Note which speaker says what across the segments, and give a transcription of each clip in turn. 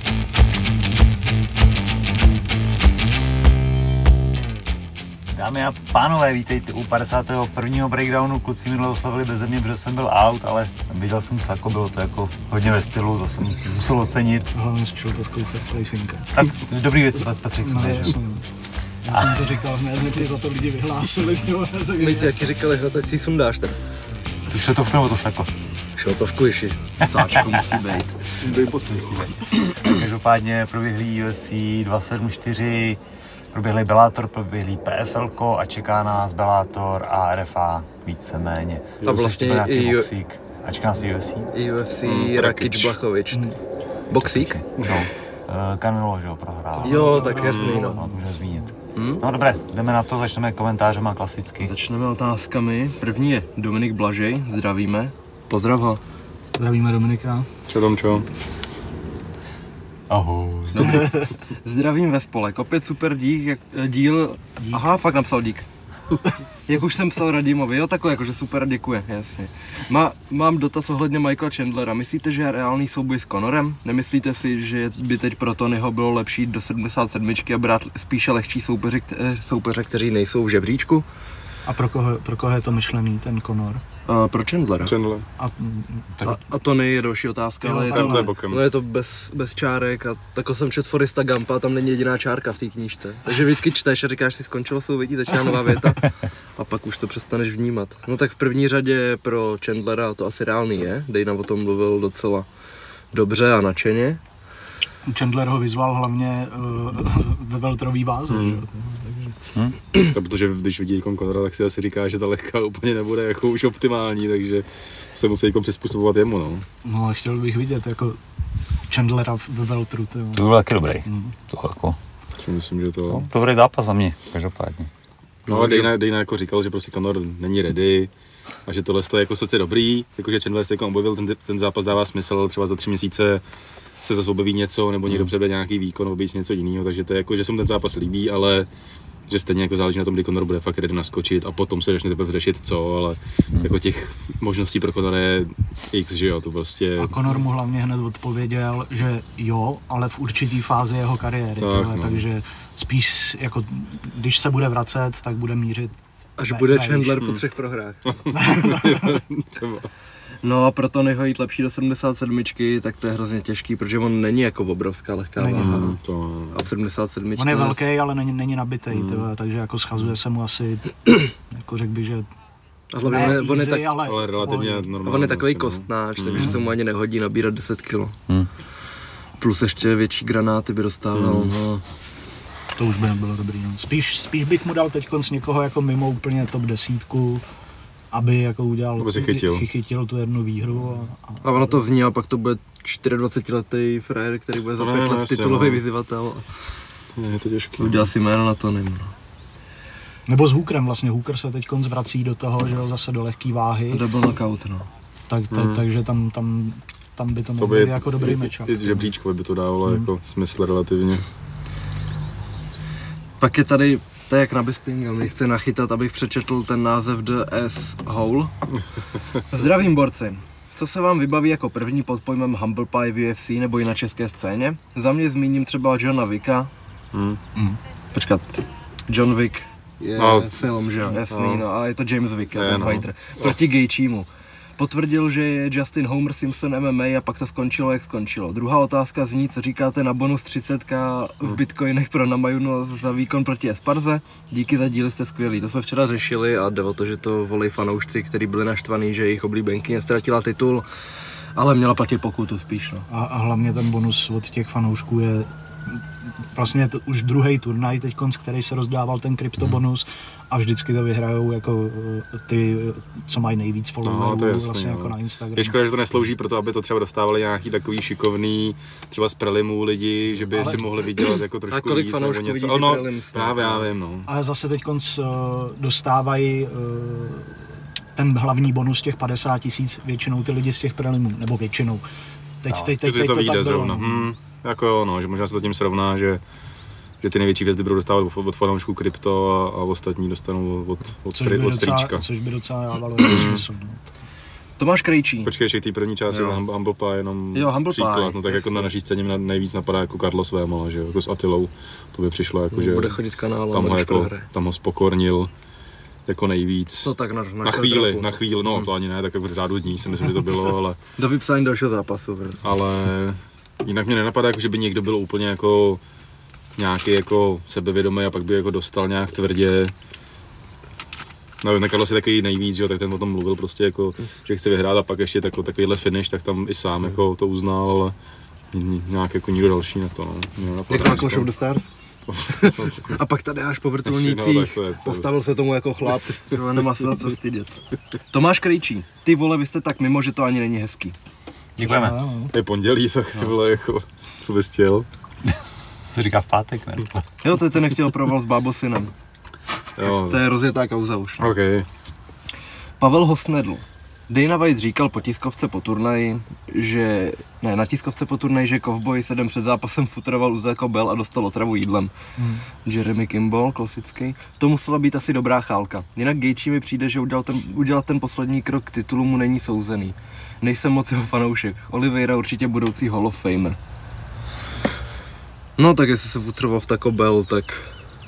Speaker 1: Dámy a pánové, vítejte u 51. breakdownu. Kluci minule oslavili beze mě, protože jsem byl out, ale viděl jsem Sako, bylo to jako hodně ve stylu, to jsem musel ocenit.
Speaker 2: Hlavně s šiltovkou fair play finka.
Speaker 1: Tak dobrý věc, Patrik, jsem
Speaker 2: Já jsem to říkal hned, mě za to lidi vyhlásili.
Speaker 3: My ti taky říkali, hned ať si sundáš tak.
Speaker 1: Tu šiltovku nebo to Sako?
Speaker 3: Šiltovku ješi. Sáčko musí být.
Speaker 2: Sundej boty.
Speaker 1: Každopádně proběhlý UFC 274, proběhlý Bellator, proběhlý PFL a čeká nás Bellator a RFA víceméně.
Speaker 3: A vlastně i
Speaker 1: boxík. A čeká nás UFC?
Speaker 3: I UFC Rakic Blachowicz. Boxík?
Speaker 1: No. Canelo, že ho prohrál.
Speaker 3: Jo, tak jasný, no.
Speaker 1: No, můžeme zmínit. No dobré, jdeme na to, začneme komentářema klasicky.
Speaker 3: Začneme otázkami. První je Dominik Blažej, zdravíme. Pozdrav ho.
Speaker 2: Zdravíme Dominika.
Speaker 4: Čo tam čo?
Speaker 1: Ahoj.
Speaker 3: Zdravím ve spolek, opět super díl. Aha, fakt napsal dík. Jak už jsem psal Radimovi, jo takhle, jakože super, děkuje, jasně. Mám dotaz ohledně Michaela Chandlera, myslíte, že je reálný souboj s Conorem? Nemyslíte si, že by teď pro Tonyho bylo lepší do 77 a brát spíše lehčí soupeře, kteří nejsou v žebříčku?
Speaker 2: A pro koho je to myšlený, ten Conor?
Speaker 3: Pro Chandlera. A Tony je další otázka,
Speaker 2: Jo,
Speaker 3: ale
Speaker 4: je
Speaker 3: to bez čárek a tako jsem čet Foresta Gumpa, tam není jediná čárka v té knížce. Takže vždycky čteš a říkáš si skončilo souvětí, začíná nová věta a pak už to přestaneš vnímat. No tak v první řadě pro Chandlera to asi reálný je, Dana o tom mluvil docela dobře a nadšeně.
Speaker 2: Chandler ho vyzval hlavně ve veltrový váze, že jo?
Speaker 4: No, protože když vidí Conora, tak si asi říká, že ta lehká úplně nebude jako už optimální, takže se musí jako přizpůsobovat jemu, no.
Speaker 2: No a chtěl bych vidět jako Chandlera ve veltru,
Speaker 1: to byl taky dobrý. To jako...
Speaker 4: Myslím, že to...
Speaker 1: No, dobrý zápas za mě, každopádně.
Speaker 4: No ale Dana jako říkal, že prostě Conor není ready a že tohle je jako sice dobrý, jakože Chandler se jako objevil, ten zápas dává smysl, třeba za 3 měsíce se zase objeví něco, nebo někdo předvede nějaký výkon, objeví něco jiného, takže to je jako, že se mu ten zápas líbí, ale že stejně jako záleží na tom, kdy Conor bude fakt ready naskočit a potom se začne teprve řešit co, ale jako těch možností pro Conora je x, že jo, to prostě...
Speaker 2: A Conor mu hlavně hned odpověděl, že jo, ale v určitý fázi jeho kariéry, takže spíš jako, když se bude vracet, tak bude mířit...
Speaker 3: Až bude Chandler po 3 prohrách. No a pro Tonyho jít lepší do 77, tak to je hrozně těžký, protože on není jako obrovská lehká váha. A v 77.
Speaker 2: On je velký, ale není nabitej, takže jako schazuje se mu asi, jako řekl bych, že
Speaker 3: a hlavně on je tak,
Speaker 4: ale relativně normální.
Speaker 3: On je takový kostnáč, takže se mu ani nehodí nabírat 10 kg. Plus ještě větší granáty by dostával. No.
Speaker 2: To už by nebylo dobrý. No. Spíš bych mu dal teďkonc někoho jako mimo úplně top 10, aby jako udělal, chytil tu jednu výhru.
Speaker 3: A ono to zní, a pak to bude 24letý frajer, který bude za 5 let titulový vyzývatel.
Speaker 4: Je to těžký.
Speaker 3: Udělal si jméno na to, nevím.
Speaker 2: Nebo s Hookerem vlastně, Hooker se teďkonc vrací do toho, že jo, zase do lehký váhy.
Speaker 3: Double knockout, no.
Speaker 2: Takže tam by to mohlo být jako dobrý matchup.
Speaker 4: I žebříčkovi by to dávalo jako smysl relativně.
Speaker 3: Pak je tady, to je jak na Bispinga, mě chce nachytat, abych přečetl ten název The S-Hole. Zdravím borci. Co se vám vybaví jako první pod pojmem Humble Pie v UFC nebo i na české scéně? Za mě zmíním třeba Johna Wicka. Počkat, John Wick je film, že jo? Jasný, no, ale je to James Wick, ten fighter. Proti Gaethjemu. Potvrdil, že je Justin Homer Simpson MMA a pak to skončilo, jak skončilo. Druhá otázka zní, co říkáte na bonus 30k v bitcoinech pro Namajuno za výkon proti Esparze? Díky za díly, jste skvělý. To jsme včera řešili a jde o to, že to volej fanoušci, kteří byli naštvaný, že jejich oblíbenkyně ztratila titul, ale měla platit pokutu spíš. No.
Speaker 2: A hlavně ten bonus od těch fanoušků je vlastně to už druhý turnaj teďkonc, který se rozdával ten kryptobonus a vždycky to vyhrajou jako ty, co mají nejvíc followerů vlastně jako na Instagramu.
Speaker 4: Je škoda, že to neslouží pro to, aby to třeba dostávali nějaký takový šikovný, třeba z prelimu lidi, že by si mohli vydělat jako trošku
Speaker 3: kolik
Speaker 4: víc
Speaker 3: fanoušků
Speaker 4: nebo něco.
Speaker 3: Vidí
Speaker 4: No,
Speaker 3: prelims,
Speaker 4: právě já vím, no.
Speaker 2: Ale zase teďkonc dostávají ten hlavní bonus těch 50 000 většinou ty lidi z těch prelimů, nebo většinou. Teď to tak
Speaker 4: zrovna. Jako jo, no, že možná se to tím srovná, že ty největší hvězdy budou dostávat od fanoušků krypto a ostatní dostanou od strička.
Speaker 2: Což by docela dávalo smysl. No.
Speaker 3: Tomáš Krejčí.
Speaker 4: Počkej, ještě k té první části, Humble Pie, jenom
Speaker 3: Humble
Speaker 4: příklad,
Speaker 3: Pie,
Speaker 4: no tak jako na naší scéně mě nejvíc napadá jako Carlos Vémola, že jo, jako s Attilou, to by přišlo jako, že
Speaker 3: bude chodit kanál,
Speaker 4: tam ho spokornil jako nejvíc.
Speaker 3: To tak
Speaker 4: na chvíli, no to ani ne, tak jako v řádu dní si myslím, že to bylo, ale...
Speaker 3: Do vypsání dalšího zápasu prostě.
Speaker 4: Ale jinak mě nenapadá, jako, že by někdo byl úplně jako nějaký jako sebevědomý a pak by jako dostal nějak tvrdě. No, Carlos je takový nejvíc, že jo, tak ten o tom mluvil prostě jako, že chce vyhrát a pak ještě takovýhle finish, tak tam i sám jako to uznal, ale nějak jako nikdo další na to, no.
Speaker 3: Jak na Clash of the Stars? A pak tady až po vrtulnících, postavil se tomu jako chlap, nemá se za co stydět. Tomáš Krejčí, ty vole, vy jste tak mimo, že to ani není hezký.
Speaker 1: Děkujeme.
Speaker 4: Je pondělí, tak ty vole, jako, co bys chtěl?
Speaker 1: Co říká v pátek, ne?
Speaker 3: Jo, to je ten nechtěl proval s bábosinem.
Speaker 4: Jo.
Speaker 3: To je rozjetá kauza už.
Speaker 4: Okay.
Speaker 3: Pavel Hosnedl. Dana White říkal po tiskovce po turnaji, že... Ne, na tiskovce po turnaji, že Cowboy se den před zápasem futroval u Taco Bell a dostal otravu jídlem. Jeremy Kimball, klasický. To musela být asi dobrá chálka. Jinak Gaethje mi přijde, že udělat ten poslední krok k titulu mu není souzený. Nejsem moc jeho fanoušek. Oliveira určitě budoucí Hall of Famer. No tak jestli se futroval v Taco Bell, tak...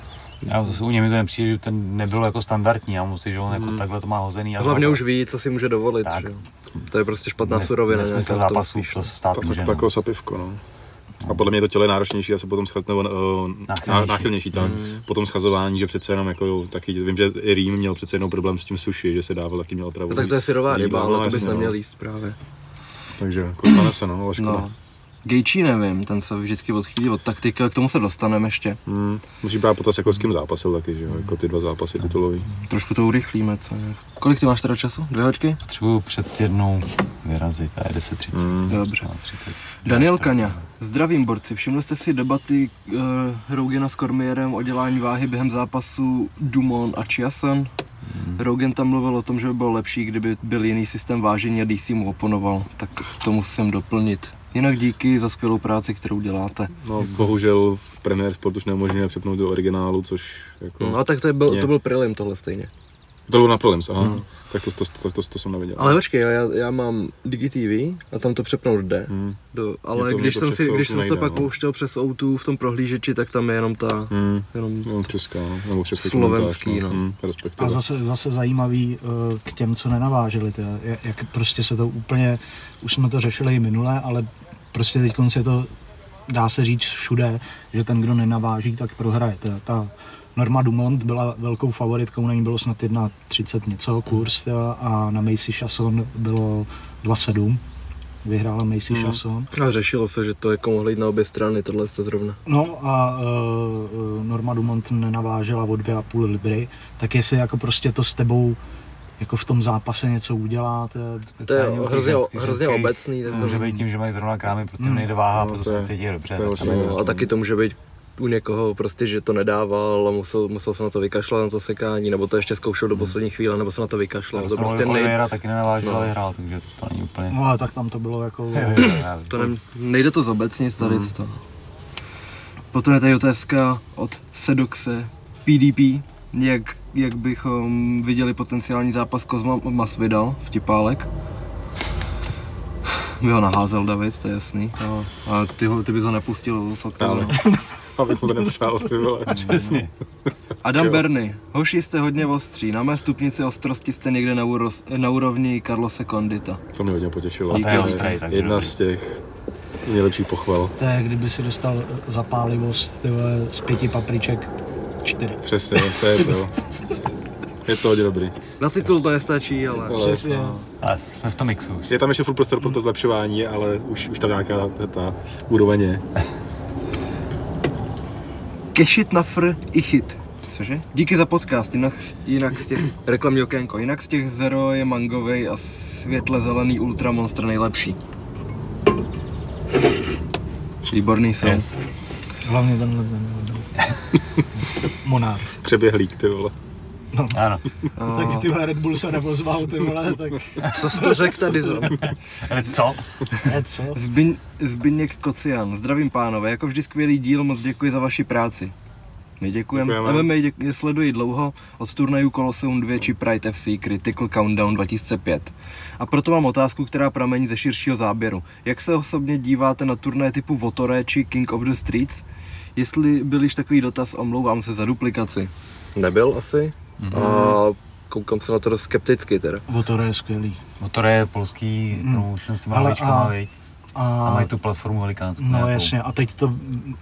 Speaker 1: U něj mi to nepřijde, že ten nebylo jako standardní, já musím, že on jako takhle to má hozený.
Speaker 3: Hlavně už ví, co si může dovolit,
Speaker 1: tak.
Speaker 3: Že? To je prostě špatná surovina.
Speaker 1: Nesmysl zápasů, to se stát může.
Speaker 4: Takového sapivko, no. A podle mě to tělo je náročnější, asi potom náchylnější, tak potom schazování, že přece jenom jako taky, vím, že i Rým měl přece jenom problém s tím sushi, že se dával, taky měl travu.
Speaker 3: No, tak to je syrová ryba, ale to bys neměl jíst právě.
Speaker 4: Takže jako stane se, no, ale škoda.
Speaker 3: No. Gaethje nevím, ten se vždycky odchýlí od taktika, k tomu se dostaneme ještě.
Speaker 4: Musí brát potaz jako s kým zápasil taky, že jo, jako ty dva zápasy titulový.
Speaker 3: Trošku to urychlíme, co ne? Kolik ty máš teda času? 2 hoďky?
Speaker 1: Potřebuju před jednou vyrazit, a je 10:30.
Speaker 3: Dobře. Daniel Kaňa. Zdravím borci, všimli jste si debaty Rogana s Cormierem o dělání váhy během zápasu Dumont a Chiasson? Rogan tam mluvil o tom, že by bylo lepší, kdyby byl jiný systém vážení a DC mu oponoval, tak to musím doplnit. Jinak díky za skvělou práci, kterou děláte.
Speaker 4: No, bohužel v Premier Sport už neumožňuje přepnout do originálu, což jako...
Speaker 3: No, tak to byl prelim tohle stejně.
Speaker 4: To bylo na prelims, aha. Tak to jsem nevěděl.
Speaker 3: Ale počkej, já mám DigiTV a tam to přepnout jde. Ale když jsem se pak pouštěl přes O2 v tom prohlížeči, tak tam je jenom ta...
Speaker 4: Jenom česká, nebo český
Speaker 3: slovenský,
Speaker 2: A zase zajímavý k těm, co nenavážili, jak prostě se to úplně, už jsme to řešili i minule, ale prostě teď je to, dá se říct všude, že ten, kdo nenaváží, tak prohraje. Ta Norma Dumont byla velkou favoritkou, na ní bylo snad 1,30 něco kurz a na Macy Chiasson bylo 2,7. Vyhrála Macy Chiasson.
Speaker 3: A řešilo se, že to jako mohlo jít na obě strany, tohle to zrovna.
Speaker 2: No a Norma Dumont nenavážela o 2,5 libry, tak jestli jako prostě to s tebou jako v tom zápase něco udělá,
Speaker 3: to je hrozně obecný.
Speaker 1: To může být tím, že mají zrovna krámy, protože nejde váha a proto se cítí dobře.
Speaker 3: A taky to může být u někoho prostě, že to nedával a musel se na to vykašlat, na to sekání, nebo to ještě zkoušel do poslední chvíle, nebo se na to vykašlal.
Speaker 1: To prostě taky nenavážil a vyhrál, takže to není úplně...
Speaker 2: No ale tak tam to bylo jako...
Speaker 3: Nejde to zobecnit tady to. Potom je tady otázka od Sedoxe PDP, jak bychom viděli potenciální zápas Kozma Masvidal, vtipálek. By ho naházel David, to je jasný. A ty bys ho nepustil z oktávy.
Speaker 4: Abych mu to nepřál, ty vole.
Speaker 1: Přesně.
Speaker 3: Adam Berny. Hoši, jste hodně ostří. Na mé stupnici ostrosti jste někde na úrovni Carlose Condita.
Speaker 4: To mě hodně potěšilo.
Speaker 1: To je ostrý, takže
Speaker 4: jedna z těch nejlepších pochval.
Speaker 2: To je, kdyby si dostal zapálivost z 5 papriček 4.
Speaker 4: Přesně, to je to. Je to hodně dobrý.
Speaker 3: Na titul to nestačí, ale...
Speaker 2: Přesně.
Speaker 1: Ale jsme v tom mixu už.
Speaker 4: Je tam ještě furt prostor pro to zlepšování, ale už tam nějaká ta úroveň je.
Speaker 3: Kešit nafr i chyt. Cože? Díky za podcast, jinak z těch reklamní okénko. Jinak z těch Zero je mangovej a světle zelený Ultra Monster nejlepší. Výborný sen.
Speaker 1: Yes.
Speaker 2: Hlavně tenhle Monarch.
Speaker 4: Přeběhlík, ty vole.
Speaker 2: No.
Speaker 1: Ano.
Speaker 2: Tak ty Red Bull se nepozval, ty vole, tak...
Speaker 3: Co jsi to řekl tady, Zon?
Speaker 1: Co?
Speaker 3: Zbyněk Kocian. Zdravím pánové, jako vždy skvělý díl, moc děkuji za vaši práci. My děkujeme. MMA je sledují dlouho, od turnajů Colosseum 2 či Pride FC Critical Countdown 2005. A proto mám otázku, která pramení ze širšího záběru. Jak se osobně díváte na turnaje typu Votore či King of the Streets? Jestli byl již takový dotaz, omlouvám se za duplikaci. Nebyl asi. A koukám se na to dost skepticky teda.
Speaker 2: Votore je skvělý.
Speaker 1: Votore je polský promotion s těma hlavičkama, viď? A mají tu platformu velikánskou.
Speaker 2: No jasně, a teď to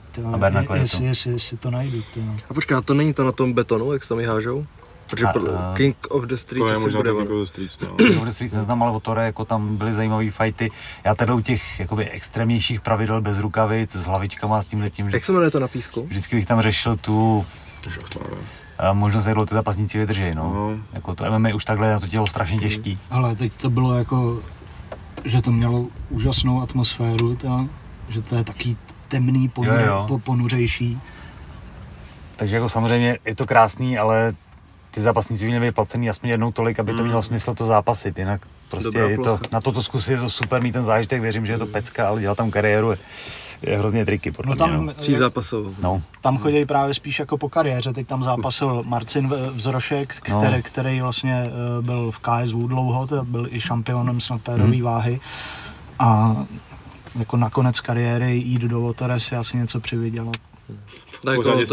Speaker 2: jestli to najdu.
Speaker 3: A počkej, a to není to na tom betonu, jak se tam hážou? Protože King of the Streets
Speaker 4: to je možná
Speaker 3: bude
Speaker 4: King of the Streets, no.
Speaker 1: King of the Streets neznám, ale Votore, jako tam byly zajímavý fighty. Já teda u těch jakoby extrémnějších pravidel bez rukavic, s hlavičkama, s tímhletím.
Speaker 3: Jak se jmenuje to na písku?
Speaker 1: Vždycky bych tam řešil tu možnost, jak dlouho ty zápasníci vydrží, no. Jako to MMA už takhle na to tělo strašně těžký.
Speaker 2: Ale teď to bylo jako, že to mělo úžasnou atmosféru, že to je taky temný, ponuřejší.
Speaker 1: Takže jako samozřejmě je to krásný, ale ty zápasníci by měli být placený aspoň jednou tolik, aby to mělo smysl to zápasit, jinak prostě je to, na to zkusit, je to super mít ten zážitek, věřím, že je to pecka, ale dělat tam kariéru je hrozně triky, podle mě.
Speaker 3: Třízápasovou.
Speaker 1: No.
Speaker 2: Tam chodí právě spíš jako po kariéře, teď tam zápasil Marcin Vzrošek, který vlastně byl v KSV dlouho, byl i šampionem snad pérový váhy a jako nakonec kariéry jít do Votore si asi něco přivydělat.
Speaker 3: Tak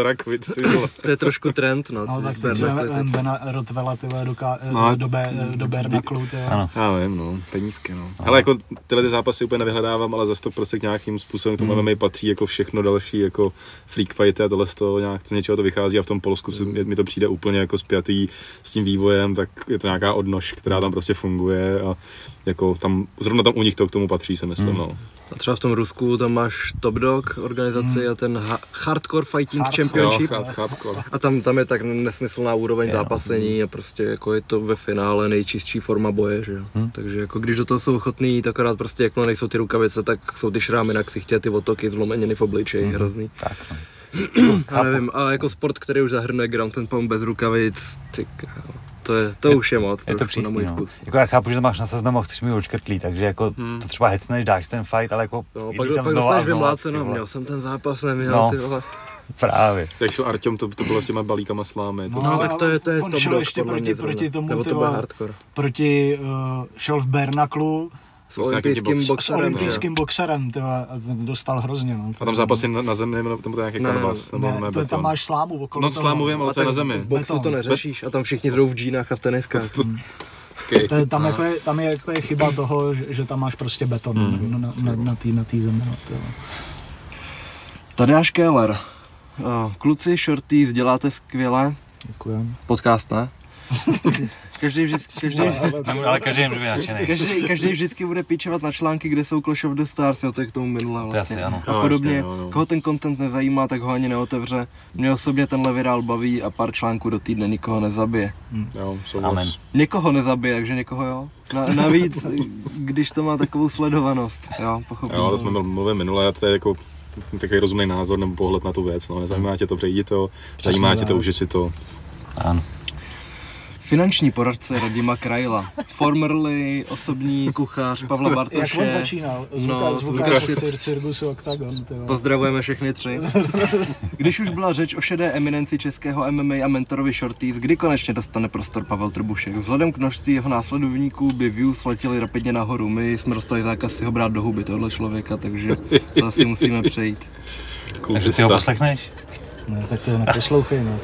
Speaker 3: to je trošku trend, no.
Speaker 2: No tak teď Bena Rotvela do Bernaklu,
Speaker 4: Já vím, no, penízky, no. Hele, jako tyhle ty zápasy úplně nevyhledávám, ale zase to prostě k nějakým způsobem k tomu MMA patří jako všechno další, jako freak fighty a tohle z toho nějak z něčeho to vychází a v tom Polsku mi to přijde úplně jako spjatý s tím vývojem, tak je to nějaká odnož, která tam prostě funguje a jako tam, zrovna tam u nich to k tomu patří, se myslím, no.
Speaker 3: A třeba v tom Rusku tam máš Top Dog organizaci a ten Hardcore Fighting Championship.
Speaker 4: Hardcore.
Speaker 3: A tam je tak nesmyslná úroveň zápasení a prostě jako je to ve finále nejčistší forma boje, že jo. Takže jako když do toho jsou ochotný, tak akorát prostě jakmile nejsou ty rukavice, tak jsou ty šrámy na ksichtě, ty otoky zlomeniny v obličeji, hrozný.
Speaker 1: Tak, no.
Speaker 3: Já nevím, a jako sport, který už zahrnuje ground and pound bez rukavic, to už je moc,
Speaker 1: je to přísný,
Speaker 3: na můj vkus.
Speaker 1: Jako já chápu, že to máš na seznamu a chceš mi odškrtlý, takže jako to třeba hecneš, dáš ten fight, ale jako
Speaker 3: pak dostaneš vymláceno, měl jsem ten zápas, neměl, ty vole.
Speaker 1: Právě.
Speaker 4: Jak šel Arťom, to bylo s těma balíkama slámy.
Speaker 2: No tak to je
Speaker 3: Top Dog,
Speaker 2: ještě proti tomu,
Speaker 3: proti
Speaker 2: šel v Bernaklu,
Speaker 3: s olympijským
Speaker 2: boxerem, a dostal hrozně. No.
Speaker 4: A tam zápasy na zemi, nebo tam nějaký kanvas, nebo beton.
Speaker 2: Tam máš slámu okolo
Speaker 4: toho. No slámu vím, ale co je na zemi.
Speaker 3: V boxu to neřešíš a tam všichni jdou v džínách a v teniskách.
Speaker 4: Okay.
Speaker 2: Tam je chyba toho, že tam máš prostě beton na té zemi.
Speaker 3: Tadeáš Kéler. Kluci, shorties, děláte skvěle.
Speaker 2: Děkujem.
Speaker 3: Podcast, ne? Každý vždycky bude píčovat na články, kde jsou Clash of the Stars, jo, to je k tomu minulé vlastně. A podobně, koho ten content nezajímá, tak ho ani neotevře. Mě osobně tenhle virál baví a pár článků do týdne nikoho nezabije.
Speaker 4: Jo,
Speaker 3: někoho nezabije, takže někoho jo. Navíc, když to má takovou sledovanost, jo, pochopím.
Speaker 4: Jo, to jsme mluvili minule, to je jako takový rozumný názor nebo pohled na tu věc, no, nezajímá tě to, přejdi to, zajímá tě to, užij si to.
Speaker 1: Ano.
Speaker 3: Finanční poradce Radima Krajla, formerly osobní kuchař Pavla Bartoše.
Speaker 2: Jak on začínal? Zvukář Cirkusu Octagon.
Speaker 3: Pozdravujeme všechny tři. Když už byla řeč o šedé eminenci českého MMA a mentorovi shorties, kdy konečně dostane prostor Pavel Trbušek? Vzhledem k množství jeho následovníků by views letěly rapidně nahoru. My jsme dostali zákaz si ho brát do huby, tohle člověka, takže to asi musíme přejít.
Speaker 1: Takže ty ho poslechneš?
Speaker 2: Ne, tak to neposlouchej, no.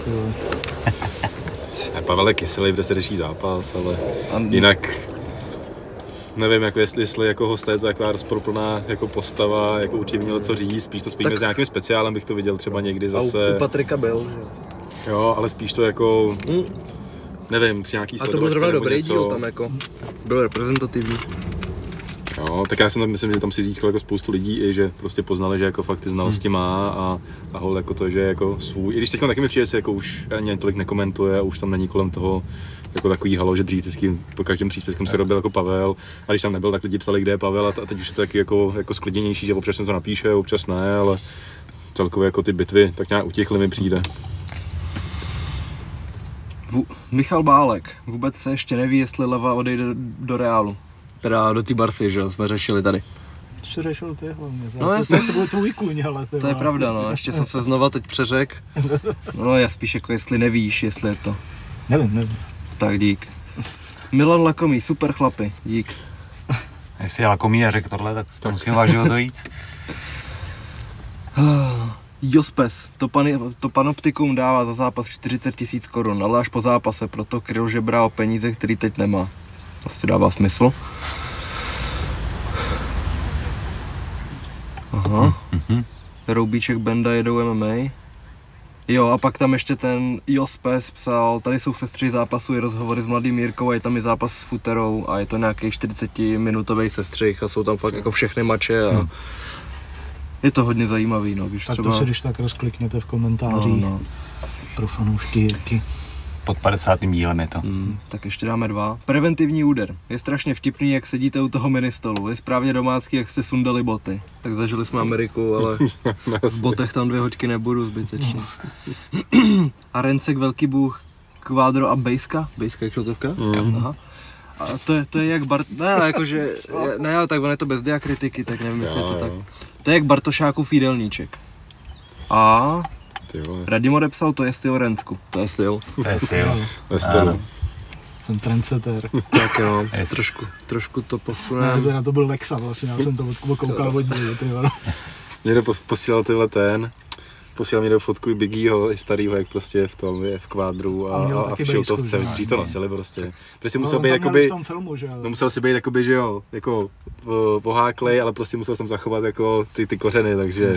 Speaker 4: Pavel je kyselý, kde se řeší zápas, ale jinak nevím, jako jestli jako host je to taková rozporuplná jako postava, jako určitě měl co říct, spíš to spojíme s nějakým speciálem, bych to viděl třeba někdy zase.
Speaker 3: U Patrika byl, že?
Speaker 4: Jo, ale spíš to jako, nevím, při nějaký
Speaker 3: sledovačce. A to byl zrovna dobrý díl tam jako, byl reprezentativní.
Speaker 4: Jo, tak já si myslím, že tam si získal jako spoustu lidí i že prostě poznali, že jako fakt ty znalosti má a hol jako to, že jako svůj, i když teď taky mi přijde, že jako už ani tolik nekomentuje a už tam není kolem toho jako takový halo, že dřív vždycky po každém příspěvku se robil jako Pavel a když tam nebyl, tak lidi psali, kde je Pavel a teď už je to taky jako sklidněnější, že občas něco napíše, občas ne, ale celkově jako ty bitvy tak nějak utichly mi přijde.
Speaker 3: Michal Bálek, vůbec se ještě neví, jestli Leva odejde do Reálu. Teda do té Barsy, že jsme řešili tady.
Speaker 2: To si řešil ty hlavně.
Speaker 3: No jasně.
Speaker 2: To byl tvůj kůň, ale
Speaker 3: To je pravda, no, ještě jsem se znova teď přeřek. No já spíš jako jestli nevíš, jestli je to.
Speaker 2: Nevím.
Speaker 3: Tak dík. Milan Lakomý, super chlapi, dík.
Speaker 1: Jestli je lakomý a řekl tohle, tak to musím vážit to jít.
Speaker 3: Jospes, to panoptikum dává za zápas 40 000 korun, ale až po zápase, proto Kryl žebrá o peníze, který teď nemá. Vlastně dává smysl. Aha. Roubíček, Benda jedou MMA. Jo, a pak tam ještě ten Jospes psal, tady jsou sestři zápasu, je rozhovory s mladým Jirkou a je tam i zápas s Futerou a je to nějaký 40-minutový sestřih a jsou tam fakt jako všechny mače a je to hodně zajímavý, no, když
Speaker 2: tak
Speaker 3: třeba...
Speaker 2: to si když tak rozklikněte v komentářích pro fanoušky Jirky.
Speaker 1: Pod 50. dílem je to.
Speaker 3: Tak ještě dáme 2. Preventivní úder. Je strašně vtipný, jak sedíte u toho ministolu. Je správně domácký, jak jste sundali boty. Tak zažili jsme Ameriku, ale v botech tam 2 hoďky nebudu zbytečně. A Rencek, Velký Bůh, Kvádro a Bejska. Bejska je kšotovka? Aha. A to je jak tak on je to bez diakritiky, tak nevím, jestli je to tak. To je jak Bartošákův jídelníček. A Radim odepsal, to je styl Rensku. To je styl.
Speaker 2: Jsem trendsetter.
Speaker 3: Tak jo, trošku to posuneme.
Speaker 2: Ne, to byl Lexa vlastně, já jsem to koukal od něj.
Speaker 4: Někdo posílal posílal mi do fotku Biggieho, i starýho, jak prostě je v tom, je v kvádru a v šiltovce, když to nosili prostě. Prostě musel být jakoby, musel si být jakoby, že jo, jako poháklej, ale prostě musel jsem zachovat jako ty kořeny, takže...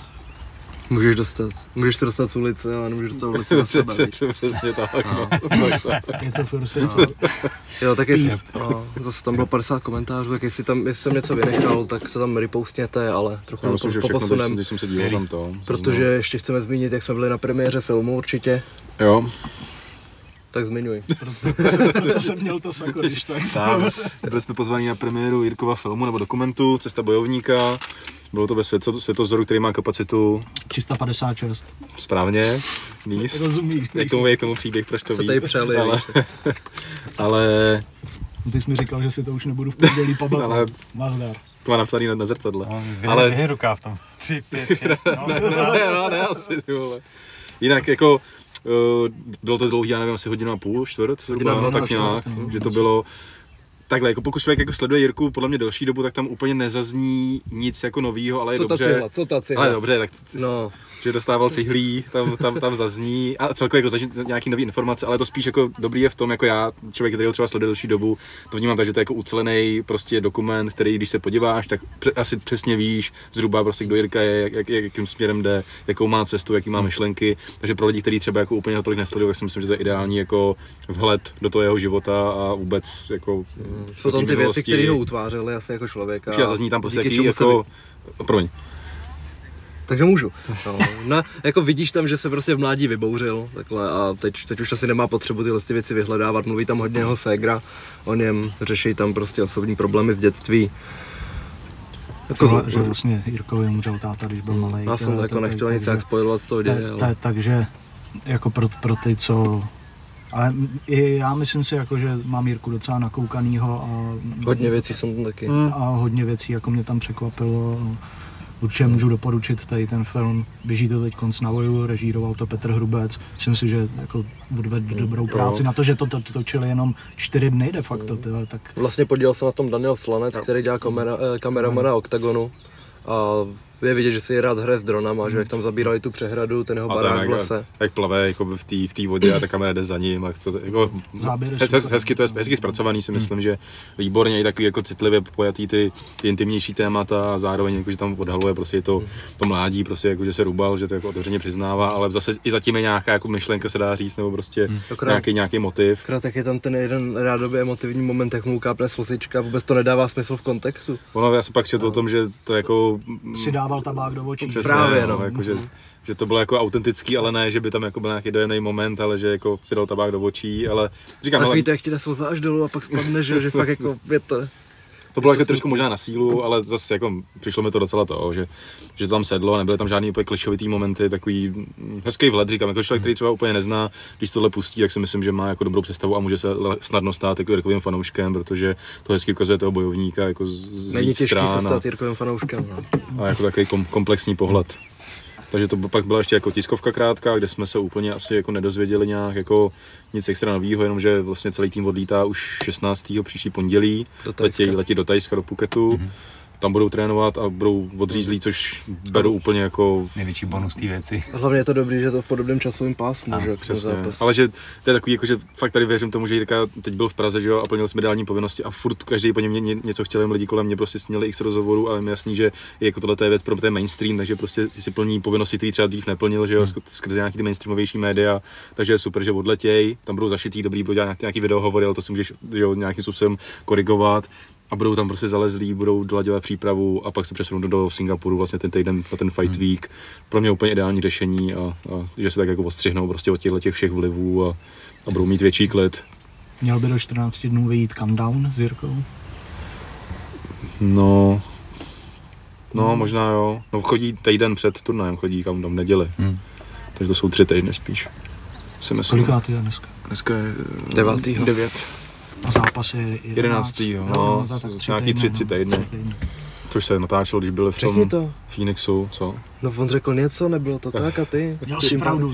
Speaker 4: Můžeš se dostat z ulice, ale nemůžeš dostat ulici na sebe. Přesně tak, no.
Speaker 2: Je to furt
Speaker 3: Jo, tak zase tam bylo 50 komentářů, tak jestli jsem něco vynechal, tak se tam repoustněte, ale trochu poposunem.
Speaker 4: Když jsem se díval tam to.
Speaker 3: Protože ještě chceme zmínit, jak jsme byli na premiéře filmu určitě.
Speaker 4: Jo.
Speaker 3: Tak zmiňuj.
Speaker 2: Proto jsem měl to sako, když tak.
Speaker 4: Byli jsme pozvaní na premiéru Jirkova filmu nebo dokumentu Cesta bojovníka. Bylo to ve Světozoru, který má kapacitu
Speaker 2: 356.
Speaker 4: Správně, míst.
Speaker 2: Rozumíš.
Speaker 4: Jak tomu příběh, proč to ví.
Speaker 3: Co tady přeli,
Speaker 4: ale...
Speaker 2: Ty jsi mi říkal, že si to už nebudu v pondělí pamatovat. Nazdar.
Speaker 4: To má napsaný na zrcadle.
Speaker 1: Ale je rukáv tam. 3, 5, 6.
Speaker 4: Ne, asi, ty vole. Jinak jako... bylo to dlouhý, já nevím, asi hodinu a půl, čtvrt, tak nějak, že to bylo takhle, jako pokud člověk jako sleduje Jirku podle mě delší dobu, tak tam úplně nezazní nic jako novýho, ale je dobře.
Speaker 3: Co ta cihla?
Speaker 4: Ale dobře, tak že dostával cihlí, tam zazní a celkově jako zažít nějaký nový informace, ale to spíš jako dobrý je v tom, jako já, člověk, který ho třeba sleduje delší dobu, to vnímám tak, že to je jako ucelený prostě dokument, který když se podíváš, tak asi přesně víš zhruba prostě, kdo Jirka je, jakým směrem jde, jakou má cestu, jaký má myšlenky, takže pro lidi, kteří třeba jako úplně ho tolik nesledují, tak si myslím, že to je ideální jako vhled do toho jeho života a vůbec jako
Speaker 3: jsou tam ty věci, které ho utvářely asi jako člověka.
Speaker 4: A zazní tam prostě jaký jako promiň.
Speaker 3: Takže můžu. No, jako vidíš tam, že se prostě v mládí vybouřil takhle a teď už asi nemá potřebu tyhle věci vyhledávat. Mluví tam hodně jeho ségra o něm, řeší tam prostě osobní problémy z dětství.
Speaker 2: Jako že vlastně Jirkovi umřel táta, když byl malej.
Speaker 3: Já jsem jako nechtěl nic jak spojovat z toho děje.
Speaker 2: Takže jako pro ty, co... Ale já myslím si, jako, že mám Jirku docela nakoukanýho a...
Speaker 3: Hodně věcí jsem tam taky.
Speaker 2: A hodně věcí jako mě tam překvapilo. Určitě můžu doporučit tady ten film. Běží to teď konc na voju, režíroval to Petr Hrubec. Myslím si, že jako odvedl dobrou práci na to, že to točili jenom 4 dny de facto. Tak...
Speaker 3: Vlastně podílel se na tom Daniel Slanec, který dělá kameramana Oktagonu. A je vidět, že si rád hraje s dronama, že jak tam zabírali tu přehradu, ten jeho barák v lese.
Speaker 4: Jak plave jako v té vodě a ta kamera jde za ním. Jako, hezky zpracovaný si myslím, že výborně i takový jako citlivě pojatý ty intimnější témata a zároveň jako, že tam odhaluje prostě to mládí, prostě jako, že se rubal, že to jako otevřeně přiznává, ale zase i zatím je nějaká jako myšlenka se dá říct, nebo prostě nějaký motiv.
Speaker 3: Tak je tam ten jeden rádoby emotivní moment, jak mu kápne slzička, vůbec to nedává smysl v kontextu.
Speaker 4: Ono, já si pak četl o tom, že to jako
Speaker 2: si dával tabák do očí.
Speaker 4: Přesně, právě, no. Jako, že to bylo jako autentický, ale ne, že by tam jako byl nějaký dojemný moment, ale že jako si dal tabák do očí, ale říkám,
Speaker 3: takový to, jak ti jde slza až dolů a pak spadne, že fakt jako je to...
Speaker 4: To bylo jako trošku možná na sílu, ale zase jako přišlo mi to docela to, že to tam sedlo, nebyly tam žádný úplně klišovitý momenty, takový hezký vlet, říkám, jako člověk, který třeba úplně nezná, když tohle pustí, tak si myslím, že má jako dobrou představu a může se snadno stát jako Jirkovým fanouškem, protože to hezky ukazuje toho bojovníka jako z
Speaker 3: Není
Speaker 4: víc
Speaker 3: těžký
Speaker 4: stran
Speaker 3: se stát Jirkovým fanouškem. No.
Speaker 4: a jako takový komplexní pohled. Takže to pak byla ještě jako tiskovka krátká, kde jsme se úplně asi jako nedozvěděli nějak jako nic extra novýho, jenomže vlastně celý tým odlítá už 16. příští pondělí, letí do Thajska, do Phuketu. Tam budou trénovat a budou odřízlí, což beru úplně jako
Speaker 1: největší bonus té věci.
Speaker 3: Hlavně je to dobrý, že to v podobném časovém pásmu, že
Speaker 4: přesně. Ale že to je takový, jako, že fakt tady věřím tomu, že Jirka teď byl v Praze, že jo, a plnil jsme mediální povinnosti a furt každý po něm něco chtěl, jen lidi kolem mě prostě měli x rozhovorů, ale je mi jasný, že jako tohle je věc pro ten mainstream, takže prostě si plní povinnosti, které třeba dřív neplnil, že jo, skrze nějaký ty mainstreamovější média, takže je super, že odletěj, tam budou zašitý, dobrý, budou dělat nějaký videohovory, ale to si můžeš, že jo, nějakým způsobem korigovat. A budou tam prostě zalezlí, budou dolaďovat přípravu a pak se přesunou do Singapuru vlastně ten týden na ten fight week. Pro mě úplně ideální řešení a že se tak jako odstřihnou prostě od těch všech vlivů a budou mít větší klid.
Speaker 2: Měl by do 14 dnů vyjít countdown s Jirkou?
Speaker 4: No, možná jo. No chodí týden před turnajem, chodí countdown neděli. Takže to jsou 3 týdny spíš.
Speaker 2: Kolikátý je dneska?
Speaker 4: Dneska je
Speaker 3: 9.
Speaker 2: A zápas je
Speaker 4: 11. No, nějaký 3 týdny. Což se natáčelo, když byli v tom Phoenixu, co?
Speaker 3: No on řekl něco, nebylo to tak a ty?
Speaker 2: Měl si pravdu.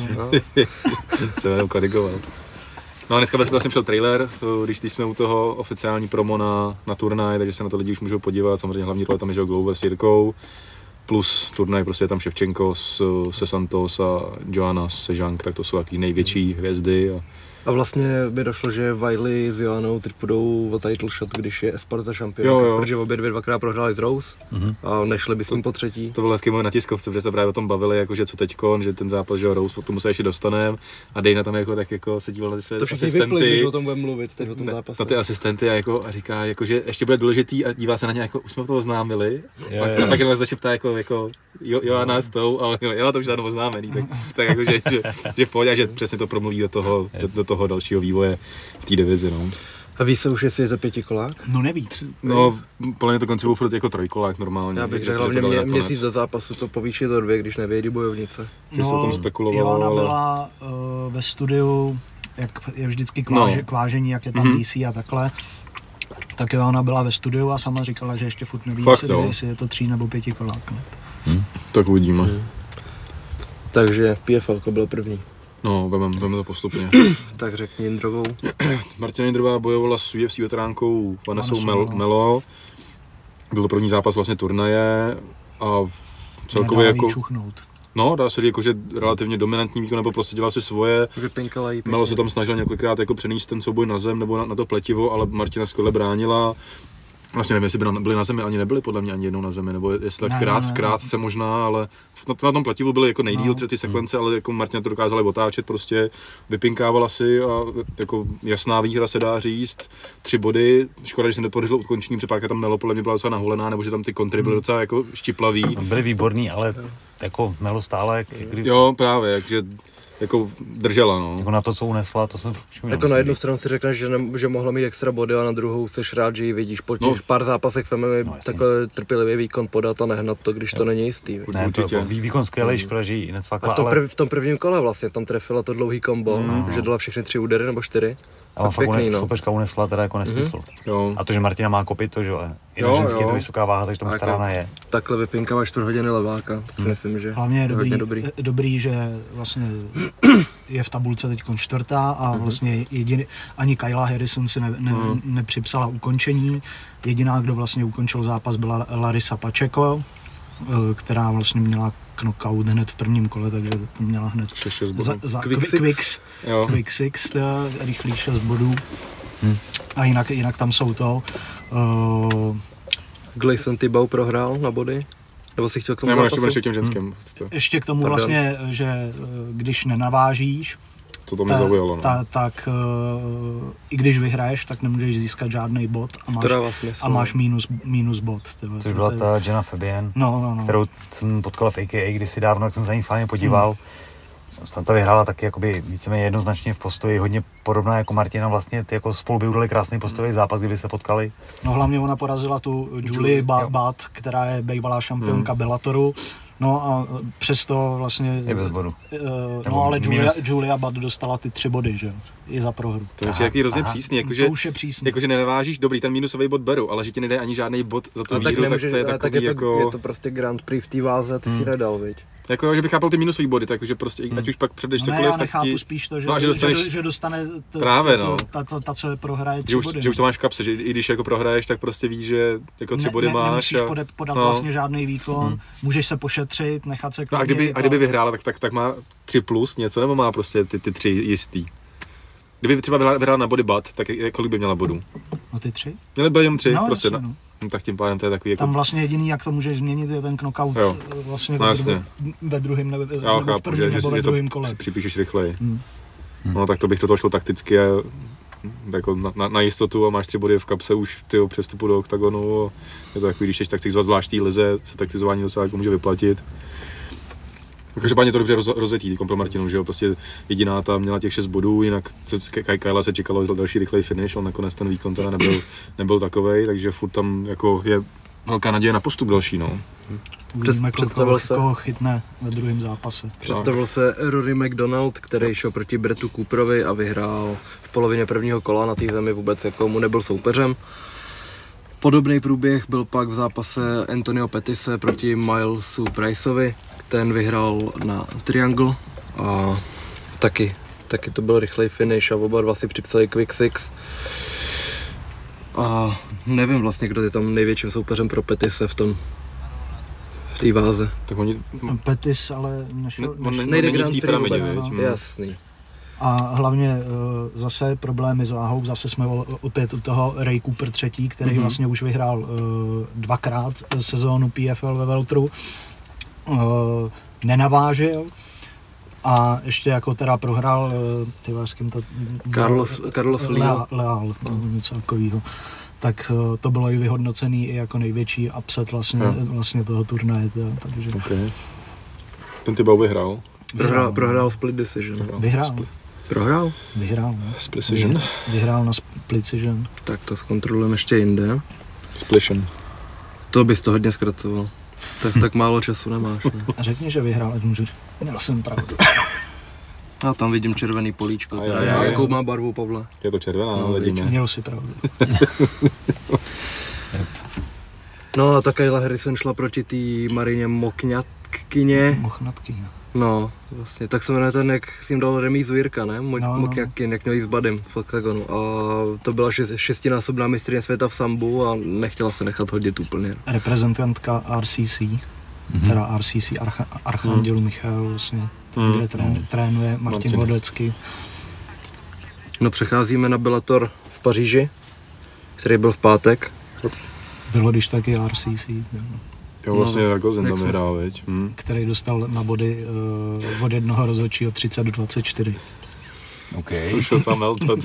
Speaker 4: Se jenom korigoval. No a dneska vlastně přišel trailer, když jsme u toho oficiální promo na turnaj, takže se na to lidi už můžou podívat, samozřejmě hlavní role tam je Glover s Jirkou, plus turnaj prostě je tam Ševčenko se Santos a Joanna se Zhang, tak to jsou taky největší hvězdy.
Speaker 3: A vlastně by došlo, že Wiley s Joannou teď půjdou o title shot, když je Esparta šampion, protože obě dvakrát prohráli z Rose a nešli by s ním po třetí.
Speaker 4: To bylo hezky na tiskovce, protože se právě o tom bavili, jakože co teďkon, že ten zápas, že Rose, k tomu se ještě dostaneme a Dana tam jako tak jako se díval na ty své asistenty.
Speaker 3: Vypli, když o tom budeme mluvit, teď o tom zápase.
Speaker 4: Na ty asistenty a říká, jako, že ještě bude důležitý a dívá se na ně, jako už jsme toho oznámili. A pak jenom začne ptát jako Joanna s tou a jo, to už žádnou oznámený, tak jako, že v pohodě a že přesně to promluví do toho dalšího vývoje v té divizi, no.
Speaker 3: A ví se už, jestli je to 5kolák?
Speaker 2: No neví.
Speaker 4: No, plně to koncipuji furt jako 3kolák normálně.
Speaker 3: Já bych řekl, hlavně měsíc do zápasu to povýší do 2, když nevědí bojovnice.
Speaker 4: Že se o tom spekulovalo,
Speaker 2: Joanna byla ve studiu, jak je vždycky k vážení, jak je tam DC a takhle. Tak Joanna byla ve studiu a sama říkala, že ještě furt neví, jestli je to 3 nebo 5kolák.
Speaker 4: Tak uvidíme.
Speaker 3: Takže PFL byl první.
Speaker 4: No, vememe to postupně.
Speaker 3: Tak řekni Jindrovou.
Speaker 4: Martina Jindrová bojovala s UFC veteránkou Vanessou Melo. Byl to první zápas vlastně turnaje a celkově jako... No, dá se říct, jako, že relativně dominantní výkon, nebo prostě dělal si svoje. Melo se tam snažil několikrát jako přenést ten souboj na zem nebo na to pletivo, ale Martina skvěle bránila. Vlastně nevím, jestli by byli na zemi, ani nebyli podle mě ani jednou na zemi, nebo jestli krátce možná, ale na tom plativu byly jako nejdýl ty sekvence, ale jako Martina to dokázala otáčet, prostě vypinkávala si a jako jasná výhra se dá říct, 3 body, škoda, že se nepodařilo ukončení, protože pak tam Melo podle mě byla docela nahulená, nebo že tam ty kontry byly docela jako štiplavý.
Speaker 1: Byly výborný, ale jako Melo stále...
Speaker 4: Jo, právě, takže jako držela, no.
Speaker 1: Jako na to, co unesla, to jsem všuměl.
Speaker 3: Jako na jednu stranu si řekneš, že mohla mít extra body a na druhou seš rád, že ji vidíš po těch pár zápasech v MMA takhle trpělivý výkon podat a nehnat to, když to není jistý.
Speaker 1: Ne, to výkon skvělý, škoda, že ji necvakla.
Speaker 3: A v tom prvním kole vlastně tam trefila to dlouhý kombo, že dala všechny 3 údery nebo 4.
Speaker 1: Ale fakt soupeřka unesla teda jako nesmysl. A to, že Martina má kopyto, že jo, i na ženský je to vysoká váha, takže tomu starána je.
Speaker 3: Takhle vypinkává 4 hodiny leváka, to si myslím, že
Speaker 2: hlavně je dobrý, že vlastně je v tabulce teď 4. a vlastně ani Kayla Harrison si nepřipsala ukončení. Jediná, kdo vlastně ukončil zápas, byla Larissa Pacheco, která vlastně měla knockout hned v prvním kole, takže to měla hned Quick Six, rychlý 6 bodů. A jinak tam jsou to.
Speaker 3: Gleison Thibault prohrál na body? Nebo si chtěl k tomu
Speaker 4: ještě tím ženským.
Speaker 2: Ještě k tomu vlastně, že když nenavážíš,
Speaker 4: to mě zaujalo, no.
Speaker 2: tak i když vyhraješ, tak nemůžeš získat žádný bod a máš minus bod.
Speaker 1: Což byla ta Jenna Fabian, kterou jsem potkal v AKA kdysi dávno, jak jsem za ní s vámi podíval. Santa vyhrála taky jakoby víceméně jednoznačně v postoji, hodně podobná jako Martina, vlastně ty jako spolu by udali krásný postojový zápas, kdyby se potkali.
Speaker 2: No hlavně ona porazila tu Julie Budd, která je bývalá šampionka Bellatoru. No a přesto vlastně...
Speaker 1: Je bez bodu.
Speaker 2: No ale Julia Budd dostala ty 3 body, že jo? I za prohru.
Speaker 4: To je jaký hrozně přísný, jakože...
Speaker 2: To už je přísný.
Speaker 4: Jakože nenavážíš, dobrý, ten minusový bod beru, ale že ti nedá ani žádný bod za tu výhru, tak to je takový
Speaker 3: tak je to,
Speaker 4: jako...
Speaker 3: je to prostě Grand Prix v té váze, ty si nedal, viď?
Speaker 4: Jako, že bych chápal ty minusový body, takže prostě, ať už pak předeš cokoliv,
Speaker 2: já nechápu spíš to, že,
Speaker 4: no,
Speaker 2: že dostane
Speaker 4: právě,
Speaker 2: ta, co prohraje 3 body.
Speaker 4: Že už to máš v kapse, že i když jako prohraješ, tak prostě víš, že jako 3 body máš.
Speaker 2: Nemusíš podat vlastně žádný výkon, můžeš se pošetřit, nechat se
Speaker 4: klidně. No a kdyby vyhrála, tak má 3 plus něco, nebo má prostě ty 3 jistý? Kdyby třeba vyhrála na body bat, tak kolik by měla bodů?
Speaker 2: No ty 3?
Speaker 4: Měly by jen 3,
Speaker 2: no,
Speaker 4: prostě.
Speaker 2: Jasně, no.
Speaker 4: No, tak tím pádem to je takový jako...
Speaker 2: Tam vlastně jediný, jak to můžeš změnit, je ten knockout vlastně ve druhém nebo v prvním nebo ve druhém kole.
Speaker 4: Připíšeš rychleji. No tak to bych do toho šlo takticky jako na jistotu a máš 3 body v kapse už tyho přestupu do oktagonu. Je to takový, když jsi taktizovat zvláštní lize, se taktizování docela jako může vyplatit. Každopádně to dobře rozjetý, kompl Martinu, že jo, prostě jediná ta měla těch 6 bodů, jinak Kajla se čekalo další rychlej finish, ale nakonec ten výkon teda nebyl takovej, takže furt tam jako je velká naděje na postup další, no.
Speaker 2: Představil se, koho chytne ve druhém zápase.
Speaker 3: Představil se Rory McDonald, který šel proti Brettu Cooperovi a vyhrál v polovině prvního kola, na té zemi vůbec jako mu nebyl soupeřem. Podobný průběh byl pak v zápase Antonio Pettise proti Milesu Priceovi. Ten vyhrál na Triangle a taky to byl rychlej finish a oba dva si připsali Quick Six. A nevím vlastně, kdo je tam největším soupeřem pro Pettise v té váze.
Speaker 4: Tak oni...
Speaker 2: Pettis ale
Speaker 3: nejde Grand Prix vůbec, jasný.
Speaker 2: A hlavně zase problémy s váhou, zase jsme opět u toho Ray Cooper III, který vlastně už vyhrál 2krát sezónu PFL ve welteru, nenavážil a ještě jako teda prohrál s kým to...
Speaker 3: Carlos
Speaker 2: Leal, něco takového. Tak to bylo i vyhodnocený i jako největší upset vlastně toho turnaje. Takže...
Speaker 4: Okay. Ten Tibau vyhrál?
Speaker 3: Prohrál split decision.
Speaker 2: Prohrál?
Speaker 4: Split decision.
Speaker 2: Vyhrál na split decision.
Speaker 3: Tak to zkontrolujeme ještě jinde.
Speaker 4: Splition.
Speaker 3: To bys to hodně zkracoval. Tak málo času nemáš. Ne?
Speaker 2: A řekni, že vyhrál, ať můžu. Měl jsem pravdu.
Speaker 3: Já tam vidím červený políčko. Jakou má barvu, Pavle?
Speaker 4: Je to červená, ale vidíme.
Speaker 2: Měl si pravdu.
Speaker 3: No a ta Kayla Harrison šla proti té Marině Mokňatkyně. No, vlastně, tak se jmenuje ten, jak jsi jim dal remízu Jirka, ne? Mokňatkin, jak měl jí s Badem v oktagonu. A to byla 6násobná mistryně světa v sambu a nechtěla se nechat hodit úplně.
Speaker 2: Reprezentantka RCC, teda RCC Archandělu Michal vlastně, kde trénuje Martin Hodecký.
Speaker 3: No přecházíme na Bellator v Paříži, který byl v pátek.
Speaker 2: Bylo když taky RCC.
Speaker 4: Jo, vlastně Ragozen tam hrál, veď.
Speaker 2: Který dostal na body od jednoho rozhodčího 30-24.
Speaker 1: OK.
Speaker 4: To šel sám Melta,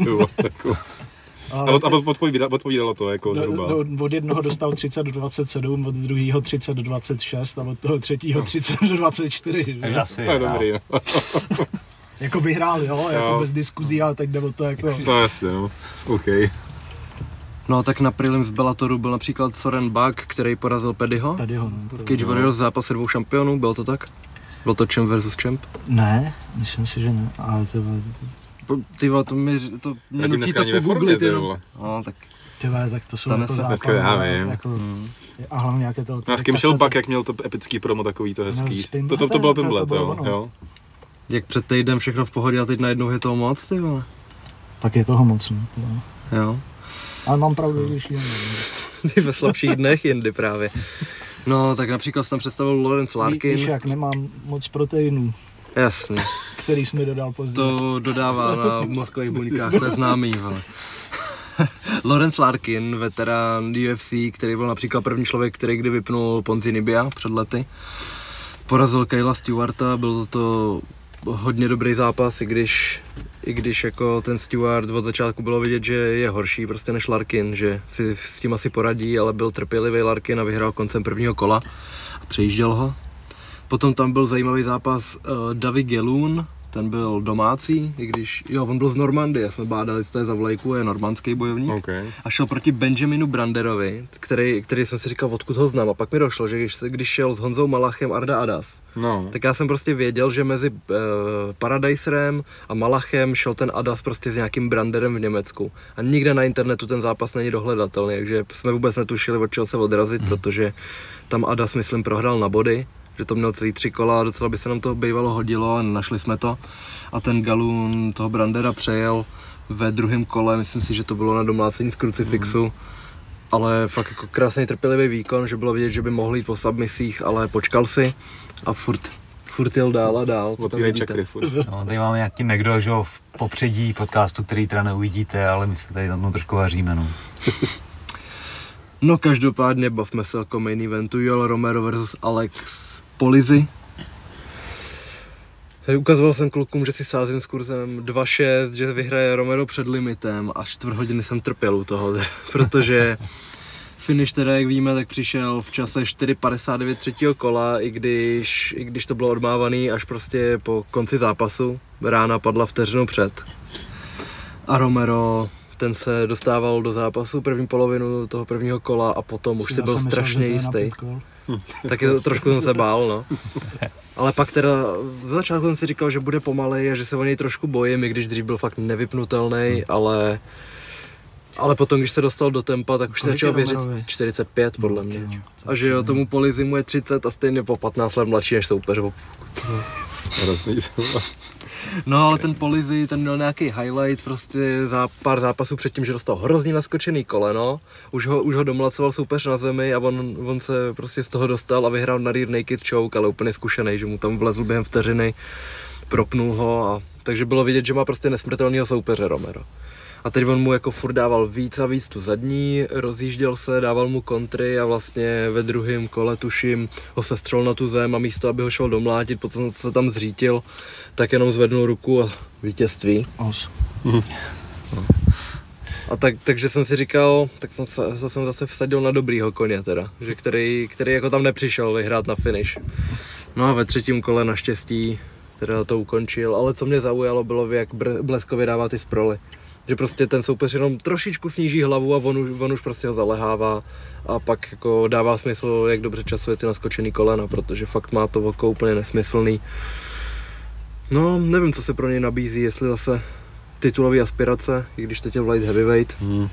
Speaker 4: odpovídalo to jako zhruba.
Speaker 2: Od jednoho dostal 30-27, od druhého 30-26 a od toho třetího 30-24.
Speaker 1: Asi,
Speaker 4: dobrý, no.
Speaker 2: Jako vyhrál, jo, jako bez diskuzí, ale tak jde o to jako...
Speaker 4: No jasně, no. OK.
Speaker 3: No tak na prelims z Bellatoru byl například Soren Bug, který porazil Paddyho. V Cage Warriors v zápase 2 šampionů, bylo to tak? Bylo to champ versus champ?
Speaker 2: Ne, myslím si, že ne, ale
Speaker 3: Ty vole, to mě nutí to pogooglit jenom. No, tak...
Speaker 2: tak to jsou jako
Speaker 4: západy. Já vím.
Speaker 2: Jako, a hlavně jak je to...
Speaker 4: A s kým šel Bug, jak měl to epický promo takový to hezký. To bylo Pimblet, jo.
Speaker 3: Jak před týdnem všechno v pohodě a teď najednou je toho moc, ty vole.
Speaker 2: Tak je toho moc, no.
Speaker 3: Jo.
Speaker 2: Ale mám pravdu, když jen.
Speaker 3: Ty ve slabších dnech jindy právě. No, tak například jsem tam představil Lawrence Larkin.
Speaker 2: Víš, jak nemám moc proteinů.
Speaker 3: Jasně.
Speaker 2: Který jsi mi dodal později.
Speaker 3: To dodává na mozkových buňkách, to je známý, vole. Lawrence Larkin, veterán UFC, který byl například první člověk, který kdy vypnul Ponzinibbia před lety. Porazil Kyla Stewarta, byl to hodně dobrý zápas, i když jako ten Stewart od začátku bylo vidět, že je horší prostě než Larkin, že si s tím asi poradí, ale byl trpělivý Larkin a vyhrál koncem prvního kola a přejížděl ho. Potom tam byl zajímavý zápas Davy Gelun ten byl domácí, i když, jo, on byl z Normandie, jsme bádali z té za vlajku, je normandský bojovník.
Speaker 4: Okay.
Speaker 3: A šel proti Benjaminu Branderovi, který jsem si říkal, odkud ho znám. A pak mi došlo, že když šel s Honzou Malachem Arda Adas, tak já jsem prostě věděl, že mezi Paradiserem a Malachem šel ten Adas prostě s nějakým Branderem v Německu. A nikde na internetu ten zápas není dohledatelný, takže jsme vůbec netušili, od čeho se odrazit, protože tam Adas, myslím, prohrál na body, že to měl celý 3 kola a docela by se nám to bývalo hodilo a našli jsme to. A ten galun toho Brandera přejel ve druhém kole, myslím si, že to bylo na domlácení z krucifixu. Ale fakt jako krásný trpělivý výkon, že bylo vidět, že by mohl jít po submisích, ale počkal si a furt jel dál a dál.
Speaker 4: Otvírej čakry furt.
Speaker 1: No, tady máme nějaký někdo, že v popředí podcastu, který teda neuvidíte, ale my se tady na tom trošku vaříme, no.
Speaker 3: No každopádně bavme se jako main eventu, Yoel Romero versus Alex Polizzi. Ukazoval jsem klukům, že si sázím s kurzem 2,6, že vyhraje Romero před limitem a 4 hodiny jsem trpěl u toho, protože finish teda, jak víme, tak přišel v čase 4,59 třetího kola, i když to bylo odmávaný až prostě po konci zápasu. Rána padla vteřinu před. A Romero, ten se dostával do zápasu první polovinu toho prvního kola a potom už si byl strašně jistý. Tak trošku jsem se bál, no. Ale pak teda za začátku jsem si říkal, že bude pomalej a že se o něj trošku bojím, i když dřív byl fakt nevypnutelný, ale potom, když se dostal do tempa, tak už se začal věřit 45 podle mě. A že jo, tomu Polizzi mu je 30 a stejně po 15 let mladší než soupeř. No ale ten Polizzi, ten měl nějaký highlight prostě za pár zápasů předtím, že dostal hrozně naskočený koleno, už ho domlacoval soupeř na zemi a on se prostě z toho dostal a vyhrál na rear naked choke, ale úplně zkušený, že mu tam vlezl během vteřiny, propnul ho a takže bylo vidět, že má prostě nesmrtelného soupeře Romero. A teď on mu jako furt dával víc a víc tu zadní, rozjížděl se, dával mu kontry a vlastně ve druhém kole, tuším, ho sestřel na tu zem a místo, aby ho šel domlátit, potom se tam zřítil, tak jenom zvednul ruku a vítězství. No. A takže jsem si říkal, tak jsem zase vsadil na dobrýho koně teda, že který jako tam nepřišel vyhrát na finish. No a ve třetím kole naštěstí teda to ukončil, ale co mě zaujalo bylo, jak bleskově dává ty sproly. Že prostě ten soupeř jenom trošičku sníží hlavu a on už prostě ho zalehává a pak jako dává smysl, jak dobře časuje ty naskočený kolena, protože fakt má to oko úplně nesmyslný. No, nevím, co se pro něj nabízí, jestli zase titulový aspirace, i když teď je v light heavyweight.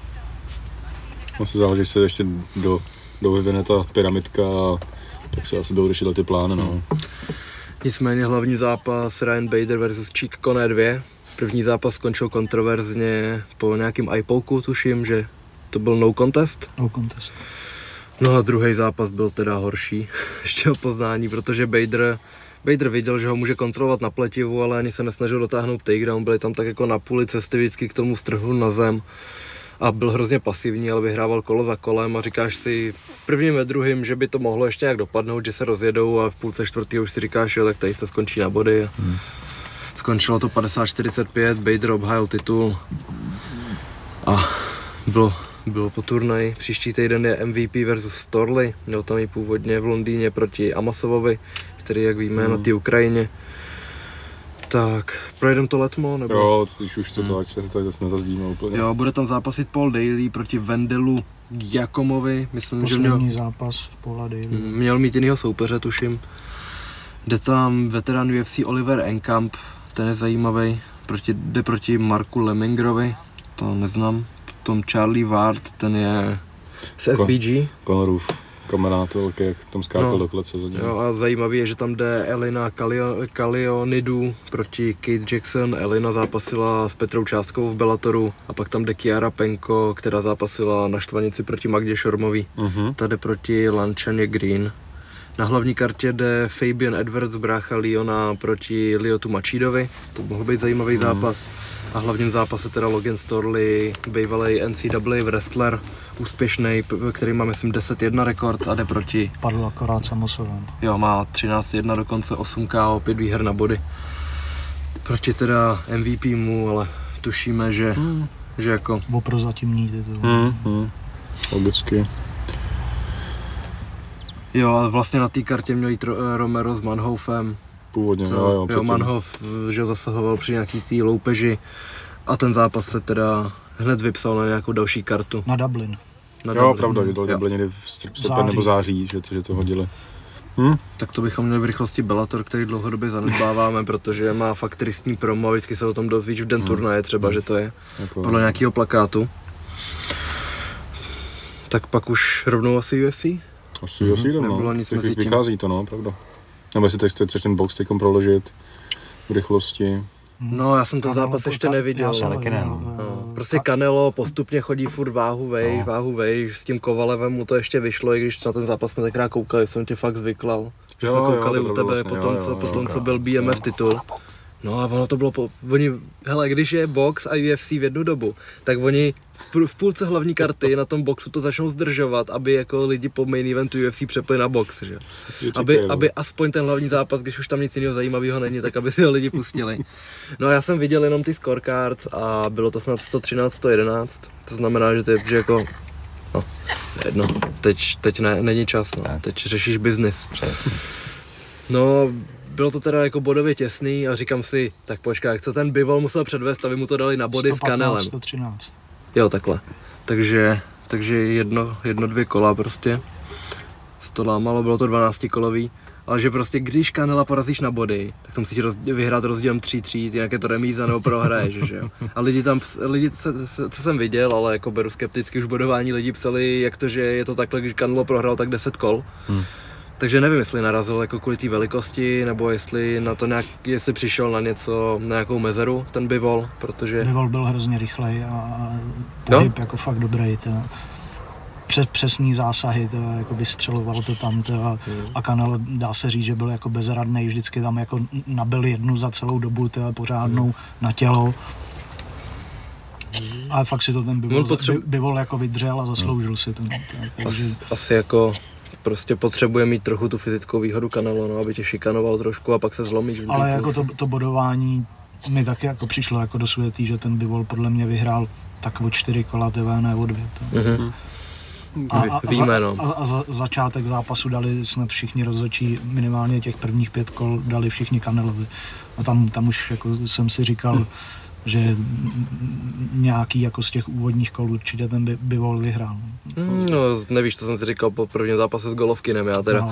Speaker 4: Asi záleží, že se ještě dovyvine ta pyramidka a tak se asi budou řešit ty plány, no.
Speaker 3: Nicméně hlavní zápas Ryan Bader versus Cheick Conor 2. První zápas skončil kontroverzně po nějakým eyepoku, tuším, že to byl no contest.
Speaker 2: No contest.
Speaker 3: No a druhý zápas byl teda horší, ještě o poznání, protože Bader viděl, že ho může kontrolovat na pletivu, ale ani se nesnažil dotáhnout takedown, byli tam tak jako na půli cesty vždycky k tomu strhnu na zem. A byl hrozně pasivní, ale vyhrával kolo za kolem a říkáš si v prvním ve druhým, že by to mohlo ještě nějak dopadnout, že se rozjedou a v půlce čtvrtého už si říkáš, jo, tak tady se skončí na body. Skončilo to 50-45, Bader obhájil titul a bylo po turnaji. Příští týden je MVP versus Storley, měl tam i původně v Londýně proti Amasovovi, který, jak víme, na té Ukrajině. Tak, projedeme to letmo, nebo?
Speaker 4: Jo, už to ať se tady zase nezazdíme úplně.
Speaker 3: Jo, bude tam zápasit Paul Daly proti Wendelu Giacomovi, myslím,
Speaker 2: poslední zápas Paula Daly.
Speaker 3: Měl mít jinýho soupeře, tuším. Jde tam veterán UFC Oliver Enkamp, ten je zajímavý, jde proti Marku Lemingerovi, to neznám. Potom Charlie Ward, ten je z SBG.
Speaker 4: Conorův kamarád velký, jak tam skákal do klece za něm.
Speaker 3: Jo, a zajímavý je, že tam jde Elina Kalionidou proti Kate Jackson. Elina zápasila s Petrou Částkovou v Bellatoru a pak tam jde Kiara Penko, která zápasila na štvanici proti Magdě Šormový. Tady proti Lančaně Green. Na hlavní kartě jde Fabian Edwards, brácha Leona proti Lyotu Machidovi. To mohl být zajímavý zápas. A hlavním zápase teda Logan Storley, bývalý NCAA wrestler, úspěšný, který má myslím 10-1 rekord a jde proti...
Speaker 2: Padl akorát Samosovem.
Speaker 3: Jo, má 13-1 dokonce, 8 KO, 5 výher na body. Proti teda MVP mu, ale tušíme, že jako...
Speaker 2: Bo prozatímní titul.
Speaker 4: Logicky.
Speaker 3: Jo, a vlastně na té kartě měl jít Romero s Manhoefem.
Speaker 4: Původně,
Speaker 3: jo, Manhoff, že zasahoval při nějaký té loupeži a ten zápas se teda hned vypsal na nějakou další kartu.
Speaker 2: Na Dublin.
Speaker 4: Jo, pravda, že to Dublin někdy v srpen nebo září, že to hodili.
Speaker 3: Tak to bychom měli v rychlosti Bellator, který dlouhodobě zanedbáváme, protože má fakt tristní promo a vždycky se o tom dozvíš v den turnaje třeba, že to je jako podle nějakého plakátu. Tak pak už rovnou asi UFC?
Speaker 4: Asi UFC jdem,
Speaker 3: nebylo nic mezi tím.
Speaker 4: Vychází to, no, pravda. Nebo jestli chceš ten box teďkom proložit v rychlosti.
Speaker 3: No, já jsem ten zápas ještě neviděl. Prostě Canelo postupně chodí furt váhu vejš, s tím Kovalevem mu to ještě vyšlo, i když na ten zápas jsme tenkrát koukali, jsem tě fakt zvyklal. Že jsme koukali u tebe vlastně, potom, co byl BMF titul. No a ono to bylo hele, když je box a UFC v jednu dobu, tak oni v půlce hlavní karty na tom boxu to začnou zdržovat, aby jako lidi po main eventu UFC přepli na box, že? Aby aspoň ten hlavní zápas, když už tam nic jiného zajímavého není, tak aby si ho lidi pustili. No a já jsem viděl jenom ty scorecards a bylo to snad 113-111, to znamená, že jako, no, jedno, teď není čas, no, teď řešíš biznis. No, bylo to teda jako bodově těsný a říkám si, tak počkej, jak co ten Bivol musel předvést, aby mu to dali na body 115, s Canelem.
Speaker 2: 113.
Speaker 3: Jo, takhle. Takže jedno, 2 kola prostě. Se to lámalo, bylo to 12kolový. Ale že prostě když Canela porazíš na body, tak to musíš vyhrát rozdílem 3-3, jinak je to remíza nebo prohraješ, že jo. A lidi, co jsem viděl, ale jako beru skepticky, už bodování lidi psali, jak to, že je to takhle, když Canelo prohrál tak 10 kol. Takže nevím, jestli narazil jako kvůli té velikosti, nebo jestli na to jestli přišel na nějakou mezeru ten Bivol, protože...
Speaker 2: Bivol byl hrozně rychlej a pohyb jako fakt dobrý. Přesný zásahy, jako vystřeloval to tam a Canelo, dá se říct, že byl jako bezradný, vždycky tam jako nabil jednu za celou dobu pořádnou na tělo. Ale fakt si to ten Bivol jako vydřel a zasloužil si to. Takže...
Speaker 3: Asi jako... Prostě potřebuje mít trochu tu fyzickou výhodu Canelo, no, aby tě šikanoval trošku a pak se zlomíš.
Speaker 2: Ale jako to bodování mi taky jako přišlo jako do světý, že ten Bivol podle mě vyhrál tak o 4 kola, ne o 2. A začátek zápasu dali snad všichni rozhodčí, minimálně těch prvních 5 kol dali všichni Canelovi. A tam už jako jsem si říkal, že nějaký jako z těch úvodních kol určitě ten Bivol vyhrál.
Speaker 3: No, nevíš, to jsem si říkal po prvním zápase s Golovkinem, já teda.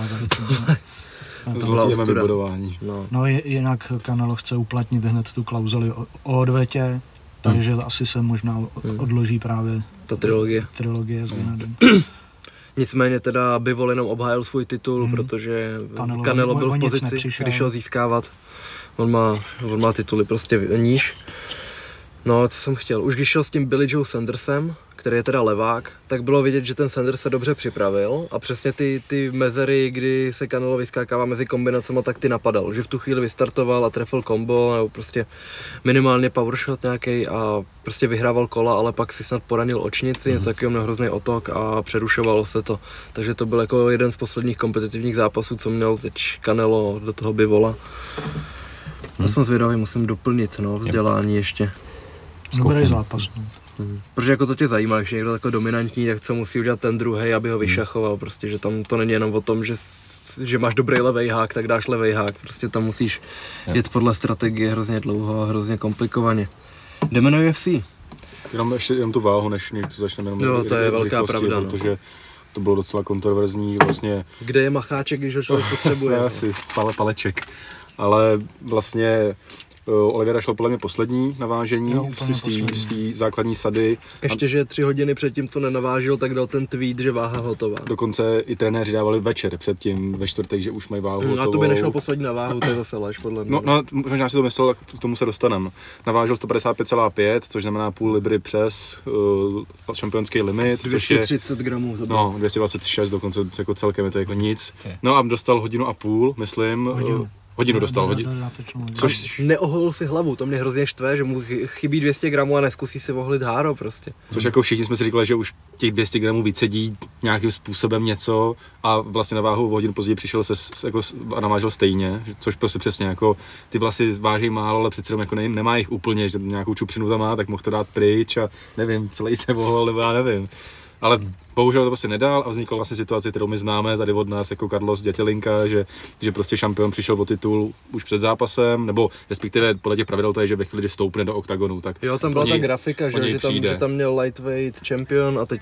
Speaker 4: To byla vybudování.
Speaker 2: No jinak Canelo chce uplatnit hned tu klauzuli o odvetě, takže asi se možná odloží právě
Speaker 3: ta
Speaker 2: trilogie s Vinadem.
Speaker 3: Nicméně teda Bivol jenom obhájil svůj titul, protože Canelo byl v pozici, když šel získávat. On má tituly prostě níž. No, co jsem chtěl, už když šel s tím Billy Joe Sandersem, který je teda levák, tak bylo vidět, že ten Sanders se dobře připravil a přesně ty mezery, kdy se Canelo vyskákává mezi kombinacemi, tak ty napadal, že v tu chvíli vystartoval a trefil kombo, nebo prostě minimálně powershot nějaký a prostě vyhrával kola, ale pak si snad poranil očnici, něco takového, měl hrozný otok a přerušovalo se to. Takže to byl jako jeden z posledních kompetitivních zápasů, co měl teď Canelo do toho Bivola. Já jsem zvědavý, musím doplnit vzdělání ještě.
Speaker 2: Dobrý zápas.
Speaker 3: Protože jako to tě zajímá, když je někdo takový dominantní, tak co musí udělat ten druhý, aby ho vyšachoval, prostě, že tam to není jenom o tom, že máš dobrý levej hák, tak dáš levej hák, prostě tam musíš jet podle strategie hrozně dlouho a hrozně komplikovaně. Jdeme na UFC.
Speaker 4: Jenom tu váhu, než to začneme jenom
Speaker 3: jo, to je velká pravda,
Speaker 4: protože to bylo docela kontroverzní vlastně.
Speaker 3: Kde je macháček, když ho člověk potřebuje?
Speaker 4: Asi paleček, ale vlastně Oliveira šel podle mě poslední navážení z té základní sady.
Speaker 3: Ještě, že 3 hodiny před tím, co nenavážil, tak dal ten tweet, že váha hotová.
Speaker 4: Dokonce i trenéři dávali večer předtím, ve čtvrtek, že už mají váhu hotovou.
Speaker 3: A to by nešel poslední na váhu, to je zase lež, podle mě.
Speaker 4: No, možná si to myslel, k tomu se dostaneme. Navážil 155,5, což znamená půl libry přes šampionský limit.
Speaker 3: 230 gramů. To
Speaker 4: bylo. No, 226 dokonce, jako celkem je to jako nic. No a dostal 1,5 hodiny, myslím. Hodinu dostal,
Speaker 3: což neoholil si hlavu, to mě hrozně štve, že mu chybí 200 gramů a neskusí si ohlit háro prostě.
Speaker 4: Což jako všichni jsme si říkali, že už těch 200 gramů vycedí nějakým způsobem něco a vlastně na váhu o hodinu později přišel a navážel stejně, což prostě přesně jako ty vlasy váží málo, ale přece jako nemá jich úplně, že nějakou čupřinu tam má, tak mohl to dát pryč a nevím, celý se oholil, nebo já nevím. Ale bohužel to prostě nedal a vznikla vlastně situace, kterou my známe tady od nás jako Carlos Dětělinka, že prostě šampion přišel o titul už před zápasem, nebo respektive podle těch pravidel to je, že ve chvíli, kdy stoupne do oktagonu, tak
Speaker 3: jo, tam byla ta grafika, že tam měl lightweight champion a teď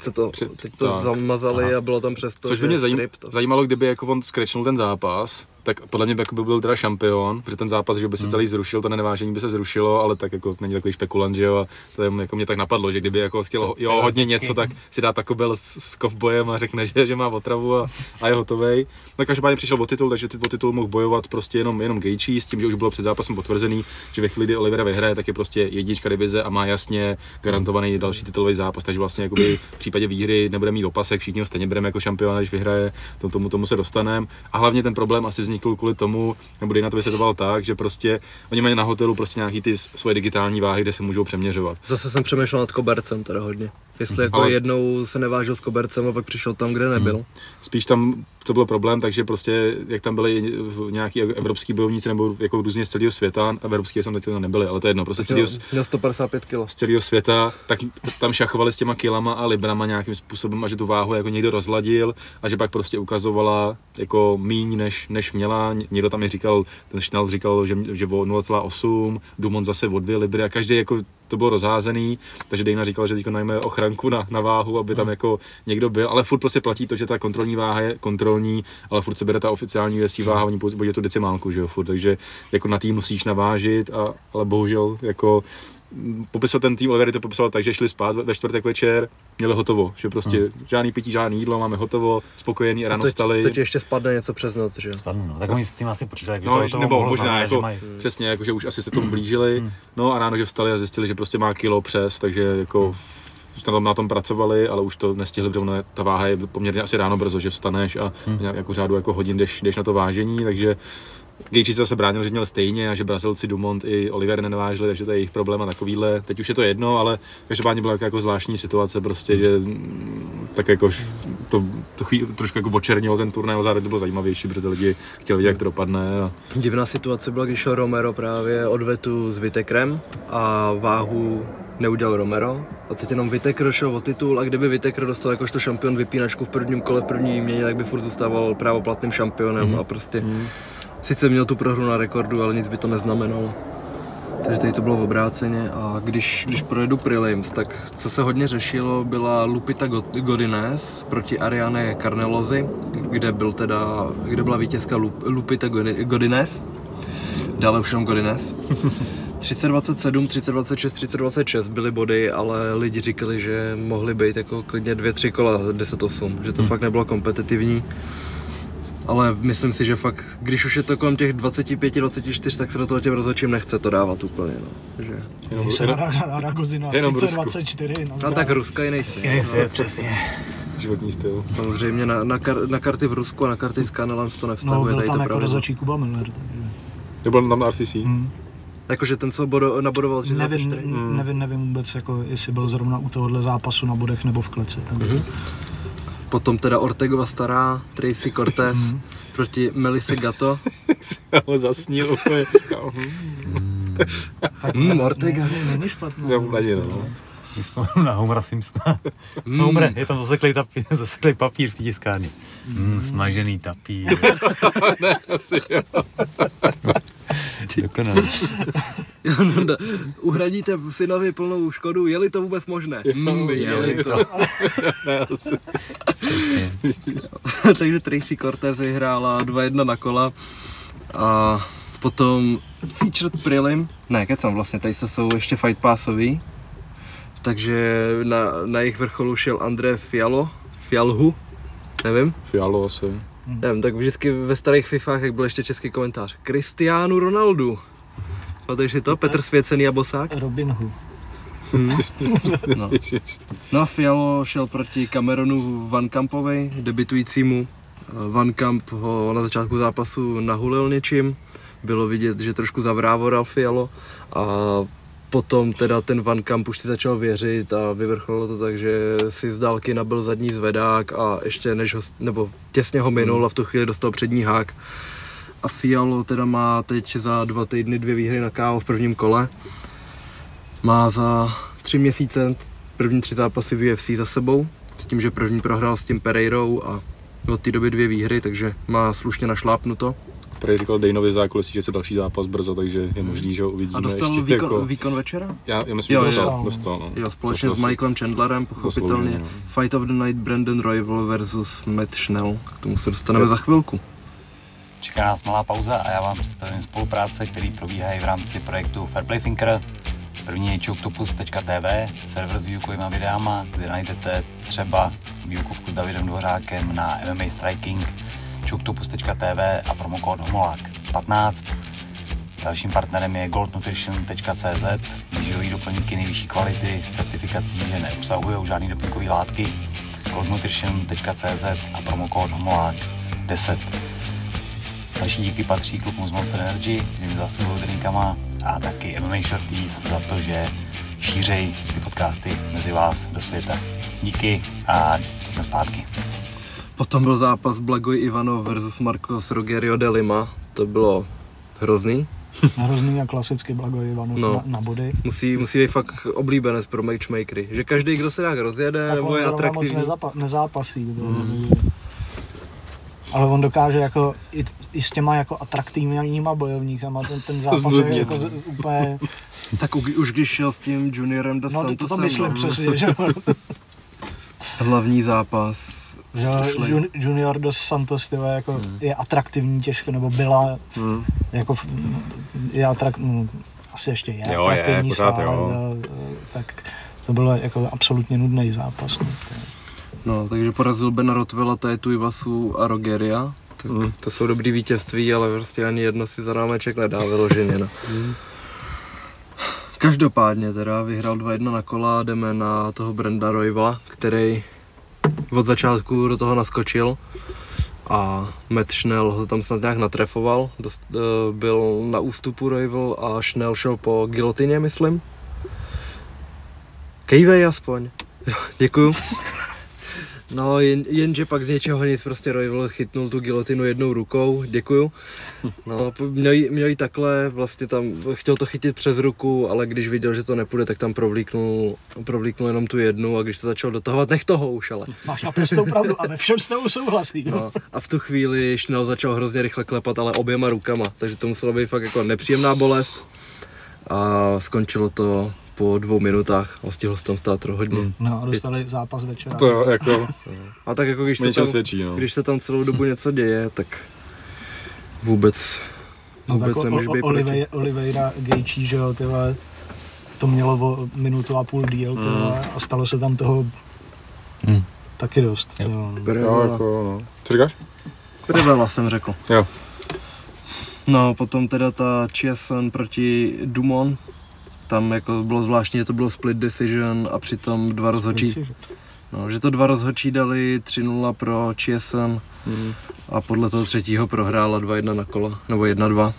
Speaker 3: to zamazali a bylo tam přesto,
Speaker 4: což by mě zajímalo, kdyby jako on scratchnul ten zápas, tak podle mě by byl teda šampion, protože ten zápas, že by se celý zrušil, to nevážení by se zrušilo, ale tak jako není takový špekulant, že jo, a to je, jako mě tak napadlo, že kdyby jako chtěl hodně něco, tak si dá takový s kovbojem a řekne, že má otravu a je hotovej. No každopádně přišel o titul, takže o titul mohl bojovat prostě jenom Gaethje s tím, že už bylo před zápasem potvrzený, že ve chvíli, kdy Olivera vyhraje, tak je prostě jednička divize a má jasně garantovaný další titulový zápas, takže vlastně jakoby v případě výhry nebude mít opasek, všichni ho stejně bereme jako šampiona, když vyhraje, tomu se dostaneme. A hlavně ten problém asi vznikl kvůli tomu, nebo Dana to vysvětloval tak, že prostě oni mají na hotelu prostě nějaký ty svoje digitální váhy, kde se můžou přeměřovat.
Speaker 3: Zase jsem přemýšlel nad kobercem teda hodně. Jestli jako jednou se nevážil s kobercem a pak přišel tam, kde nebyl.
Speaker 4: Spíš tam to byl problém, takže prostě jak tam byli nějaký evropský bojovníci nebo jako různě z celého světa, evropský jsem teď nebyli, ale to je jedno, prostě
Speaker 3: měl 155 kg.
Speaker 4: Z celého světa, tak tam šachovali s těma kilama a librama nějakým způsobem a že tu váhu jako někdo rozladil a že pak prostě ukazovala jako míň než měla. Někdo tam mi říkal, ten Schnell říkal, že o 0,8, Dumont zase o 2 libry a každý jako to bylo rozházený, takže Dana říkal, že teďko najme ochranku na váhu, aby tam jako někdo byl, ale furt prostě platí to, že ta kontrolní váha je kontrolní, ale furt se bere ta oficiální UFC váha, oni budou tu decimálku, že jo, furt, takže jako na tým musíš navážit, ale bohužel jako popisal ten tým, Oliveira to popisal tak, že šli spát ve čtvrtek večer, měli hotovo, že prostě žádný pití, žádný jídlo, máme hotovo, spokojený, ráno vstali.
Speaker 3: Teď ještě spadne něco přes noc, že?
Speaker 1: Spadne, no. Tak oni s tím asi počítali,
Speaker 4: že nebo možná jako přesně, jako že už asi se tomu blížili. No a ráno, že vstali a zjistili, že prostě má kilo přes, takže jako na tom pracovali, ale už to nestihli, protože ta váha je poměrně asi ráno brzo, že vstaneš a jako řádu jako hodin jdeš na to vážení, takže Gaethje se zase bránil, že měl stejně a že Brazilci Dumont i Oliver nenavážili, takže to je jejich problém a takovýhle. Teď už je to jedno, ale každopádně byla jako zvláštní situace prostě, že tak jako to trošku jako očernilo ten turnaj, ale zároveň to bylo zajímavější, protože lidi chtěli vidět, jak to dopadne.
Speaker 3: Divná situace byla, když šel Romero právě odvetu s Whittakerem a váhu neudělal Romero. A teď jenom Whittaker šel o titul a kdyby Whittaker dostal jakožto šampion vypínačku v prvním kole, v první výměně, tak by furt zůstával právoplatným šampionem a prostě sice měl tu prohru na rekordu, ale nic by to neznamenalo. Takže tady to bylo v obráceně a když projedu prelims, tak co se hodně řešilo, byla Lupita Godinez proti Ariane Carnellosi, kde byla vítězka Lupita Godinez, dále už jenom Godinez. 30-27, 30-26, 30-26 byly body, ale lidi říkali, že mohly být jako klidně 2-3 kola 10-8, že to fakt nebylo kompetitivní. Ale myslím si, že fakt, když už je to kolem těch 25-24, tak se do toho těm rozhodčím nechce to dávat úplně, no. Že...
Speaker 2: Na Ragozina 30-24.
Speaker 3: No tak Ruska je nejsmět.
Speaker 1: Přesně.
Speaker 4: Životní styl.
Speaker 3: Samozřejmě na karty v Rusku a na karty s Canelem se to nevztahuje,
Speaker 2: tady to jako rozhodčí Kuba Miller.
Speaker 4: To byl tam na RCC.
Speaker 3: Jakože ten, co nabodoval 324?
Speaker 2: Nevím vůbec, jako, jestli byl zrovna u tohohle zápasu na bodech nebo v kleci.
Speaker 3: Potom teda Ortegova stará, Tracy Cortez proti Melissa Gatto.
Speaker 4: Já ho zasnil úplně.
Speaker 3: Ortega.
Speaker 2: Není špatný.
Speaker 1: Vzpomenu na Homera Simpsona. Homer, je tam zaseklej papír v té tiskárně. Smažený tapír.
Speaker 4: Ne, asi jo.
Speaker 1: Dokonalý.
Speaker 3: Uhradíte synovi plnou škodu, je-li to vůbec možné? Je-li to. Takže Tracy Cortez vyhrála 2-1 na kola a potom featured prelim, vlastně tady jsou ještě fight passový, takže na jejich vrcholu šel André Fialhu, nevím.
Speaker 4: Fialo asi.
Speaker 3: Nevím, tak vždycky ve starých fifách, jak byl ještě český komentář. Cristiano Ronaldo. Takže to, Petr Svěcený a Bosák.
Speaker 2: Robin Hood.
Speaker 3: No a Fialo šel proti Cameronu Van Campovi, debitujícímu. Van Camp ho na začátku zápasu nahulil něčím. Bylo vidět, že trošku zavrávoral Fialo a potom teda ten Van Camp už si začal věřit a vyvrcholilo to tak, že si z dálky nabil zadní zvedák a ještě těsně ho minul a v tu chvíli dostal přední hák. A Fialo teda má teď za 2 týdny 2 výhry na KO v prvním kole. Má za 3 měsíce první 3 zápasy v UFC za sebou, s tím, že první prohrál s tím Pereirou a od té doby 2 výhry, takže má slušně našlápnuto.
Speaker 4: Prý říkal Dejnovi v zákulisí, že se další zápas brzo, takže je možný, že ho uvidíme.
Speaker 3: A dostal
Speaker 4: ještě
Speaker 3: výkon večera?
Speaker 4: Já myslím, že dostal. No.
Speaker 3: Jo, společně s Michaelem Chandlerem, pochopitelně.
Speaker 4: No.
Speaker 3: Fight of the Night Brandon Royval versus Matt Schnell. K tomu se dostaneme za chvilku.
Speaker 1: Čeká nás malá pauza a já vám představím spolupráce, které probíhají v rámci projektu Fairplay Thinker. První je choctopus.tv, server s výukovými videama, kde najdete třeba výukovku s Davidem Dvořákem na MMA Striking, choctopus.tv a promokód HOMOLák 15. Dalším partnerem je goldnutrition.cz, výživový doplňky nejvyšší kvality s certifikací, že neobsahují žádné doplňkové látky, goldnutrition.cz a promokód HOMOLák 10. Další díky patří klukům z Monster Energy, že mi zásobují drinkama, a taky MMA Shorties za to, že šířej ty podcasty mezi vás do světa. Díky a jsme zpátky.
Speaker 3: Potom byl zápas Blagoj Ivanov versus Marcos Rogerio de Lima. To bylo hrozný.
Speaker 2: Hrozný a klasicky Blagoj Ivanov na body.
Speaker 3: Musí být fakt oblíbenec pro matchmakery. Že každý, kdo se nějak rozjede,
Speaker 2: tak
Speaker 3: nebo je atraktivní.
Speaker 2: Moc nezápasí. Ale on dokáže jako i s těma jako atraktivníma bojovníkama ten zápas je jako úplně...
Speaker 3: Tak už když šel s tím Juniorem dos Santosem.
Speaker 2: No to myslím přesně, že...
Speaker 3: Hlavní zápas.
Speaker 2: Že Junior dos Santos jako je atraktivní těžko, nebo byla jako je asi ještě je
Speaker 4: jo,
Speaker 2: atraktivní
Speaker 4: je, pořád,
Speaker 2: tak to bylo jako absolutně nudný zápas.
Speaker 3: No, takže porazil Bena Rothwella, Taetu Ivasu a Rogeria. Tak to jsou dobrý vítězství, ale prostě ani jedno si za námeček nedá vyloženě. No. Každopádně teda vyhrál 2-1 na kola, jdeme na toho Brenda Royvala, který od začátku do toho naskočil a Matt Schnell ho tam snad nějak natrefoval. Byl na ústupu Royval a Schnell šel po gilotině, myslím. Kejvej aspoň. Děkuju. No, jenže pak z něčeho nic prostě Royval chytnul tu gilotinu jednou rukou, děkuju. No, měl jí takhle, vlastně tam chtěl to chytit přes ruku, ale když viděl, že to nepůjde, tak tam provlíknul jenom tu jednu a když to začal dotahovat, nech toho už, ale.
Speaker 2: Máš naprostou pravdu a ve všem s tebou souhlasím.
Speaker 3: No, a v tu chvíli Schnell začal hrozně rychle klepat, ale oběma rukama, takže to muselo být fakt jako nepříjemná bolest a skončilo to po 2 minutách a stihl se tam stát hodně.
Speaker 2: No a dostali zápas večera.
Speaker 4: To jako...
Speaker 3: A tak jako když se tam celou dobu něco děje, tak vůbec nemůžeš být proti.
Speaker 2: Oliveira Gaethje, že jo, tyhle, to mělo o 1,5 minuty díl, tyhle, a stalo se tam toho taky dost.
Speaker 4: Jo, jako no. Co říkáš?
Speaker 3: Prevela jsem řekl.
Speaker 4: Jo.
Speaker 3: No, potom teda ta Chiasson proti Dumont. Tam jako bylo zvláštní, že to bylo split decision a přitom 2 rozhodčí. No, že to 2 rozhodčí dali 3-0 pro Chiasson a podle toho 3. prohrála 2-1 na kola, nebo 1-2.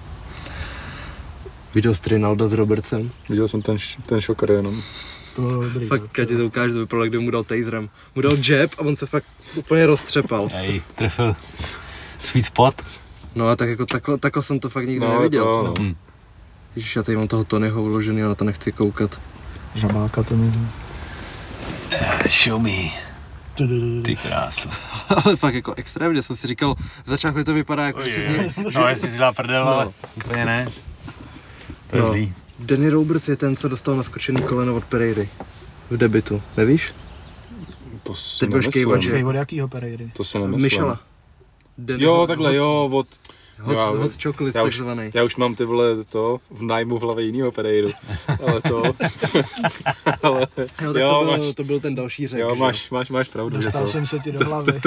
Speaker 3: Viděl jsi Rinalda s Robertsem?
Speaker 4: Viděl jsem ten šoker jenom.
Speaker 2: To bylo dobrý.
Speaker 3: Fakt, já ti to ukážu, to vypadalo, kdy mu dal taserem. Mu dal jab a on se fakt úplně roztřepal.
Speaker 1: Trefil sweet spot.
Speaker 3: No a tak jako takhle jsem to fakt nikdy neviděl.
Speaker 4: To,
Speaker 3: Ježiš, já tady mám toho Tonyho vložený, ale na to nechci koukat.
Speaker 2: Žabáka to mi...
Speaker 1: Show me. Ty krásu.
Speaker 3: Ale fakt jako extrémně, jsem si říkal, začátku to vypadá jako, že si
Speaker 1: no, jestli si dá prdel, ale úplně ne. To je zlý.
Speaker 3: Danny Roberts je ten, co dostal naskočený koleno od Pereiry v debutu, nevíš?
Speaker 4: To si nemyslím.
Speaker 2: Od jakýho Pereiry?
Speaker 4: To se nemyslím.
Speaker 3: Michela.
Speaker 4: Jo, takhle, jo, od...
Speaker 3: Hot chocolate takzvaný.
Speaker 4: Já už mám ty vole to v nájmu v hlavě jinýho Pereiru, ale to... ale,
Speaker 3: jo, to byl ten další řek.
Speaker 4: Jo, máš pravdu.
Speaker 2: Dostal jsem se ti do hlavy.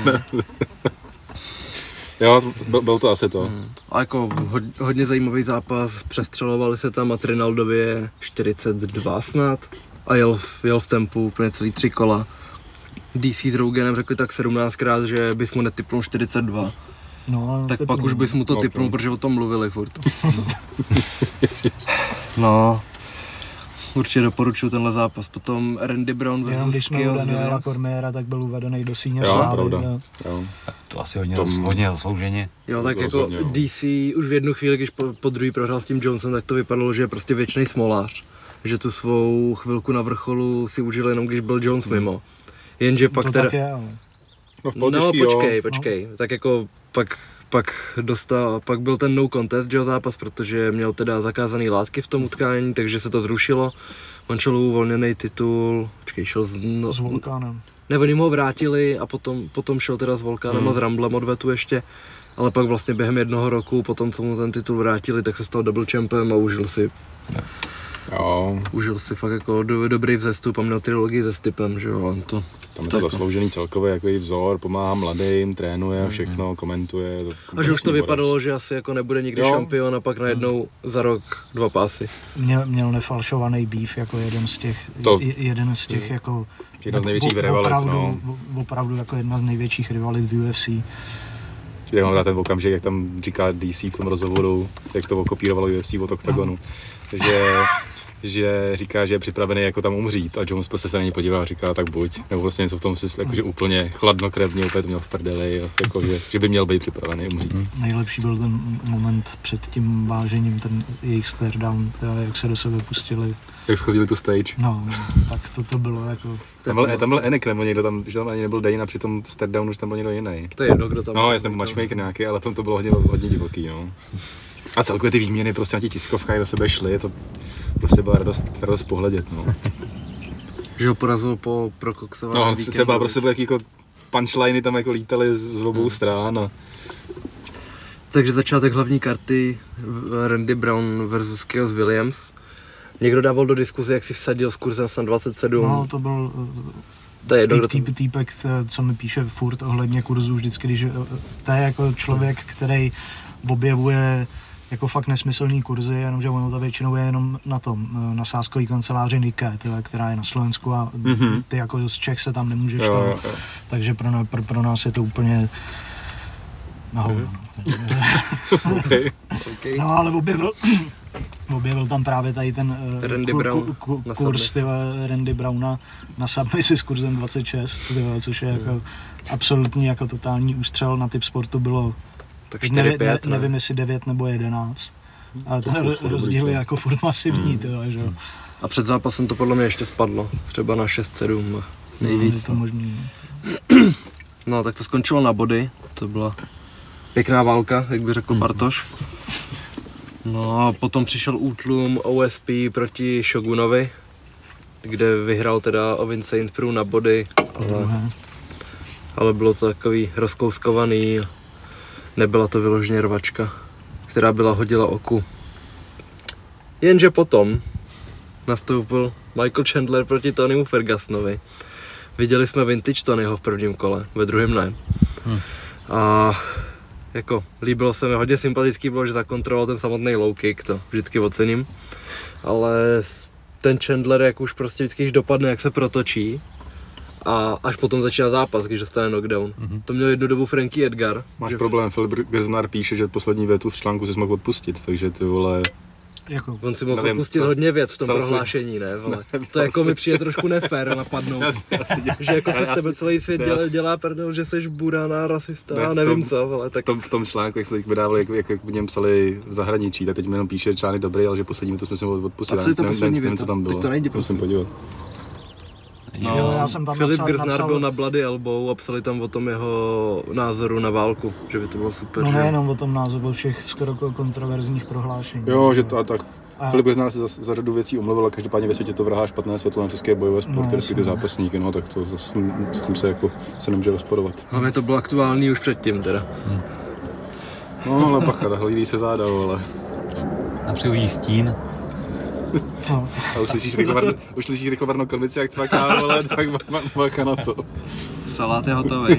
Speaker 4: Jo, byl to asi to.
Speaker 3: A jako hodně zajímavý zápas, přestřelovali se tam a Trinaldovi je 42 snad a jel v tempu úplně celý 3 kola. DC s Roganem řekli tak 17krát, že bys mu netipnul 42.
Speaker 2: No,
Speaker 3: tak pak už bys mu to tipnul, protože o tom mluvili furt. No, určitě doporučuji tenhle zápas. Potom Randy Brown versus
Speaker 2: Jenom když jsme u Daniela Cormiera, tak byl uvedený do síně
Speaker 4: slávy.
Speaker 2: Jo,
Speaker 4: pravda.
Speaker 2: Jo.
Speaker 1: Tak to asi hodně zaslouženě.
Speaker 3: Jo, tak jako DC už v jednu chvíli, když po druhý prohrál s tím Johnsonem, tak to vypadalo, že je prostě věčný smolář. Že tu svou chvilku na vrcholu si užil jenom, když byl Jones mimo. Jenže pak
Speaker 2: to
Speaker 3: teda...
Speaker 2: tak je, ale...
Speaker 4: No,
Speaker 3: počkej. Tak jako pak byl ten no contest, že zápas, protože měl teda zakázaný látky v tom utkání, takže se to zrušilo. On šel uvolněný titul, šel
Speaker 2: s Volkánem.
Speaker 3: Ne, oni mu ho vrátili a potom šel teda s Volkánem a s Ramblem odvetu ještě. Ale pak vlastně během 1 roku, potom co mu ten titul vrátili, tak se stal double champem a užil si fakt jako dobrý vzestup a měl trilogii se Stipem, že jo,
Speaker 4: tam je to zasloužený celkově jako i vzor, pomáhá mladým, trénuje všechno, komentuje.
Speaker 3: A že už to vypadalo, že asi jako nebude nikdy šampion a pak najednou za rok 2 pásy.
Speaker 2: Měl nefalšovaný beef jako jeden z těch jako...
Speaker 4: Jedna z největších rivalit,
Speaker 2: Opravdu jako jedna z největších rivalit v UFC.
Speaker 4: Já mám rád ten okamžik, jak tam říká DC v tom rozhovoru, jak to okopírovalo UFC od Octagonu, že říká, že je připravený jako tam umřít a Jones prostě se na něj podívá a říká tak buď, nebo vlastně něco v tom smyslu, jakože úplně chladnokrevně, úplně to měl v prdeli, jako, že by měl být připravený umřít.
Speaker 2: Nejlepší byl ten moment před tím vážením, ten jejich stare down, jak se do sebe pustili.
Speaker 4: Jak schodili tu stage.
Speaker 2: No, tak to bylo jako...
Speaker 4: Tam byl Enek nebo někdo tam, že tam ani nebyl Dane a při tom stare downu, že tam byl někdo jiný.
Speaker 3: To je jedno, kdo tam...
Speaker 4: No, jasně, matchmaker nějaký, ale tam to bylo hodně divoký, no. A celkově ty výměny prostě na těch tiskovkách do sebe šly, to prostě byla radost pohledět, no.
Speaker 3: Že ho porazil po prokoksovaném
Speaker 4: víkendu. No, třeba prostě byly jako punchliny tam jako lítaly z obou strán a...
Speaker 3: Takže začátek hlavní karty Randy Brown versus Kiosk Williams. Někdo dával do diskuze, jak si vsadil s kurzem na 27.
Speaker 2: No, to byl týpek, co mi píše furt ohledně kurzu vždycky, když to je jako člověk, který objevuje jako fakt nesmyslný kurzy, jenomže ono to většinou je jenom na sázkový kanceláři Nike, která je na Slovensku a ty jako z Čech se tam nemůžeš tam, takže pro nás je to úplně nahoru. No ale objevil tam právě tady ten kurz Randy Browna na submisi s kurzem 26, což je jako absolutní jako totální ústřel. Na Tipsportu bylo
Speaker 3: tak 4-5,
Speaker 2: nevím jestli 9 nebo 11. A ten rozdíl je jako furt masivní, že jo.
Speaker 3: A před zápasem to podle mě ještě spadlo, třeba na 6-7 nejvíc.
Speaker 2: Je to možný.
Speaker 3: No tak to skončilo na body, to byla pěkná válka, jak by řekl Bartoš. No a potom přišel útlum OSP proti Shogunovi, kde vyhrál teda Ovin St. Preux na body, ale bylo to takový rozkouskovaný, nebyla to vyloženě rvačka, která byla hodila oku. Jenže potom nastoupil Michael Chandler proti Tonymu Fergusonovi. Viděli jsme vintage Tonyho v prvním kole, ve druhém ne. A jako líbilo se mi, hodně sympatický bylo, že zakontroloval ten samotný low kick, to vždycky ocením. Ale ten Chandler, jak už prostě vždycky, když dopadne, jak se protočí a až potom začíná zápas, když dostane knockdown. To měl jednu dobu Frankie Edgar.
Speaker 4: Máš problém, Filip Gersnar píše, že poslední větu v článku si mohl odpustit, takže ty vole...
Speaker 2: Jako,
Speaker 3: on si mohl odpustit hodně věc v tom prohlášení, ne? Vole. To jako mi přijde trošku nefér napadnout. Že jako se z tebe celý svět dělá prdel, že jsi buraná, rasista a nevím co, vole. Tak...
Speaker 4: V tom článku, jak jsme teď vydávali, jak v něm psali v zahraničí, tak teď mi jenom píše článek dobrý, ale že poslední větu jsme si mohli odpustit. Nevím, co tam bylo.
Speaker 3: Tak to nejde,
Speaker 4: musím podívat.
Speaker 3: No, Filip Gersnar byl na Bloody Elbow a psali tam o tom jeho názoru na válku, že by to bylo super.
Speaker 2: No nejenom o tom názoru, o všech skoro kontroverzních prohlášení.
Speaker 4: Jo, že to tak. Filip Gersnar se za řadu věcí omluvil a každopádně ve světě to vrhá špatné světlo na české bojové sporty, ty zápasníky, no tak to s tím se nemůže rozporovat.
Speaker 3: Hlavně to bylo aktuální už předtím teda.
Speaker 4: No ale pacha, hlídí se záda, ale...
Speaker 1: A přihodíš stín.
Speaker 4: No. A už slyšíš rychlovarnou konvici, jak cvaká, ale tak bacha na to.
Speaker 3: Salát je hotový.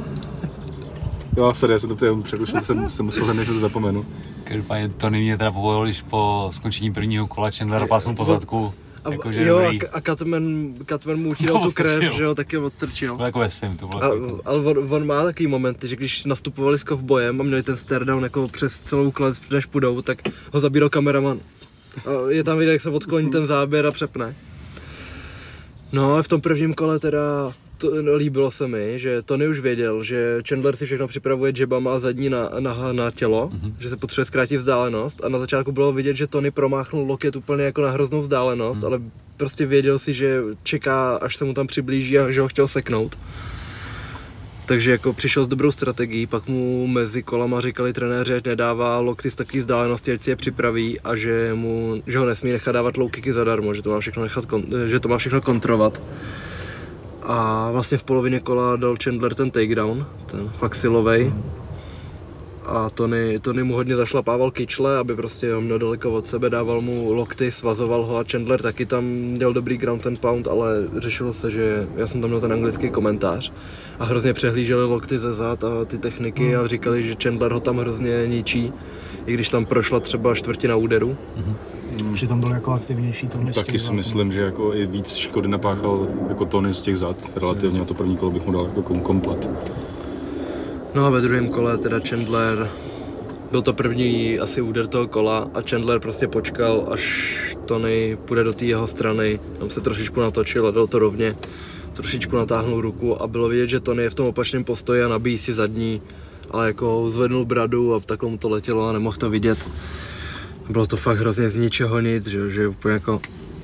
Speaker 4: Jo, sorry, já jsem to přerušil, jsem musel hned, že to zapomenu.
Speaker 1: Každopádně to mě teda povolil, když po skončení prvního kola Chandler pásnul po zadku. Jakože
Speaker 3: jo, a Cutman mu utíral tu krev, že jo, taky ho odstrčil.
Speaker 1: Bylo jako ve svým, to bylo
Speaker 3: ale on má takový momenty, že když nastupovali s kovbojem a měli ten stare down jako přes celou klec, než půjdou, tak ho zabíral kameraman. A je tam vidět, jak se odkloní ten záběr a přepne. No a v tom prvním kole teda líbilo se mi, že Tony už věděl, že Chandler si všechno připravuje jabama a zadní na tělo, že se potřebuje zkrátit vzdálenost a na začátku bylo vidět, že Tony promáchnul loket úplně jako na hroznou vzdálenost, ale prostě věděl si, že čeká, až se mu tam přiblíží a že ho chtěl seknout. Takže jako přišel s dobrou strategií, pak mu mezi kolama říkali trenéři, ať nedává lokty z takové vzdálenosti, ať si je připraví a že ho nesmí nechat dávat low kicky zadarmo, že to má všechno kontrovat. A vlastně v polovině kola dal Chandler ten takedown, ten fakt silovej. A Tony mu hodně zašlapával kyčle, aby prostě ho měl daleko od sebe, dával mu lokty, svazoval ho a Chandler taky tam dělal dobrý ground and pound, ale řešilo se, že já jsem tam měl ten anglický komentář a hrozně přehlíželi lokty ze zad a ty techniky a říkali, že Chandler ho tam hrozně ničí, i když tam prošla třeba čtvrtina úderu.
Speaker 2: Přitom byl jako aktivnější Tony.
Speaker 4: Taky si myslím, že jako i víc škody napáchal jako Tony z těch zad relativně a to první kolo bych mu dal jako komplet.
Speaker 3: No a ve druhém kole teda Chandler, byl to první asi úder toho kola a Chandler prostě počkal, až Tony půjde do té jeho strany, tam se trošičku natočil a dal to rovně, trošičku natáhnul ruku a bylo vidět, že Tony je v tom opačném postoji a nabíjí si zadní, ale jako zvednul bradu a takhle mu to letělo a nemohl to vidět. Bylo to fakt hrozně z ničeho nic, že úplně jako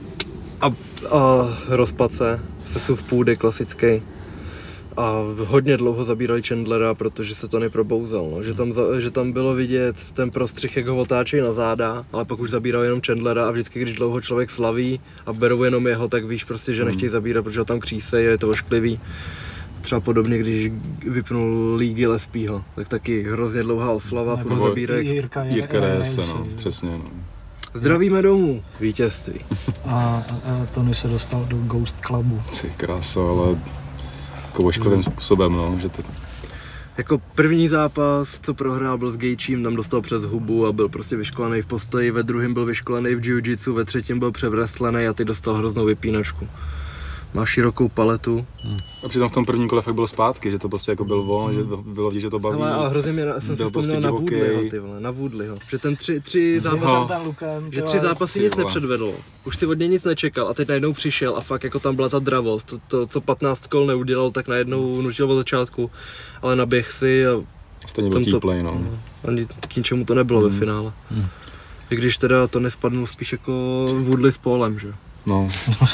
Speaker 3: a rozpad se sesuv půdy klasický. A hodně dlouho zabírali Chandlera, protože se to neprobouzal, no. Že tam bylo vidět ten prostřih, jak ho otáčejí na záda, ale pak už zabírali jenom Chandlera a vždycky, když dlouho člověk slaví a berou jenom jeho, tak víš prostě, že nechtějí zabírat, protože ho tam křísejí a je to ošklivý. Třeba podobně, když vypnul Lee Gillespieho, tak taky hrozně dlouhá oslava, furt zabírají.
Speaker 4: Jirka Reyese, no, přesně, no.
Speaker 3: Zdravíme domů, vítězství.
Speaker 2: A Tony se dostal do Ghost Clubu.
Speaker 4: Ty krása, ale jako ošklivým způsobem, no, že to...
Speaker 3: Jako první zápas, co prohrál, byl s Gaethjem, tam dostal přes hubu a byl prostě vyškolený v postoji, ve druhém byl vyškolený v jiu-jitsu, ve třetím byl převrestlený a ty dostal hroznou vypínačku. Má širokou paletu.
Speaker 4: A přitom v tom prvním kole fakt bylo zpátky, že to prostě jako byl on, že bylo vidět, že to baví.
Speaker 3: Ale hrozně mě, jsem si vzpomněl na Woodleyho, ty vole, na Woodleyho. Že ten tři zápasy nic nepředvedl. Už si od něj nic nečekal a teď najednou přišel a fakt jako tam byla ta dravost. To co 15 kol neudělal, tak najednou nutil od začátku, ale naběh si a...
Speaker 4: Stejně byl teamplay, no.
Speaker 3: Ani k ničemu to nebylo ve finále. I když teda to nespadnul spíš jako Woodley s Paulem, že?
Speaker 4: No.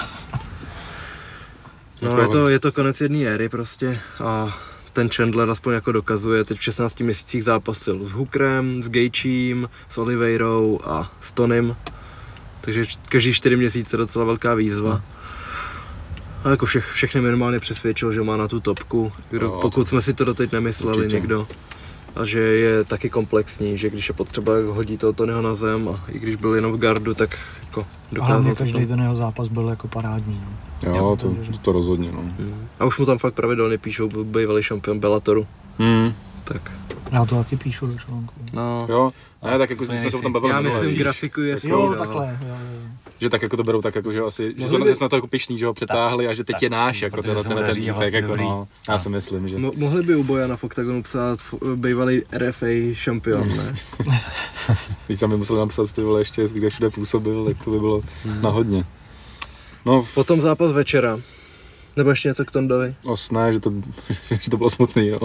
Speaker 3: No, je to konec jedné éry prostě a ten Chandler aspoň jako dokazuje, teď v 16 měsících zápasil s Hookerem, s Gaethjem, s Oliveirou a s Tonym, takže každý 4 měsíce docela velká výzva. A jako všechny minimálně přesvědčil, že má na tu topku, pokud jsme si to doteď nemysleli určitě. Někdo. A že je taky komplexní, že když je potřeba, hodí toho Tonyho na zem a i když byl jenom v gardu, tak jako dokázal to.
Speaker 2: Každý ten jeho zápas byl jako parádní. No.
Speaker 4: Jo, to rozhodně, no.
Speaker 3: A už mu tam fakt pravidelně píšou, bývalý šampion Bellatoru. Tak.
Speaker 2: Já to taky píšu do článku.
Speaker 3: No.
Speaker 4: Jo, a tak jako jsme se o tom bavili.
Speaker 3: Já myslím grafiku je
Speaker 2: jo, takhle. Jo.
Speaker 4: Že tak jako to berou tak jako, že asi, že jsou na to jako pišný, že ho přetáhli a že teď je náš, jako ten týpek, jako no, já si myslím, že...
Speaker 3: Mohli by u Bojana v Octagonu psát bývalý RFA šampion, ne?
Speaker 4: Když tam by museli napsat ty vole ještě, kde všude působil, tak to by bylo na hodně. No,
Speaker 3: potom zápas večera. Nebo ještě něco k Tondovi?
Speaker 4: Ne, že to bylo smutný, jo.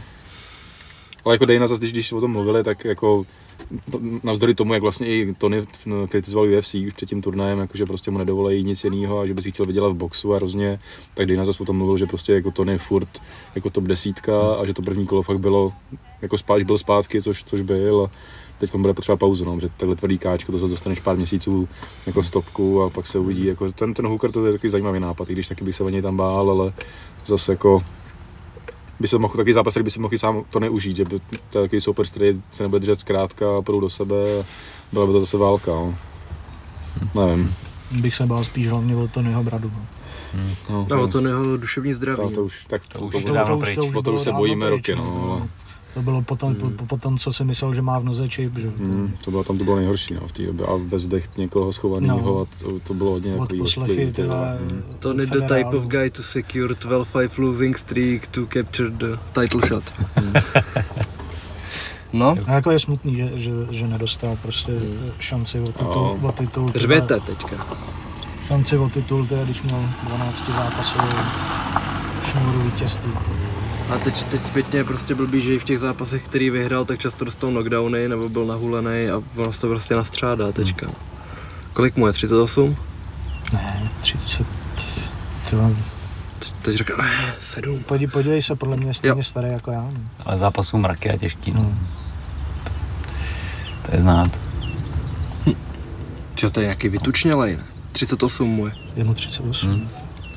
Speaker 4: Ale jako Dana zase, když o tom mluvili, tak jako navzdory tomu, jak vlastně i Tony kritizoval UFC už před tím turnajem, jakože prostě mu nedovolí nic jiného a že by si chtěl vydělat v boxu a hrozně, tak Dana zase o tom mluvil, že prostě jako Tony furt jako top 10 a že to první kolo fakt bylo, jako byl zpátky, což byl a teď bude potřeba pauzu, no, že takhle tvrdý káčko, to zase dostaneš pár měsíců jako stopku a pak se uvidí, jako ten Hooker to je takový zajímavý nápad, i když taky bych se o něj tam bál, ale zase jako by se mohl, taky zápas, který by se mohl i sám to neužít, že by to je takový soupeř, který se nebude držet zkrátka a půjdou do sebe a byla by to zase válka, no. Nevím.
Speaker 2: Bych se bál spíš hlavně o Tonyho bradu.
Speaker 3: No, o Tonyho duševní zdraví.
Speaker 4: To už se bojíme roky, no.
Speaker 2: To bylo potom, co si myslel, že má v noze čip, že?
Speaker 4: To bylo nejhorší, no, v té době. A ve zdech někoho schovaného a to bylo hodně
Speaker 2: od poslechy,
Speaker 3: Tony the type of guy to secure 12-5 losing streak to capture the title shot. No.
Speaker 2: A jako je smutný, že nedostal prostě šanci o titul.
Speaker 3: Řvěte teďka.
Speaker 2: Šanci o titul, když měl 12 zápasů, šňůru vítězství.
Speaker 3: A teď zpětně prostě blbý, že i v těch zápasech, který vyhrál, tak často dostal knockdowny nebo byl nahulený a ono se to prostě nastřádá teďka. Kolik mu je? 38?
Speaker 2: Ne, 30... Třeba...
Speaker 3: Teď řekl, ne, 7.
Speaker 2: Podívej se, podle mě je stejně starý jako já. Ne?
Speaker 1: Ale zápasů mraky a těžký, no. To je znát.
Speaker 3: Čo, to je nějaký vytučnělej, ne? 38 mu je.
Speaker 2: Je mu 38.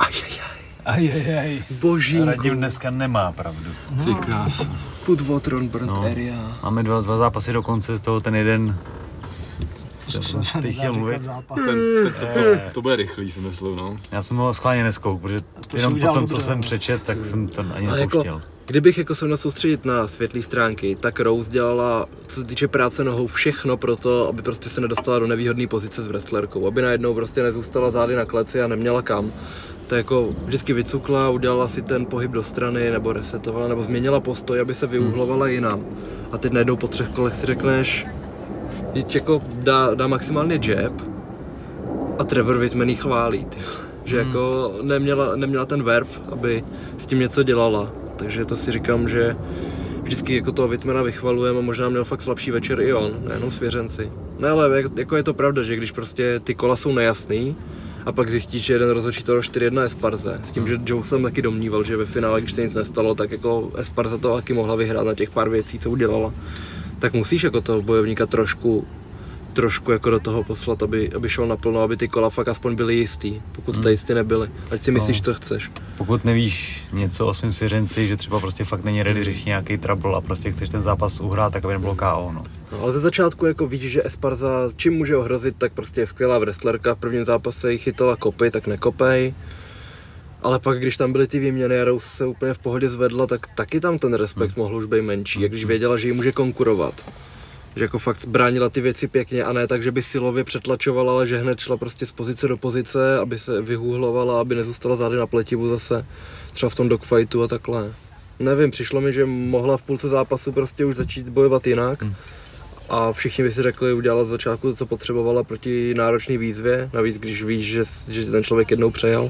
Speaker 1: Ajajaj.
Speaker 3: Božínku.
Speaker 1: Radim dneska nemá pravdu.
Speaker 4: Ty krás.
Speaker 3: Put water on burnt area.
Speaker 1: Máme dva zápasy do konce, z toho ten jeden...
Speaker 2: Jsem se nedá říkat zápas.
Speaker 4: To bude rychlý, si myslím, no.
Speaker 1: Já jsem ho schválně neskouk, protože jenom po tom, co jsem přečet, tak jsem to ani nepouštěl.
Speaker 3: Jako, kdybych jako se měl soustředit na světlý stránky, tak Rose dělala, co se týče práce nohou, všechno pro to, aby prostě se nedostala do nevýhodné pozice s wrestlerkou. Aby najednou prostě nezůstala zády na kleci a neměla kam. To jako vždycky vycukla, udělala si ten pohyb do strany, nebo resetovala, nebo změnila postoj, aby se vyúhlovala jinam. A teď najednou po 3 kolech si řekneš, jako dá maximálně jab a Trevor Whitman jí chválí, že jako neměla ten verb, aby s tím něco dělala, takže to si říkám, že vždycky jako toho Whitmana vychvalujeme a možná měl fakt slabší večer i on, nejenom svěřenci. Ne, ale jako je to pravda, že když prostě ty kola jsou nejasný a pak zjistíš, že jeden rozhodčí to 4-1 Esparze, s tím, že Joe jsem taky domníval, že ve finále, když se nic nestalo, tak jako Esparza to taky mohla vyhrát na těch pár věcí, co udělala. Tak musíš jako toho bojovníka trošku jako do toho poslat, aby šel naplno, aby ty kola fakt aspoň byly jistý, pokud to jistý nebyly. Ať si myslíš, co chceš.
Speaker 1: Pokud nevíš něco o svým svěřenci, že třeba prostě fakt není ready řešit nějaký trouble a prostě chceš ten zápas uhrát, tak aby nebylo KO, no.
Speaker 3: No, ale ze začátku jako vidíš, že Esparza čím může ohrozit, tak prostě je skvělá wrestlerka. V prvním zápase jí chytala kopy, tak nekopej. Ale pak, když tam byly ty výměny a Rose se úplně v pohodě zvedla, tak taky tam ten respekt mohl už být menší, jak když věděla, že jí může konkurovat. Že jako fakt bránila ty věci pěkně a ne tak, že by silově přetlačovala, ale že hned šla prostě z pozice do pozice, aby se vyhůhlovala, aby nezůstala zády na pletivu zase, třeba v tom dogfightu a takhle. Nevím, přišlo mi, že mohla v půlce zápasu prostě už začít bojovat jinak. A všichni by si řekli, udělala z začátku to, co potřebovala proti náročné výzvě, navíc když víš, že ten člověk jednou přejal.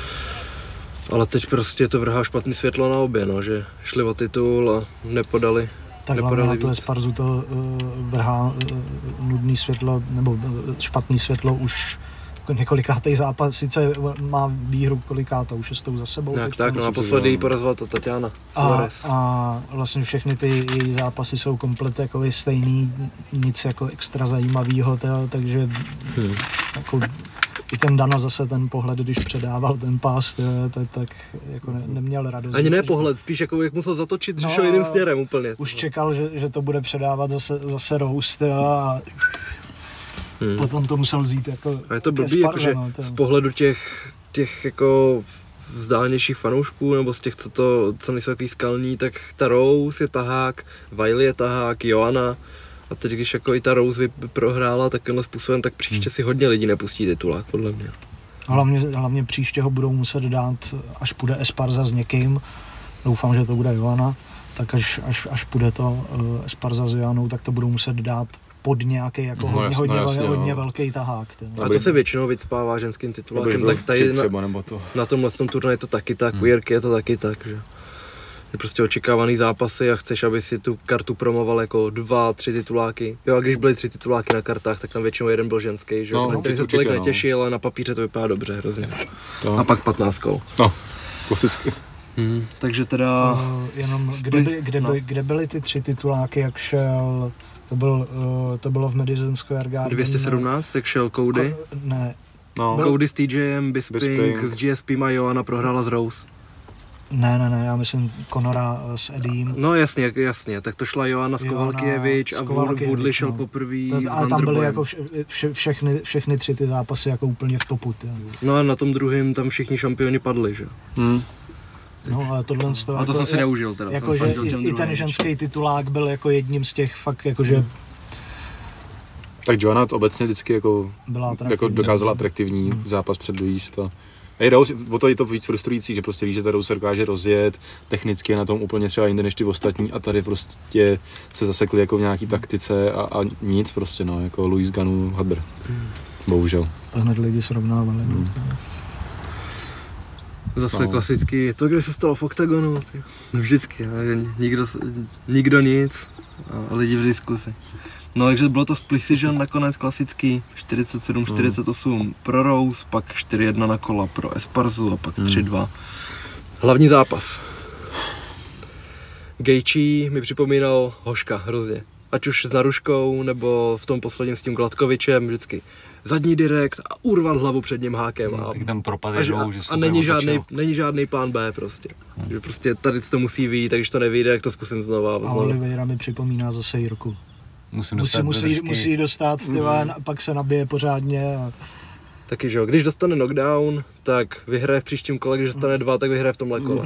Speaker 3: Ale teď prostě to vrhá špatný světlo na obě, no, že šli o titul a nepodali.
Speaker 2: Tak hlavně na tu Esparzu to vrhá nudný světlo, nebo špatný světlo už několikátej zápas, sice má výhru kolikátou, 6. za sebou.
Speaker 3: Tak, no naposledy jí porazila to Tatiana Suarez.
Speaker 2: A vlastně všechny ty její zápasy jsou komplet jako stejný, nic jako extra zajímavého, takže jako i ten Dana zase ten pohled, když předával ten pás, tak jako neměl radost.
Speaker 3: Ani ne pohled, spíš jako jak musel zatočit, že šel jiným směrem úplně.
Speaker 2: Už čekal, že to bude předávat zase Rose a potom to musel vzít jako.
Speaker 3: A je to blbý, jakože z pohledu těch jako vzdálenějších fanoušků, nebo z těch, co nejsou takový skalní, tak ta Rose je tahák, Wiley je tahák, Joanna. A teď, když jako i ta Rose prohrála takovýmhle způsobem, tak příště si hodně lidí nepustí titulák, podle mě.
Speaker 2: Hlavně příště ho budou muset dát, až půjde Esparza s někým, doufám, že to bude Joanna, tak až půjde to Esparza s Joannou, tak to budou muset dát pod nějaký jako hodně velký tahák.
Speaker 3: A to se většinou vycpává ženským titulákem, tak tady na tomhle turnaji je to taky tak, u Jirky je to taky tak, že je prostě očekávaný zápasy a chceš, aby si tu kartu promoval jako 2, 3 tituláky. Jo, a když byly 3 tituláky na kartách, tak tam většinou jeden byl ženský, že jo, který se tolik netěšil, ale na papíře to vypadá dobře hrozně. A pak 15 kol.
Speaker 4: No, klasicky.
Speaker 3: Takže teda...
Speaker 2: Jenom kde byly ty 3 tituláky, jak šel... To bylo v Madison Square Garden.
Speaker 3: 217, jak šel Cody. Cody s TJem, Bisping s GSP a Joanna prohrála s Rose.
Speaker 2: Ne, já myslím Conora s Eddiem.
Speaker 3: No jasně, tak to šla Joanna Kovalkiewicz a Woodley šel poprvé s Wonderboyem.
Speaker 2: Ale tam byly jako všechny 3 ty zápasy jako úplně v topu.
Speaker 3: No a na tom druhém tam všichni šampioni padli, že?
Speaker 2: No ale tohle z toho...
Speaker 3: A to jsem si neužil teda.
Speaker 2: Jakože i ten ženský titulák byl jako jedním z těch fakt jakože...
Speaker 4: Tak Joanna obecně vždycky jako dokázala atraktivní zápas předvíst a o to je to víc frustrující, že prostě víš, že ta Rose dokáže rozjet, technicky je na tom úplně třeba jinde než ty ostatní a tady prostě se zasekli jako v nějaký taktice a nic prostě, no, jako Louis Gunnu Hadber. Bohužel.
Speaker 2: To hned lidi srovnávali.
Speaker 3: Zase klasický, to kde se stalo v oktagonu, no vždycky, nikdo nic a lidi v diskusi. No takže bylo to z Precision nakonec klasický, 47-48 pro Rose, pak 4-1 na kola pro Esparzu a pak 3-2. Hlavní zápas. Gaethje mi připomínal Hoška hrozně. Ať už s Naruškou, nebo v tom posledním s tím Gladkovičem, vždycky zadní direkt a urvat hlavu před ním hákem.
Speaker 1: Tak tam propady jdou, že
Speaker 3: a není žádný plán B prostě. Že prostě tady to musí vyjít, takže to nevyjde, jak to zkusím znova.
Speaker 2: A Oliveira mi připomíná zase Jirku. Musí dostat, a pak se nabije pořádně.
Speaker 3: Taky, že jo, když dostane knockdown, tak vyhraje v příštím kole, když dostane 2, tak vyhraje v tomhle kole.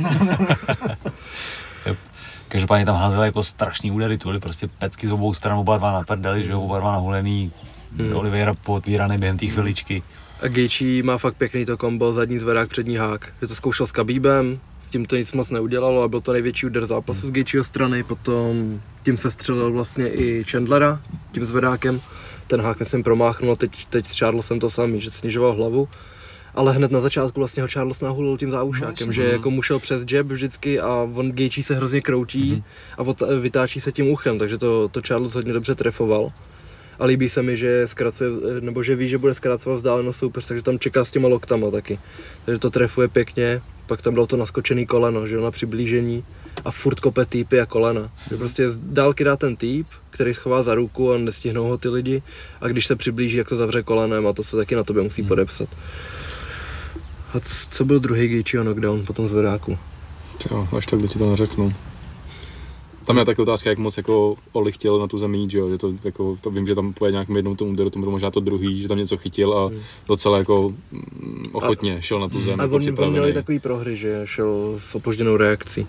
Speaker 1: Každopádně tam házeli jako strašný údery, to byly prostě pecky z obou stran, oba dva na prdeli, že oba dva nahulený, Oliveira pootvíraný během té chviličky.
Speaker 3: A Gaethje má fakt pěkný to kombo, zadní zvedák, přední hák. Je to zkoušel s Khabibem, s tím to nic moc neudělalo a byl to největší úder zápasu z Gaethjeho strany, potom tím se střelil vlastně i Chandlera, tím zvedákem. Ten hák myslím promáchnul, teď s Charlesem to samý, že snižoval hlavu. Ale hned na začátku vlastně ho Charles nahulil tím záušákem, že jako mu šel přes jab vždycky a on Gaethje se hrozně kroutí a vytáčí se tím uchem, takže to Charles hodně dobře trefoval. A líbí se mi, že zkracuje, nebo že ví, že bude zkracovat vzdálenost soupeř, takže tam čeká s těma loktama taky. Takže to trefuje pěkně, pak tam bylo to naskočený koleno, že na přiblížení a furt kope týpy a kolena. Že prostě z dálky dá ten týp, který schová za ruku a nestihnou ho ty lidi a když se přiblíží, jak to zavře kolenem a to se taky na tobě musí podepsat. A co byl druhý Gaethjeho knockdown po tom zvedáku?
Speaker 4: Jo, až tak by ti to neřeknu. Tam je taky otázka, jak moc jako Oli chtěl na tu zemi jít, že to, jako, to vím, že tam pojede nějakým jednou tomu úderu, tomu možná to druhý, že tam něco chytil a docela jako ochotně šel na tu zemi.
Speaker 3: A oni měli takový prohry, že šel s opožděnou reakcí.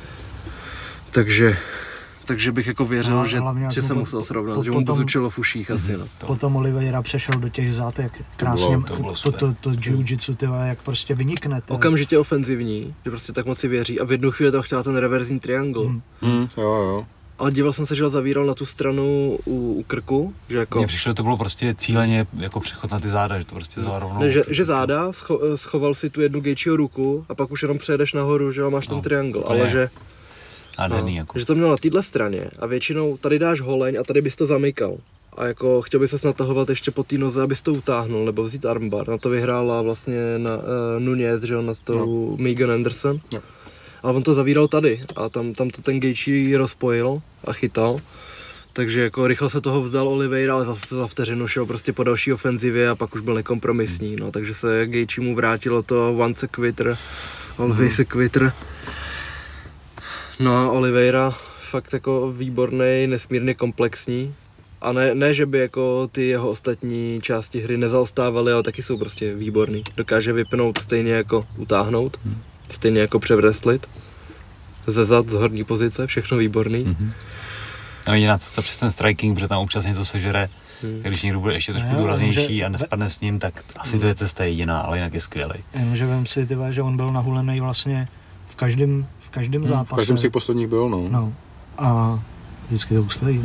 Speaker 3: Takže bych jako věřil, že se musel srovnat, že mu to zučilo v uších asi. No.
Speaker 2: Potom Oliveira přešel do těch zad, jak krásně to jiu-jitsu, jak prostě vynikne.
Speaker 3: Okamžitě ofenzivní, že prostě tak moc si věří a v jednu chvíli tam chtěla ten reverzní triangle.
Speaker 4: Jo.
Speaker 3: Ale díval jsem se, že ho zavíral na tu stranu u krku, že jako...
Speaker 1: Mně přišlo, že to bylo prostě cíleně jako přechod na ty záda, že to prostě vzal rovnou.
Speaker 3: Že záda, schoval si tu jednu Gaethjeho ruku a pak už jenom přejedeš nahoru, že máš ten triangle, ale že...
Speaker 1: Jako.
Speaker 3: Že to měl na téhle straně a většinou tady dáš holeň a tady bys to zamykal. A jako chtěl by se natahovat ještě po té noze, abys to utáhnul, nebo vzít armbar. Na to vyhrála vlastně Nunes, že on na to Megan Anderson. No. Ale on to zavíral tady a tam to ten Gaethje rozpojil a chytal. Takže jako rychle se toho vzdal Oliveira, ale zase za vteřinu šel prostě po další ofenzivě a pak už byl nekompromisní. No, takže se Gaethje mu vrátilo to once a quitter, always a quitter. No a Oliveira fakt jako výborný, nesmírně komplexní a ne, že by jako ty jeho ostatní části hry nezaostávaly, ale taky jsou prostě výborný. Dokáže vypnout stejně jako utáhnout, stejně jako převrestlit, ze zad, z horní pozice, všechno výborný.
Speaker 1: No jediná cesta přes ten striking, protože tam občas něco sežere, když někdo bude ještě trošku důraznější a nespadne s ním, tak asi to je cesta jediná, ale jinak je skvělý.
Speaker 2: Jenomže vem si, že on byl nahulený vlastně v každém zápase.
Speaker 4: V každém z těch posledních byl, no.
Speaker 2: A vždycky to ustojí.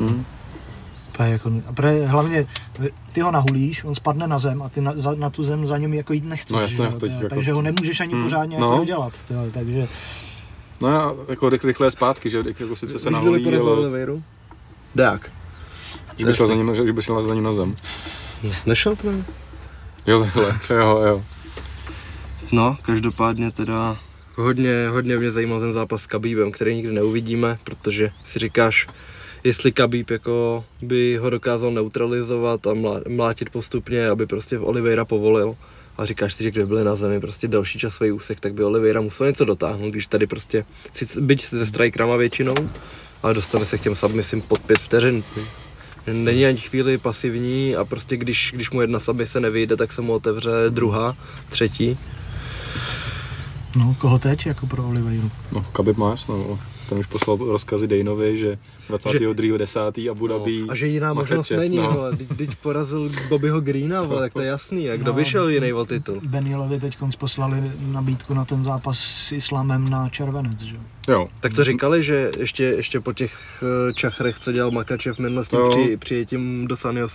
Speaker 2: Hlavně ty ho nahulíš, on spadne na zem a ty na tu zem za ním jako jít nechceš.
Speaker 4: No jasně,
Speaker 2: takže ho nemůžeš ani pořádně jako dělat. Takže...
Speaker 4: No a jako rychle zpátky, že jako sice se nahulí, ale...
Speaker 3: Dák.
Speaker 4: Že by šel za ním na zem.
Speaker 3: Nešel právě?
Speaker 4: Jo, takhle, jo.
Speaker 3: No, každopádně teda hodně mě zajímal ten zápas s Khabibem, který nikdy neuvidíme, protože si říkáš, jestli Khabib jako by ho dokázal neutralizovat a mlátit postupně, aby prostě Oliveira povolil. A říkáš si, že kdyby byli na zemi prostě další časový úsek, tak by Oliveira musel něco dotáhnout, když tady prostě, byť se strikerama většinou, ale dostane se k těm submisím pod 5 vteřin. Není ani chvíli pasivní a prostě když mu jedna submise nevyjde, tak se mu otevře druhá, třetí.
Speaker 2: No, koho teď jako pro Oliveiru?
Speaker 4: No, Khabib máš, no. Ten už poslal rozkazy Dejnovi, že 22.10. Abu Dhabi.
Speaker 3: A že jiná možnost není, no. Když porazil Bobbyho Greena, vole, tak to je jasný, jak kdo vyšel jiný o titul.
Speaker 2: Benielovi teď poslali nabídku na ten zápas s Islamem na červenec, že
Speaker 4: jo.
Speaker 3: Tak to říkali, že ještě po těch čachrech, co dělal Makačev minule s tím přijetím do San Jose.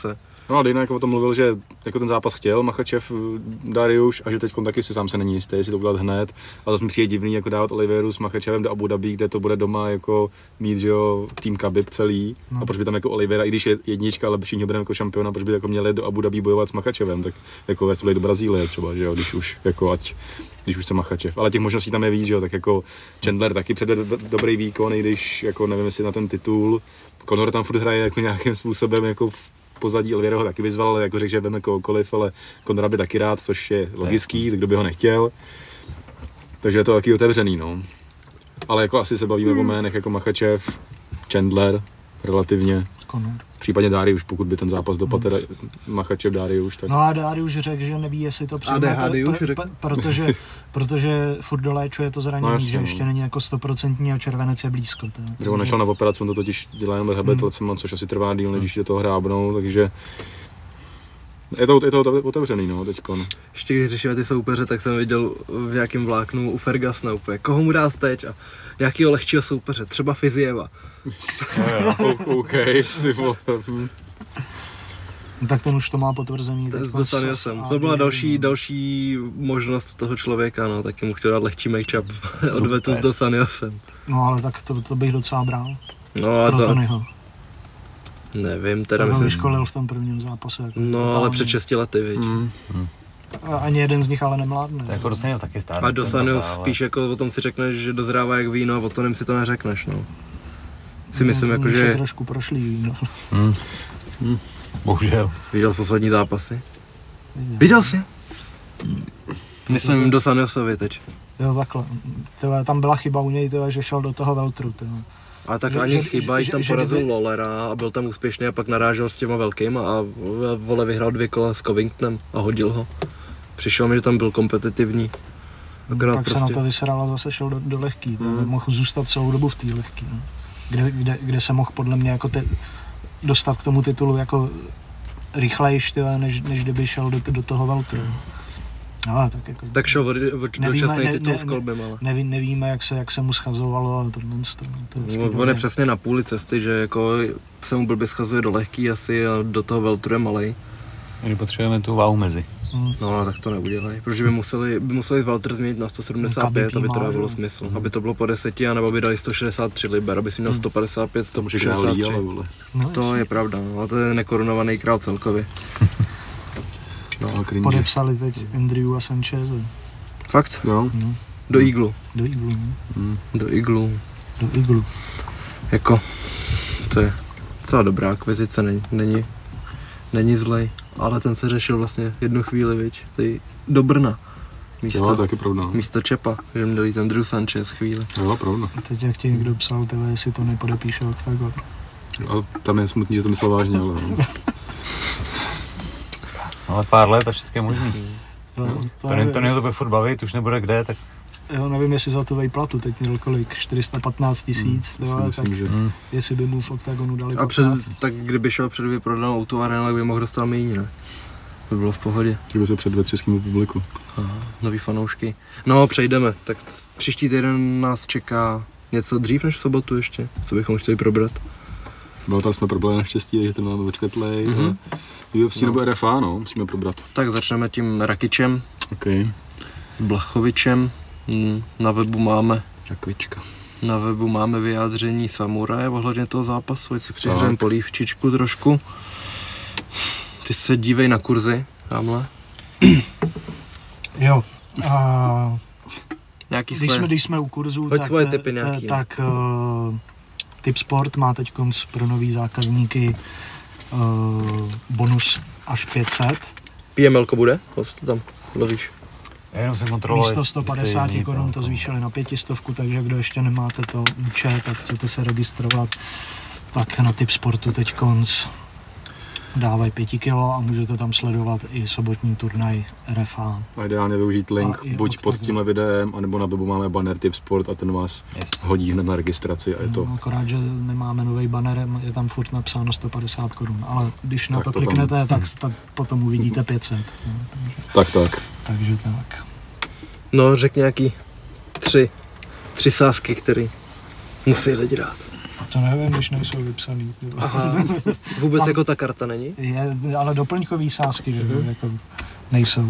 Speaker 4: No a Dejna jako o tom mluvil, že jako ten zápas chtěl Makhačev, Dariuš, a že teď taky si sám se není jistý, jestli to udělat hned. A zase mi přijde divný jako dávat Oliveru s Makhačevem do Abu Dhabi, kde to bude doma jako mít, že jo, tým Khabib celý. No. A proč by tam jako Oliveira, i když je jednička, ale všichni ho bereme jako šampiona, proč by jako měli do Abu Dhabi bojovat s Makhačevem, tak jako ať do Brazílie třeba, že jo, když už se Makhačev. Ale těch možností tam je víc, že jo, tak jako Chandler taky předvede dobrý výkon, i když jako nevím, jestli na ten titul. Conor tam furt hraje jako nějakým způsobem jako pozadí, Oliveira ho taky vyzval, ale jako řekl, že veme kohokoliv, ale Conora by taky rád, což je logický, tak kdo by ho nechtěl. Takže je to taky otevřený, no. Ale jako asi se bavíme o jménech jako Makhačev, Chandler, relativně.
Speaker 2: Conor.
Speaker 4: Případně Dariuš, pokud by ten zápas dopadl teda Makhačev, Dariuš. Tak...
Speaker 2: No a Dariuš řekl, že neví, jestli to přijme, protože furt doléčuje to zranění, no, že ještě není jako 100% a červenec je blízko.
Speaker 4: Že on nešel na operaci, on to totiž dělá jenom rehabilitacema, což asi trvá díl, než je toho hrábnou, takže je to otevřený, no, teďkon.
Speaker 3: Ještě když řešíme ty soupeře, tak jsem viděl v nějakém vláknu u Fergusona úplně, koho mu dát teď a jakýho lehčího soupeře, třeba Fizieva.
Speaker 4: OK, si vole.
Speaker 2: Tak ten už to má potvrzený.
Speaker 3: To byla další možnost toho člověka, no, taky mu chtěl dát lehčí make-up odvetu s Dos Anjosem.
Speaker 2: No ale tak to bych docela bral.
Speaker 3: No a
Speaker 2: pro Tonyho.
Speaker 3: Nevím, teda
Speaker 2: myslím... vyškolil v tom prvním zápase. Jako
Speaker 3: no totálně. Ale před 6 lety, viď.
Speaker 2: Ani jeden z nich ale nemládne.
Speaker 1: To jako Dos Anjos taky stárne.
Speaker 3: A Dos Anjos spíš jako o tom si řekneš, že dozrává jak víno a o tom si to neřekneš, no. Si myslím, jako že...
Speaker 2: trošku prošlý víno.
Speaker 1: Bohužel.
Speaker 3: Viděl jsi poslední zápasy? Viděl jsi? Myslím Dos Anjosovi teď.
Speaker 2: Jo, takhle. Tam byla chyba u něj, že šel do toho veltru.
Speaker 3: A tak ani chyba, tam porazil Lawlera a byl tam úspěšný a pak narážel s těma velkýma a vole vyhrál 2 kola s Covingtonem a hodil ho. Přišel mi, že tam byl kompetitivní.
Speaker 2: Akorát pak se na to vysral a zase šel do lehký. Mohl zůstat celou dobu v té lehký. No. Kde se mohl podle mě jako dostat k tomu titulu jako rychlejš, než kdyby šel do toho veltru. No,
Speaker 3: tak šel dočasný titul s Kolbem, ale...
Speaker 2: Nevíme, jak se mu schazovalo a
Speaker 3: on je přesně na půli cesty, že jako se mu blbě schazuje do lehký asi a do toho veltru je malej.
Speaker 1: My potřebujeme tu váhu mezi.
Speaker 3: No, tak to neudělají, protože by museli Walter změnit na 175, aby to dávalo smysl. Aby to bylo po 10, anebo by dali 163 liber, aby si měl 155, 163. To je pravda, no, to je nekorunovaný král celkově.
Speaker 2: No, podepsali teď Andrew a Sancheze.
Speaker 3: Fakt?
Speaker 4: Jo.
Speaker 3: Do Eaglu.
Speaker 2: Do Eaglu.
Speaker 3: Jako, to je docela dobrá akvizice, není zlej. Ale ten se řešil vlastně jednu chvíli, viď, do Brna.
Speaker 4: Jo, taky pravda.
Speaker 3: Místo Čepa, že měli ten Drew Sanchez chvíli.
Speaker 4: Jo, pravda.
Speaker 2: A teď jak ti někdo psal, jestli to nepodepíše Octagon.
Speaker 4: A tam je smutný, že to myslel vážně, ale
Speaker 1: ale pár let a všechno je možný. To bude furt bavit, už nebude kde, tak...
Speaker 2: Jo, nevím, jestli za tu vejplatu, teď měl kolik, 415 000, tak že... jestli by mu v Octagonu dali 15.
Speaker 3: Tak kdyby šel před vyprodanou Auto Arena, tak by mohl dostat méně, ne? To by bylo v pohodě.
Speaker 4: Kdyby se předvedl českému publiku.
Speaker 3: Nový fanoušky. No, přejdeme, tak příští týden nás čeká něco dřív než v sobotu ještě, co bychom chtěli probrat.
Speaker 4: Tam jsme probrali naštěstí, takže ten máme očkrtlej. UFC nebo RFA, no, musíme probrat. Tak
Speaker 3: začneme tím Rakičem.
Speaker 4: Okay.
Speaker 3: S Blachowicem. Na webu máme
Speaker 4: Rakvička.
Speaker 3: Na webu máme vyjádření Samuraje ohledně toho zápasu, ať si přihřejeme polívčičku trošku. Ty se dívej na kurzy, tamhle.
Speaker 2: Jo. Když jsme u kurzu, tak Tipsport má teď pro nový zákazníky bonus až 500.
Speaker 3: PML-ko bude? To tam lovíš.
Speaker 1: Jenom jsem kontroloval.
Speaker 2: Místo 150 korun to zvýšili na 500, takže kdo ještě nemáte to účet a chcete se registrovat, tak na Tipsportu teď dávají 5 kilo a můžete tam sledovat i sobotní turnaj RFA.
Speaker 4: A ideálně využít link buď pod tímhle videem, anebo na webu máme banner Tipsport a ten vás hodí hned na registraci a je to...
Speaker 2: Akorát, že nemáme nový banner, je tam furt napsáno 150 korun, ale když na to kliknete, tak potom uvidíte 500. Takže tak.
Speaker 3: No, řekni nějaký tři sázky, který musí lidi dát.
Speaker 2: To nevím, když nejsou vypsaný.
Speaker 3: Aha, vůbec jako ta karta není?
Speaker 2: Je, ale doplňkový sázky, že jako nejsou.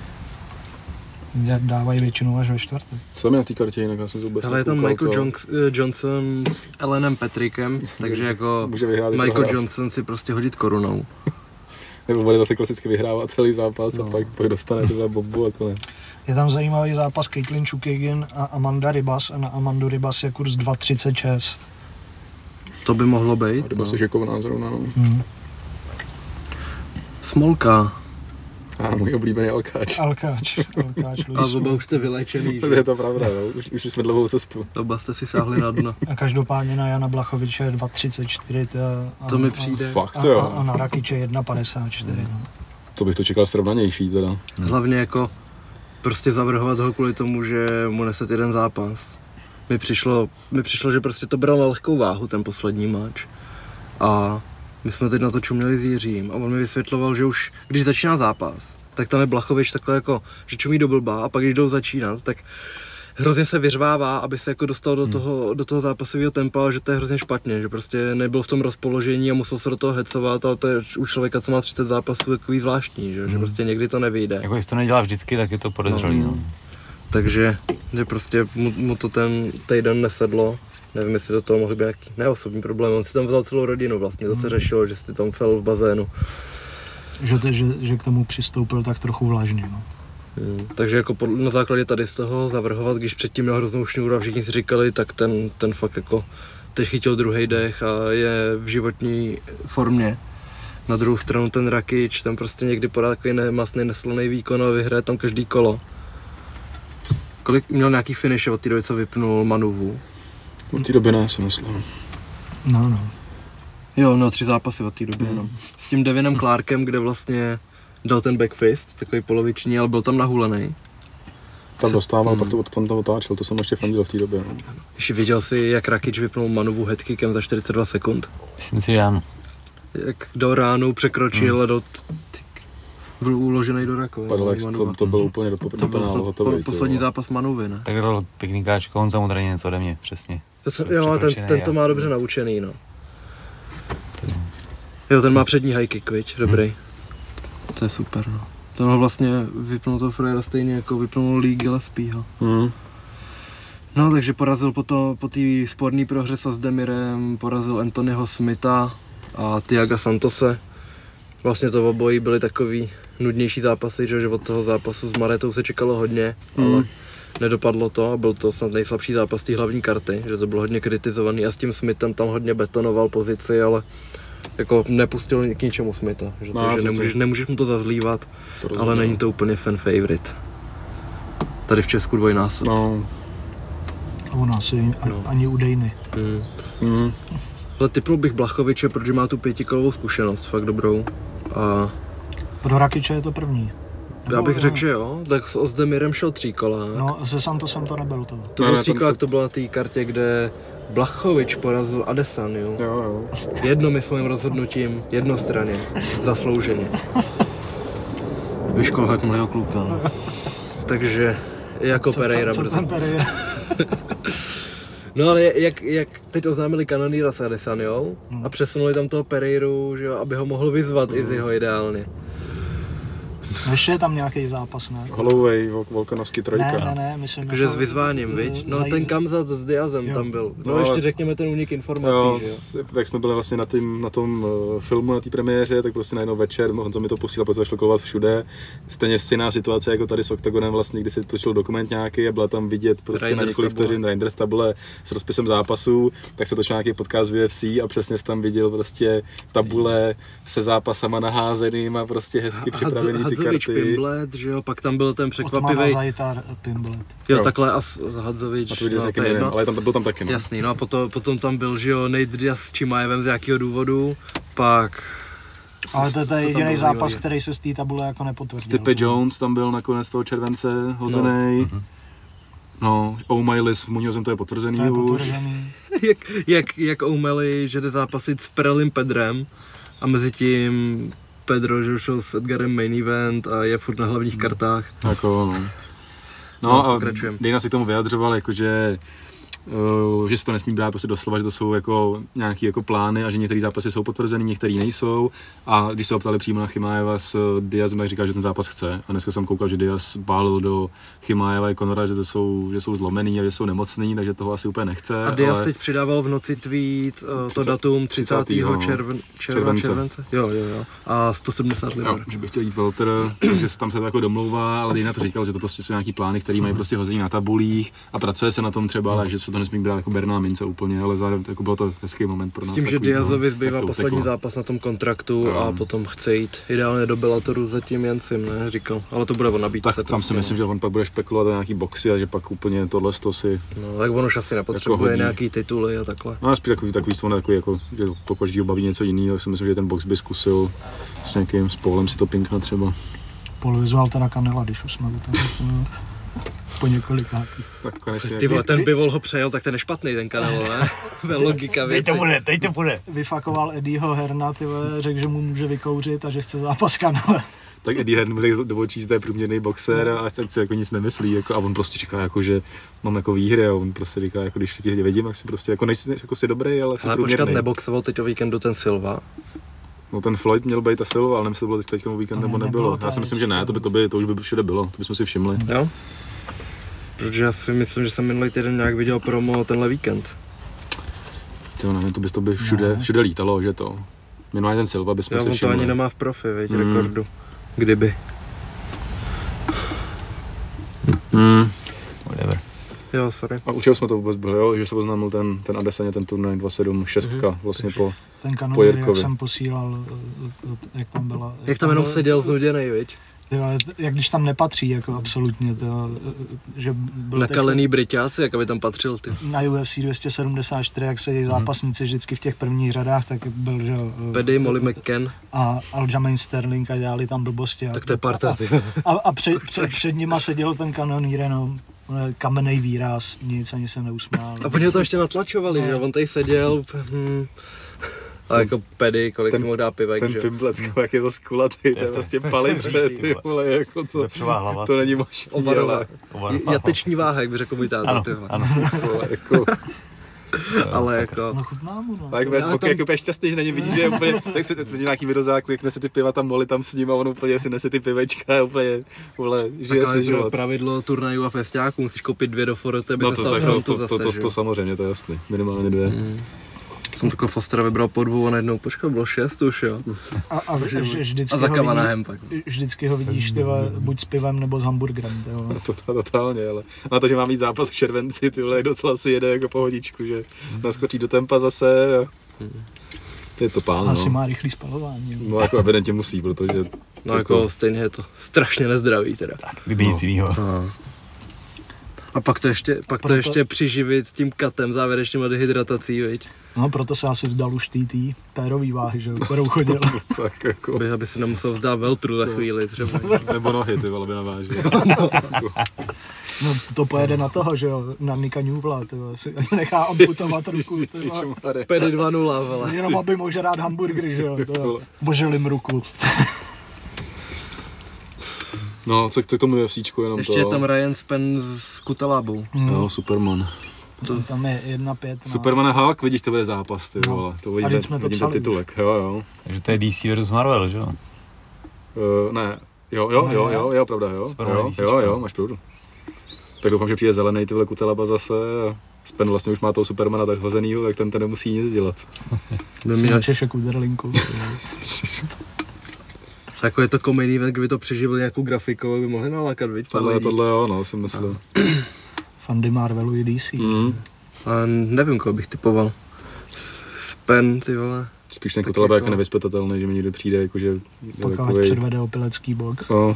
Speaker 2: Dávají většinou až ve čtvrtek.
Speaker 4: Co tam je na té kartě jinak? Já jsem vůbec
Speaker 3: ale je tam Michael Johnson s Allenem Patrickem, takže jako Michael Johnson si prostě hodit korunou.
Speaker 4: Nebo bude zase klasicky vyhrávat celý zápas a pak dostane tohle bombu a konec.
Speaker 2: Je tam zajímavý zápas Caitlin Chookagian a Amanda Ribas a na Amandu Ribas je kurz 2,36.
Speaker 3: To by mohlo být.
Speaker 4: Ribas je šikovná zrovna, no.
Speaker 3: Smolka.
Speaker 4: A můj oblíbený Alkáč.
Speaker 2: Alkáč.
Speaker 3: A oba už jste vylečený.
Speaker 4: To je to pravda, no. Už jsme dlouhou cestu.
Speaker 3: Oba jste si sáhli na dno.
Speaker 2: A každopádně na Jana Blachoviče je 2,34.
Speaker 3: To mi přijde.
Speaker 4: Fakt, jo.
Speaker 2: A na Rakiče 1,54. No.
Speaker 4: To bych to čekal srovnanější teda.
Speaker 3: Hlavně jako prostě zavrhovat ho kvůli tomu, že mu neset jeden zápas. Mi přišlo, že prostě to bral na lehkou váhu ten poslední match. A my jsme teď na to čuměli s Jiřím a on mi vysvětloval, že už když začíná zápas, tak tam je Blachovič takhle jako, že čumí do blba a pak když jdou začínat, tak hrozně se vyřvává, aby se jako dostal do toho zápasového tempa, že to je hrozně špatně, že prostě nebyl v tom rozpoložení a musel se do toho hecovat, ale to je u člověka, co má 30 zápasů, takový zvláštní, že prostě někdy to nevyjde.
Speaker 1: Jako jestli to nedělá vždycky, tak je to podezřelý, no.
Speaker 3: Takže že prostě mu to ten týden nesedlo. Nevím, jestli do toho mohly být nějaký neosobní problém. On si tam vzal celou rodinu vlastně, to se řešilo, že si tam fel v bazénu.
Speaker 2: Že k tomu přistoupil tak trochu vlažně, no.
Speaker 3: Takže jako na základě tady z toho zavrhovat, když předtím měl hroznou šňůru a všichni si říkali, tak ten fakt jako teď chytil druhý dech a je v životní formě. Na druhou stranu ten Rakič, ten prostě někdy podá takový nemastný, neslaný výkon a vyhraje tam každý kolo. Kolik měl nějaký finish od té doby, co vypnul Manuvu?
Speaker 4: Od té doby ne, si myslím.
Speaker 2: No.
Speaker 3: Jo, no 3 zápasy od té doby jenom. S tím Devinem Clarkem, kde vlastně dal ten backfist, takový poloviční, ale byl tam nahulený.
Speaker 4: Tam dostával, pak to tam otáčel, to jsem ještě fandil v té době. No.
Speaker 3: Ještě viděl jsi, jak Rakič vypnul Manuvu headkickem za 42 sekund?
Speaker 1: Myslím si, že ano.
Speaker 3: Jak do ránu překročil a byl uložený do rakoviny.
Speaker 4: Padl, to bylo úplně do penálu hotový.
Speaker 3: Poslední zápas Manuvy, ne?
Speaker 1: Tak dal pěkný káčko, on samozřejmě něco ode mě, přesně.
Speaker 3: Jo, ten to má dobře naučený, no. Jo, ten má přední high kick, viď? Dobrý. To je super, no. Ten vlastně vypnul toho frajera stejně jako vypnul Lee Gillespieho. No, takže porazil po té sporné prohře s Demirem, porazil Anthonyho Smitha a Thiaga Santose. Vlastně to obojí byly takový nudnější zápasy, že od toho zápasu s Maretou se čekalo hodně, ale nedopadlo to a byl to snad nejslabší zápas té hlavní karty, že to bylo hodně kritizovaný a s tím Smithem tam hodně betonoval pozici, ale jako nepustil k ničemu Smitha, že, že nemůžeš mu to zazlívat, ale není to úplně fan favorite. Tady v Česku dvojnásob.
Speaker 2: No. A u nás ani u Dejny.
Speaker 3: Ale tipnul bych Blachoviče, protože má tu 5kolovou zkušenost, fakt dobrou. A
Speaker 2: pro Rakiče je to první.
Speaker 3: Já bych řekl, že jo, tak s Ozdemirem šel 3 kola.
Speaker 2: No, se Santosem to nebylo to.
Speaker 3: To byl 3 kola, to bylo na té kartě, kde Blachovič porazil Adesanyju.
Speaker 4: Jo.
Speaker 3: Jednomyslným rozhodnutím, jednostranně, zaslouženě. Vyškolil jak mlého kluka. No. Takže jako Pereira
Speaker 2: brzo. Pereira?
Speaker 3: No ale jak teď oznámili Cannoniera s Adesanyjou a přesunuli tam toho Pereiru, že jo, aby ho mohl vyzvat Izzyho ideálně.
Speaker 2: Ještě je tam nějaký zápas, ne?
Speaker 4: Holloway, Volkanovský 3.
Speaker 2: Ne, myslím.
Speaker 3: Takže s vyzváním, viď? No ten Kamzat s Diazem tam byl. No ještě řekněme ten únik informací, že jo?
Speaker 4: Jak jsme byli vlastně na tom filmu, na té premiéře, tak prostě najednou večer, Honza mi to posílal, protože začalo kolovat všude. Stejně stejná situace jako tady s Octagonem vlastně, kdy se točil dokument nějaký a byla tam vidět prostě na několik vteřin Reinders tabule s rozpisem zápasů, tak se točil nějaký podcast v UFC a přesně jsi tam viděl prostě tabule se zápasama naházeným a prostě hezky připravený ty karty.
Speaker 3: Pimblet, že jo, pak tam byl ten překvapivý.
Speaker 2: Pimblet.
Speaker 3: Jo, takhle a Hadzovič.
Speaker 4: A to viděl ale tam byl tam taky, no.
Speaker 3: Jasný, no a potom tam byl, že jo, Nate Diaz s Chimaevem z jakého důvodu, pak...
Speaker 2: Ale to je jediný zápas, který se z té tabule jako nepotvrdil.
Speaker 4: Stipe Jones tam byl nakonec toho července hozenej. No, O'Malley s Muñozem, to je potvrzený
Speaker 2: to je
Speaker 4: už.
Speaker 2: Potvrzený.
Speaker 3: jak O'Malley, že jde zápasit s Perelim Pedrem a mezi tím Pedro, že šel s Edgarem main event a je furt na hlavních kartách.
Speaker 4: Jako, no a Dana si k tomu vyjadřoval, jakože že se to nesmí brát prostě doslova, že to jsou jako nějaký jako plány a že některé zápasy jsou potvrzený, některé nejsou. A když se optali přímo na Chimájeva s Diazem, tak říkal, že ten zápas chce. A dneska jsem koukal, že Diaz bálil do Chimájeva i Conora, že jsou zlomený a že jsou nemocný, takže toho asi úplně nechce.
Speaker 3: A Diaz teď přidával v noci tweet to datum 30. července. Jo. A 170 liber.
Speaker 4: Že bych chtěl jít Welter, že se tam se to jako domlouvá, ale Dana to říkal, že to prostě jsou nějaký plány, které mají prostě hození na tabulích a pracuje se na tom třeba, ale že se to nesmí brát jako berná mince úplně, ale zároveň jako byl to hezký moment pro nás.
Speaker 3: S tím, že Diazovi zbývá poslední zápas na tom kontraktu a potom chce jít ideálně do Bellatoru za tím Jensim, ne, říkal, ale to bude on nabít se.
Speaker 4: Tam si myslím, že on pak bude špekulovat o nějaký boxy a že pak úplně tohle si...
Speaker 3: No, tak on už asi nepotřebuje jako nějaký tituly a takhle.
Speaker 4: No, spíš takový jako, že pokud ho baví něco jiného, tak si myslím, že ten box by zkusil s nějakým Paulem si to pinknout třeba.
Speaker 2: Paul vyzval teda Canela, když už jsme u toho po několikátý.
Speaker 3: Ty vole, ten Bivol ho přejel, tak ten je špatný, ten Canelo, ne? Logika věci.
Speaker 1: Teď to bude.
Speaker 2: Vyfakoval Eddieho Herna, ty vole, řekl, že mu může vykouřit a že chce zápas Canela.
Speaker 4: Tak Eddie Hearn bude do očí, že to je průměrný boxer a teď si jako nic nemyslí jako, a on prostě říká jako, že mám jako výhry a on prostě říká jako, když tě vidím, tak si prostě jako nejsi jako si dobrý, ale jsi průměrný. Ale počkat,
Speaker 3: neboxoval teď o víkendu ten Silva?
Speaker 4: No ten Floyd měl být a Silva, ale nevím, jestli to bylo teď víkend nebo nebylo. Já si myslím, že ne, to už by všude bylo, to bychom si všimli.
Speaker 3: Jo? Protože já si myslím, že jsem minulý týden nějak viděl promo tenhle víkend.
Speaker 4: To nevím, to by všude lítalo, že to. Minulý ten Silva bychom si všimli.
Speaker 3: On to ani nemá v profi, veď, rekordu. Kdyby.
Speaker 1: Whatever.
Speaker 3: Jo, sorry.
Speaker 4: A u čeho jsme to vůbec byli, jo? Že se oznámil ten Adesanya, ten turnaj 276 vlastně
Speaker 2: ten
Speaker 4: po Jirkovi.
Speaker 2: Jak jsem posílal, jak tam byla.
Speaker 3: Jak tam jenom seděl znuděnej, viď?
Speaker 2: Jak když tam nepatří, jako absolutně, to, že byl
Speaker 3: nakalený Briťáci, jak aby tam patřil, ty.
Speaker 2: Na UFC 274, jak sedí zápasníci vždycky v těch prvních řadách, tak byl, že
Speaker 3: Paddy, Molly McCann
Speaker 2: a Aljamain Sterling a dělali tam blbosti.
Speaker 3: Tak to je parta, ty.
Speaker 2: A před nima seděl ten kanonýr, no, kamenný výraz, nic, ani se neusmál.
Speaker 3: A oni to ještě natlačovali, že on tady seděl, a jako Paddy, kolik si mohl dát pivek,
Speaker 4: že? Ten pimplet, jak je to skulatý, to je vlastně palice, ty vole, jako to není možný.
Speaker 3: Ovarová. Jateční váha, jak by řekl můj táta, ty vole. Jako, ale jako...
Speaker 2: No chutná mu, no.
Speaker 4: Ale jako šťastný, že na něm vidí, že je úplně, tak se nějaký videozák, klikne si ty piva tam Molly tam s ním a on úplně si nese ty pivečka a úplně, vole, žije si život.
Speaker 3: Pravidlo turnajů a festiáků, musíš koupit 2 do foroty, aby se stal frontu zase,
Speaker 4: to samozřejmě, to je jasný, minimálně 2.
Speaker 3: Jsem takového Fostera vybral po 2 a najednou, počkej, bylo 6 už, jo.
Speaker 2: A vždycky ho vidíš, tyhle, buď s pivem nebo s hamburgerem, tyhle.
Speaker 4: Totálně, ale na to, že má mít zápas v červenci, tyhle, docela si jede jako pohodičku, že naskočí do tempa zase a to je to pán, no.
Speaker 2: Asi má rychlý spalování.
Speaker 4: No jako evidentně musí, protože...
Speaker 3: No jako stejně je to strašně nezdravý teda.
Speaker 1: Tak, kdyby nic jinýho.
Speaker 3: A pak to ještě přiživit s tím katem závěrečným a dehydratací, viď?
Speaker 2: No, proto se asi vzdal už tý pérový váhy, že kterou chodil.
Speaker 4: Tak jako...
Speaker 3: Aby si nemusel vzdát veltru za chvíli třeba.
Speaker 4: Nebo nohy, ty vole, by navážil.
Speaker 2: No, to pojede na toho, že jo, na Nika Newvla, ty vole, si nechá amputovat ruku, ty vole.
Speaker 3: Pedy 2-0, vole.
Speaker 2: Jenom aby mohl žrát hamburgery, že jo, boželím ruku.
Speaker 4: No, co k tomu UFCčku, jenom
Speaker 3: ještě
Speaker 4: to...
Speaker 3: Ještě je tam Ryan Spenn s Kutalábou.
Speaker 4: Jo, Superman.
Speaker 2: Tam je 1-5.
Speaker 4: Superman a Hulk, vidíš, to bude zápas, ty vole. To vidíme ten titulek, jo.
Speaker 1: Takže to je DC vs Marvel, že jo?
Speaker 4: Ne, jo, pravda, jo, máš pravdu. Tak doufám, že přijde zelený tyhle Kutalaba zase a Spen vlastně už má toho Supermana tak hozenýho, tak ten nemusí nic dělat.
Speaker 2: Měl Češek Uderlinku.
Speaker 3: Jako je to komední, kdyby to přeživil nějakou grafikou, by mohli nalákat, viď?
Speaker 4: Tohle jo, no, si myslím.
Speaker 2: Fandy Marvelu i DC.
Speaker 3: A nevím, koho bych typoval. Spen, ty vole.
Speaker 4: Spíš ten Kutalaba jako nevyzpytatelný, že mi někdy přijde, jakože...
Speaker 2: Pokud předvede opilecký box.
Speaker 4: No.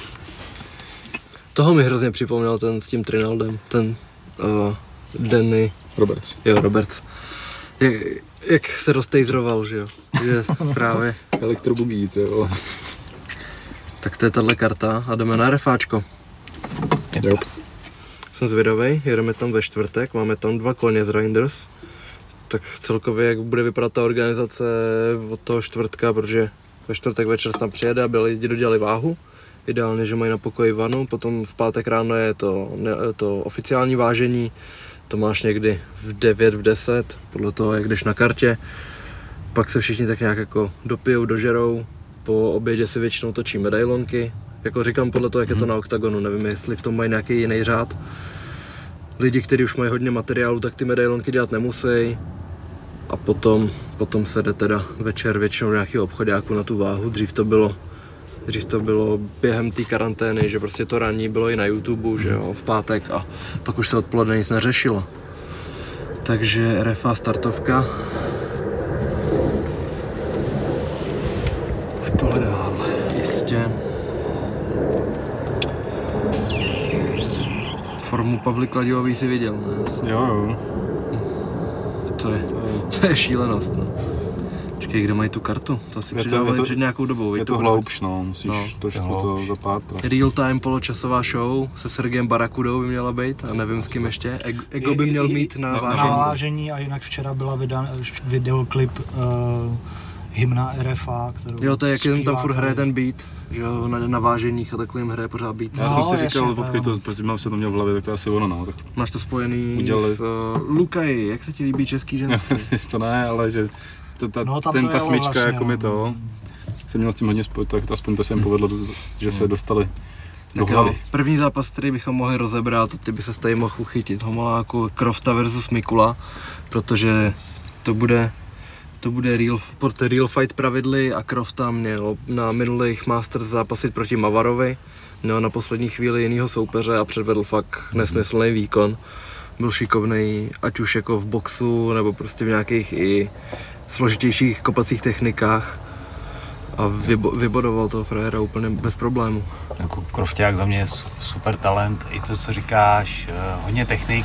Speaker 3: Toho mi hrozně připomněl ten s tím Trinaldem, ten Danny...
Speaker 4: Roberts.
Speaker 3: Jo, Roberts. Jak se roztejzroval, že jo? Že právě...
Speaker 4: Elektrobugí, ty jo.
Speaker 3: Tak to je tahle karta a jdeme na RFáčko.
Speaker 4: Yep.
Speaker 3: Jsem zvědavej, jedeme tam ve čtvrtek, máme tam 2 koně z Reinders. Tak celkově, jak bude vypadat ta organizace od toho čtvrtka, protože ve čtvrtek večer tam přijede, aby lidi dodělali váhu. Ideálně, že mají na pokoji vanu, potom v pátek ráno je to oficiální vážení, to máš někdy v 9, v 10, podle toho, jak jdeš na kartě. Pak se všichni tak nějak jako dopijou, dožerou, po obědě si většinou točí medailonky. Jako říkám podle toho, jak je to na OKTAGONu, nevím, jestli v tom mají nějaký jiný řád. Lidi, kteří už mají hodně materiálu, tak ty medailonky dělat nemusí. A potom se jde teda večer většinou do nějakého obchodáku na tu váhu. Dřív to bylo během té karantény, že prostě to ranní bylo i na YouTube, že jo, v pátek a pak už se odpoledne nic neřešilo. Takže RFA startovka. Už tohle dál, jistě. Formu Pavly Kladivový si viděl, ne?
Speaker 4: Jo.
Speaker 3: To je šílenost, no. Počkej, kde mají tu kartu? To asi přidávali před nějakou dobou.
Speaker 4: Je to hloubš, no, musíš trošku to zapátrat.
Speaker 3: Real time poločasová show se Sergejem Barakudou by měla být a nevím s kým ještě. Ego by měl mít na
Speaker 2: vážení a jinak včera byla vydán videoklip hymna RFA, kterou
Speaker 3: jo, to je jak jen tam furt hraje ten beat, že jo, na váženích a takhle jim hraje pořád beat.
Speaker 4: Já jsem si říkal, odkud to, prostě mám se to měl v hlavě, tak to asi ono, no. Tak
Speaker 3: máš to spojený s Lukaj, jak se ti líbí český ženský?
Speaker 4: To ne, ale že ta smyčka vlastně, jako mi to, jsem měl s tím hodně spojit, tak aspoň to se jim povedlo, že se dostali do hlavy.
Speaker 3: První zápas, který bychom mohli rozebrat, ty by se tady mohl uchytit, Homoláku, Crofta versus Mikula, protože to bude real fight pravidly a Crofta měl na minulých Masters zápasit proti Mavarovi, měl na poslední chvíli jinýho soupeře a předvedl fakt nesmyslný výkon. Byl šikovný, ať už jako v boxu nebo prostě v nějakých i složitějších kopacích technikách a vybodoval toho frajera úplně bez problému.
Speaker 1: Jako Crofťák za mě je super talent, i to, co říkáš, hodně technik.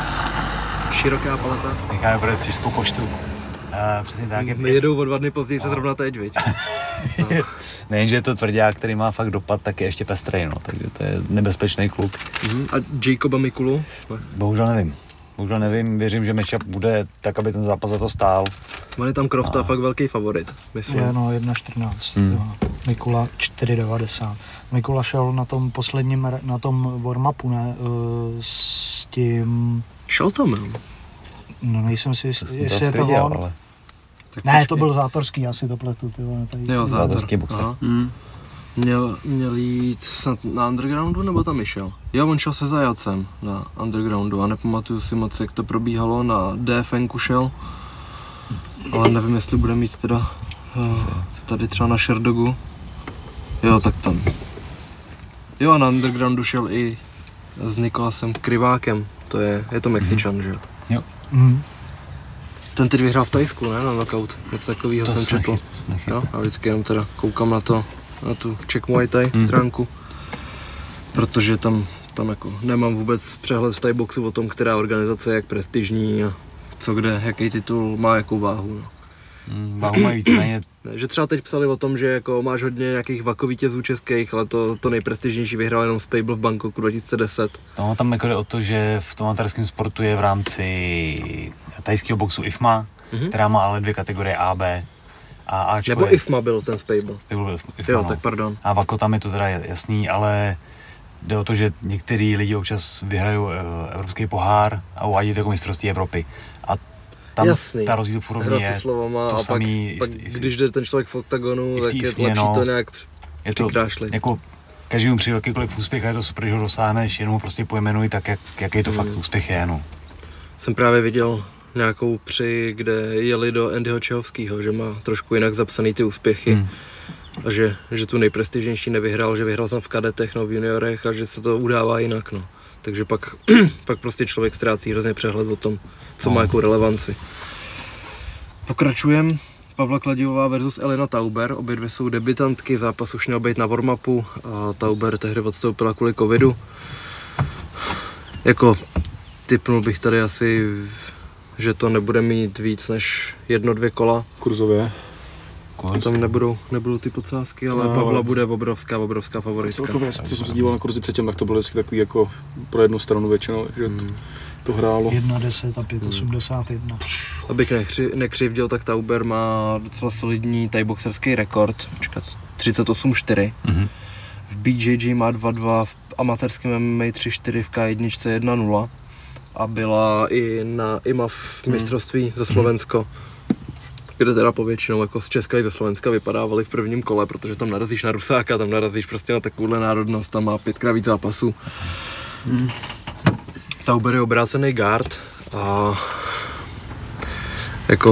Speaker 3: Široká paleta.
Speaker 1: Necháme projít Českou poštu. Přesně tak.
Speaker 3: Jedou o 2 dny později se zrovna teď, viď?
Speaker 1: No. Nejenže je to tvrdák, který má fakt dopad, tak je ještě pestrej, no, takže to je nebezpečný kluk.
Speaker 3: A Jacoba Mikulu?
Speaker 1: Bohužel nevím, věřím, že matchup bude tak, aby ten zápas za to stál.
Speaker 3: On je tam Crofta fakt velký favorit, myslím.
Speaker 2: Je, no, 1,14, Mikula 4,90. Mikula šel na tom posledním, na tom warm-upu, ne, s tím...
Speaker 3: Šel tam,
Speaker 2: no nejsem si jistý, jestli je to on. Ale... Ne, to byl Zátorský, já si to pletu, ty vole, tady.
Speaker 3: Jo, Zátorský boxer. Měl jít snad na undergroundu, nebo tam šel? Jo, on šel se Zajacem na undergroundu a nepamatuju si moc, jak to probíhalo, na DFNku šel. Ale nevím, jestli bude mít teda tady třeba na Sherdogu. Jo, tak tam. Jo, a na undergroundu šel i s Nikolasem Krivákem, je to Mexičan, že jo? Ten teď vyhrál v Tajsku, ne, na knockout, něco takového jsem četl. Jo, a vždycky jenom teda koukám na tu Czech Muay Thai stránku, protože tam jako nemám vůbec přehled v Thai boxu o tom, která organizace je jak prestižní a co kde, jaký titul má jakou váhu. No.
Speaker 1: Váhu mají víceméně.
Speaker 3: Že třeba teď psali o tom, že jako máš hodně nějakých vakovítězů českých, ale to nejprestižnější vyhrál jenom Spable v Bangkoku 2010.
Speaker 1: No, tam jako jde o to, že v tom amatérském sportu je v rámci thajského boxu IFMA, která má ale 2 kategorie A, B. A Ačko
Speaker 3: nebo IFMA byl ten Spable.
Speaker 1: Byl IFMA,
Speaker 3: jo,
Speaker 1: no.
Speaker 3: tak pardon.
Speaker 1: A Vako tam je to teda jasný, ale jde o to, že některý lidi občas vyhrajou evropský pohár a uvádí to jako mistrovství Evropy. A tam
Speaker 3: jasný.
Speaker 1: Ta rozdíl v úrovni je
Speaker 3: slovama,
Speaker 1: to
Speaker 3: a
Speaker 1: samý.
Speaker 3: Pak když jde ten člověk v oktagonu, tak je lepší to nějak přikrášlit.
Speaker 1: Jako každému přijde jakýkoliv úspěch a je to super, že ho dosáhneš, jenom ho prostě pojmenuj tak, jaký to fakt úspěch je. No.
Speaker 3: Jsem právě viděl nějakou kde jeli do Andyho Čehovskýho, že má trošku jinak zapsaný ty úspěchy a že tu nejprestižnější nevyhrál, že vyhrál jsem v kadetech, no v juniorech a že se to udává jinak, no. Takže pak prostě člověk ztrácí hrozně přehled o tom, co má jakou relevanci. Pokračujeme. Pavla Kladivová versus Elena Tauber, obě dvě jsou debutantky, zápas už měl být na warm-upu a Tauber tehdy odstoupila kvůli covidu. Jako tipnul bych tady asi, že to nebude mít víc než 1-2 kola.
Speaker 4: Kurzově.
Speaker 3: Tam nebudou ty podsázky, ale Pavla bude obrovská favoritka.
Speaker 4: Celkově, co jsem se díval na kurzy předtím, tak to bylo vždycky takový jako pro jednu stranu většinou, takže to hrálo.
Speaker 2: 1,10 a 5,81.
Speaker 3: Abych nekřivděl, tak Tauber má docela solidní thaiboxerský rekord, 38-4. V BJJ má 2-2, v amatérském MMA 3-4, v K1 1-0. a byla i na IMAF mistrovství za Slovensko, kde teda povětšinou jako z Česka i ze Slovenska vypadávali v prvním kole, protože tam narazíš na Rusáka, tam narazíš prostě na takovouhle národnost, tam má 5krát víc zápasů. Tauber je obrácený guard a jako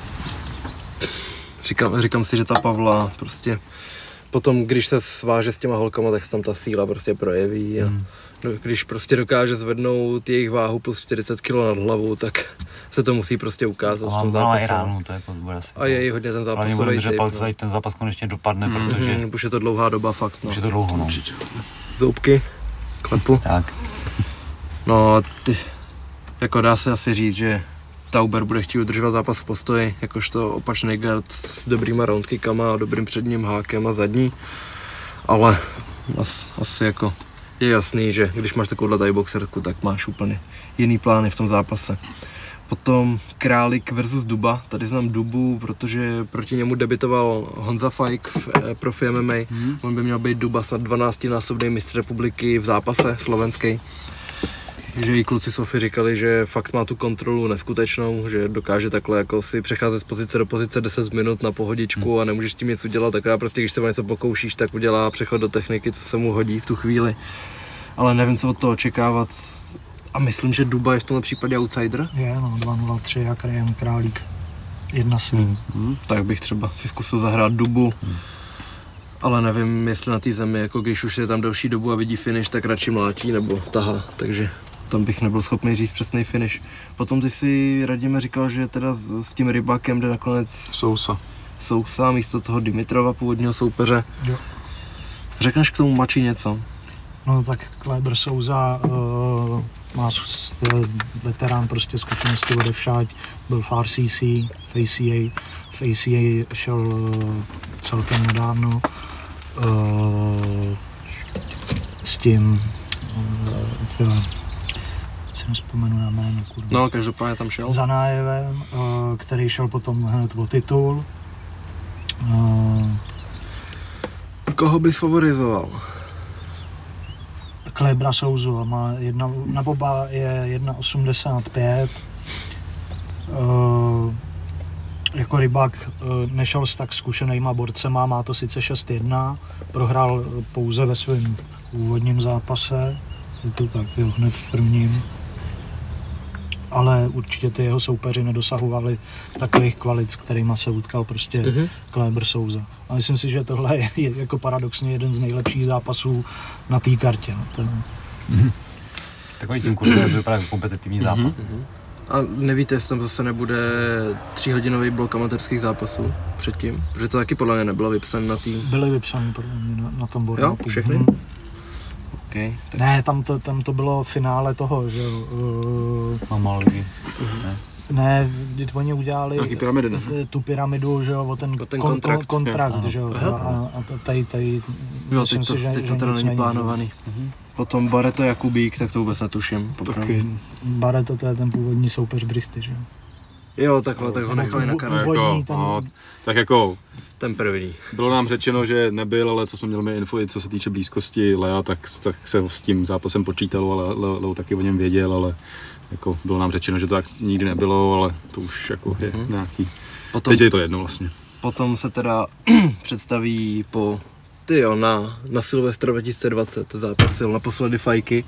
Speaker 3: říkám si, že ta Pavla prostě potom, když se sváže s těma holkama, tak se tam ta síla prostě projeví a když prostě dokáže zvednout jejich váhu plus 40 kg nad hlavu, tak se to musí prostě ukázat v tom zápase.
Speaker 1: To jako bude asi.
Speaker 3: A je hodně ten zápasový
Speaker 1: typ. Ale držet palce, ať ten zápas konečně dopadne, protože...
Speaker 3: Už je to dlouhá doba fakt, no.
Speaker 1: Už je to dlouho, no.
Speaker 3: Zoubky, klepu.
Speaker 1: Tak.
Speaker 3: No, jako dá se asi říct, že Tauber bude chtít udržovat zápas v postoji, jakožto opačný guard s dobrýma roundkickama a dobrým předním hákem a zadní, ale asi jako je jasný, že když máš takovouhle thai-boxerku, tak máš úplně jiný plány v tom zápase. Potom Králík versus Duba, tady znám Dubu, protože proti němu debitoval Honza Fajk v profi MMA, on by měl být Duba snad 12násobný mistr republiky v zápase slovenský. Že i kluci Sofy říkali, že fakt má tu kontrolu neskutečnou, že dokáže takhle jako si přecházet z pozice do pozice 10 minut na pohodičku a nemůžeš s tím nic udělat, tak prostě když se o něco pokoušíš, tak udělá přechod do techniky, co se mu hodí v tu chvíli. Ale nevím, co od toho očekávat a myslím, že Duba je v tomhle případě outsider.
Speaker 2: Je, no, 2-0-3 a Jan Králík 1-7.
Speaker 3: Tak bych třeba si zkusil zahrát Dubu. Ale nevím, jestli na té zemi, jako když už je tam delší dobu a vidí finish, tak radši mlátí nebo tahá, takže tam bych nebyl schopný říct přesný finish. Potom ty si Radime říkal, že teda s tím Rybákem jde nakonec Sousa místo toho Dimitrova, původního soupeře.
Speaker 2: Jo.
Speaker 3: Řekneš k tomu Mači něco?
Speaker 2: No tak Kleber Sousa má veterán prostě zkušenosti odevšať, byl v RCC, v ACA šel celkem nedávno s tím, teda si nespomenu na jméno, kurva.
Speaker 3: No, každopádně tam šel.
Speaker 2: S Zanájevem, který šel potom hned o titul.
Speaker 3: Koho bys favorizoval?
Speaker 2: Klebra Souzu, má na oba je 1,85. Jako Rybák nešel s tak zkušenýma borcema, má to sice 6-1, prohrál pouze ve svém úvodním zápase, je to tak, jo, hned v prvním. Ale určitě ty jeho soupeři nedosahovali takových kvalit, s kterýma se utkal prostě Kleber Souza. A myslím si, že tohle je jako paradoxně jeden z nejlepších zápasů na té kartě. No.
Speaker 1: Takový tím kurzem to vypadá jako kompetitivní zápas.
Speaker 3: A nevíte, jestli tam zase nebude 3hodinový blok amatérských zápasů předtím? Protože to taky podle mě nebylo vypsané na tým.
Speaker 2: Byly vypsané na tom boardu.
Speaker 3: Jo, všechny? Okay, tak.
Speaker 2: Ne, tam to bylo finále toho, že jo.
Speaker 1: Malý.
Speaker 2: Ne, když oni udělali tu pyramidu, že jo, o ten kontrakt, že jo. A tady
Speaker 3: jo, teď to teda není plánovaný. Potom Barreto Jakubík, tak to vůbec netuším.
Speaker 2: Taky. Barreto to je ten původní soupeř Brichty, že jo.
Speaker 3: Jo, takhle, tak ho nechali na kartu.
Speaker 4: Tak jako
Speaker 3: ten první.
Speaker 4: Bylo nám řečeno, že nebyl, ale co jsme měli info, i co se týče blízkosti Lea, tak se s tím zápasem počítalo, ale Leo taky o něm věděl, ale jako bylo nám řečeno, že to tak nikdy nebylo, ale to už jako je nějaký. Teď je to jedno vlastně.
Speaker 3: Potom se teda představí na Silvestra 2020 zápasil naposledy Fajky.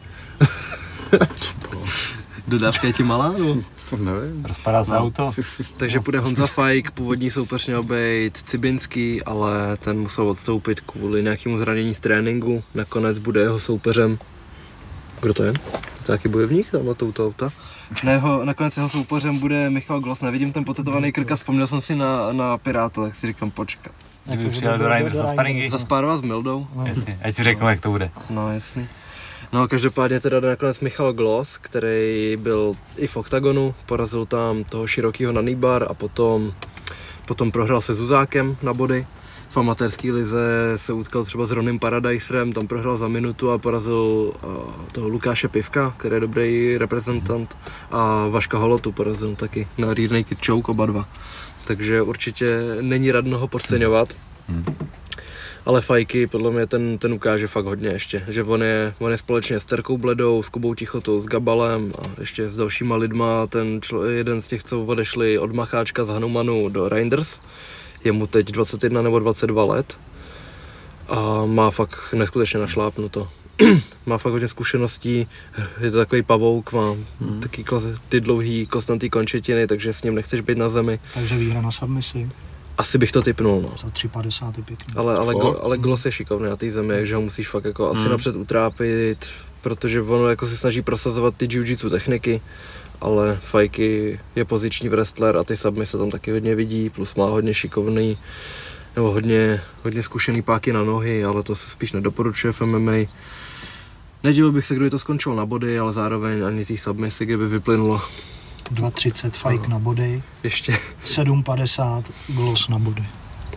Speaker 3: Dodávka je ti malá? No?
Speaker 1: Nevím. Rozpadá se auto.
Speaker 3: Takže půjde Honza Fajk, původní soupeř měl být Cibinský, ale ten musel odstoupit kvůli nějakému zranění z tréninku. Nakonec bude jeho soupeřem. Kdo to je? To je nějaký bojovník tam na touto auta? Nakonec jeho soupeřem bude Michal Glos. Nevidím ten potetovaný krk a vzpomněl jsem si na Piráta, tak si říkám počkat.
Speaker 1: Kdyby přijel do Reinders za sparingy.
Speaker 3: Zaspárovat s Mildou.
Speaker 1: Jasně, ať si řeknu, jak to bude.
Speaker 3: No jasný. No každopádně teda nakonec Michal Glos, který byl i v Oktagonu, porazil tam toho Širokýho na Nýbar a potom prohrál se Zuzákem na body. V amatérské lize se utkal třeba s Ronym Paradiserem, tam prohrál za minutu a porazil toho Lukáše Pivka, který je dobrý reprezentant, a Vaška Holotu porazil taky na rear naked choke oba dva. Takže určitě není radno ho podceňovat. Ale Fajky, podle mě ten ukáže fakt hodně ještě, že on je společně s Terkou Bledou, s Kubou Tichotou, s Gabalem a ještě s dalšíma lidma, jeden z těch, co odešli od Macháčka z Hanumanu do Reinders, je mu teď 21 nebo 22 let a má fakt neskutečně našlápnuto. Má fakt hodně zkušeností, je to takový pavouk, má taky ty dlouhý kostnatý končetiny, takže s ním nechceš být na zemi.
Speaker 2: Takže výhra na submisi.
Speaker 3: Asi bych to tipnul, no.
Speaker 2: Za 3,50 je pěkný.
Speaker 3: Ale Gloss je šikovný na té zemi, že ho musíš fakt jako asi napřed utrápit, protože ono jako se snaží prosazovat ty jiu-jitsu techniky, ale Fajky je poziční wrestler a ty submy se tam taky hodně vidí, plus má hodně šikovný, nebo hodně zkušený páky na nohy, ale to se spíš nedoporučuje v MMA. Nedivil bych se, kdyby to skončilo na body, ale zároveň ani těch submisí, kdyby vyplynulo.
Speaker 2: 2,30 Fajk na body.
Speaker 3: Ještě.
Speaker 2: 7,50 Gloss na body.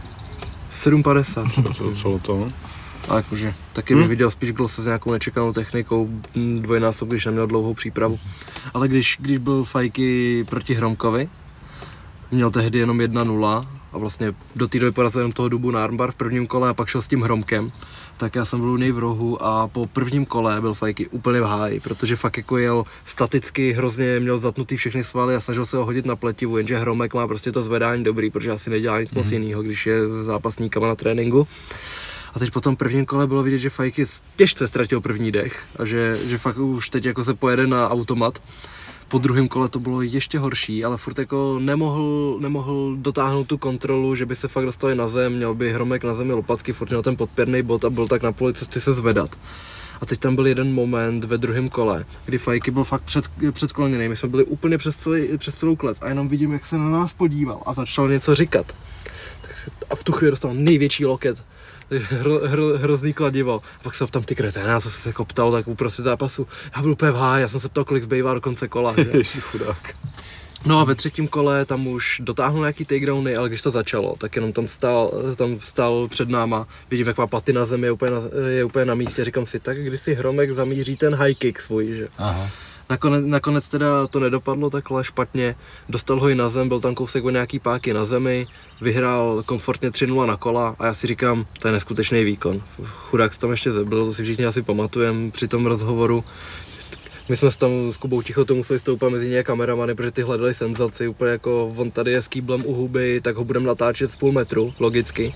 Speaker 3: 7,50.
Speaker 4: Co to?
Speaker 3: A jakože, taky bych viděl spíš Gloss s nějakou nečekanou technikou, dvojnásob, když neměl dlouhou přípravu. Ale když byl Fajky proti Hromkovi, měl tehdy jenom 1-0 a vlastně do té doby porazil jenom toho Dubu na armbar v prvním kole a pak šel s tím Hromkem, tak já jsem byl u něj v rohu a po prvním kole byl Fajky úplně v háji, protože fakt jako jel staticky, hrozně měl zatnutý všechny svaly a snažil se ho hodit na pletivu, jenže Hromek má prostě to zvedání dobrý, protože asi nedělá nic moc jinýho, když je s zápasníkama na tréninku. A teď po tom prvním kole bylo vidět, že Fajky těžce ztratil první dech a že fakt už teď jako se pojede na automat. Po druhém kole to bylo ještě horší, ale furt jako nemohl dotáhnout tu kontrolu, že by se fakt dostali na zem, měl by Hromek na zemi lopatky, furt měl ten podpěrný bod a byl tak na poli cesty se zvedat. A teď tam byl jeden moment ve druhém kole, kdy Fajky byl fakt předkloněný, my jsme byli úplně přes celou klec a jenom vidím, jak se na nás podíval a začal něco říkat. A v tu chvíli dostal největší loket. Hrozný kladivo. A pak se ptám, ty kreténa, co jsi se koptal tak uprostřed zápasu. Já byl úplně v háji, já jsem se ptal, kolik zbývá do konce kola.
Speaker 4: Ježi, chudák.
Speaker 3: No a ve třetím kole tam už dotáhnul nějaký takedowny, ale když to začalo, tak jenom tam stál před náma. Vidím, jak má paty na zemi, je úplně na místě. Říkám si, tak když si Hromek zamíří ten high kick svůj, že? Aha. Nakonec teda to nedopadlo takhle špatně, dostal ho i na zem, byl tam kousek o nějaký páky na zemi, vyhrál komfortně 3-0 na kola a já si říkám, to je neskutečný výkon. Chudák se tam ještě zebil, to si všichni asi pamatujeme při tom rozhovoru. My jsme tam s Kubou Tichotou museli stoupat mezi ně kameramany, protože ty hledali senzaci, úplně jako on tady je s kýblem u huby, tak ho budeme natáčet z půl metru, logicky.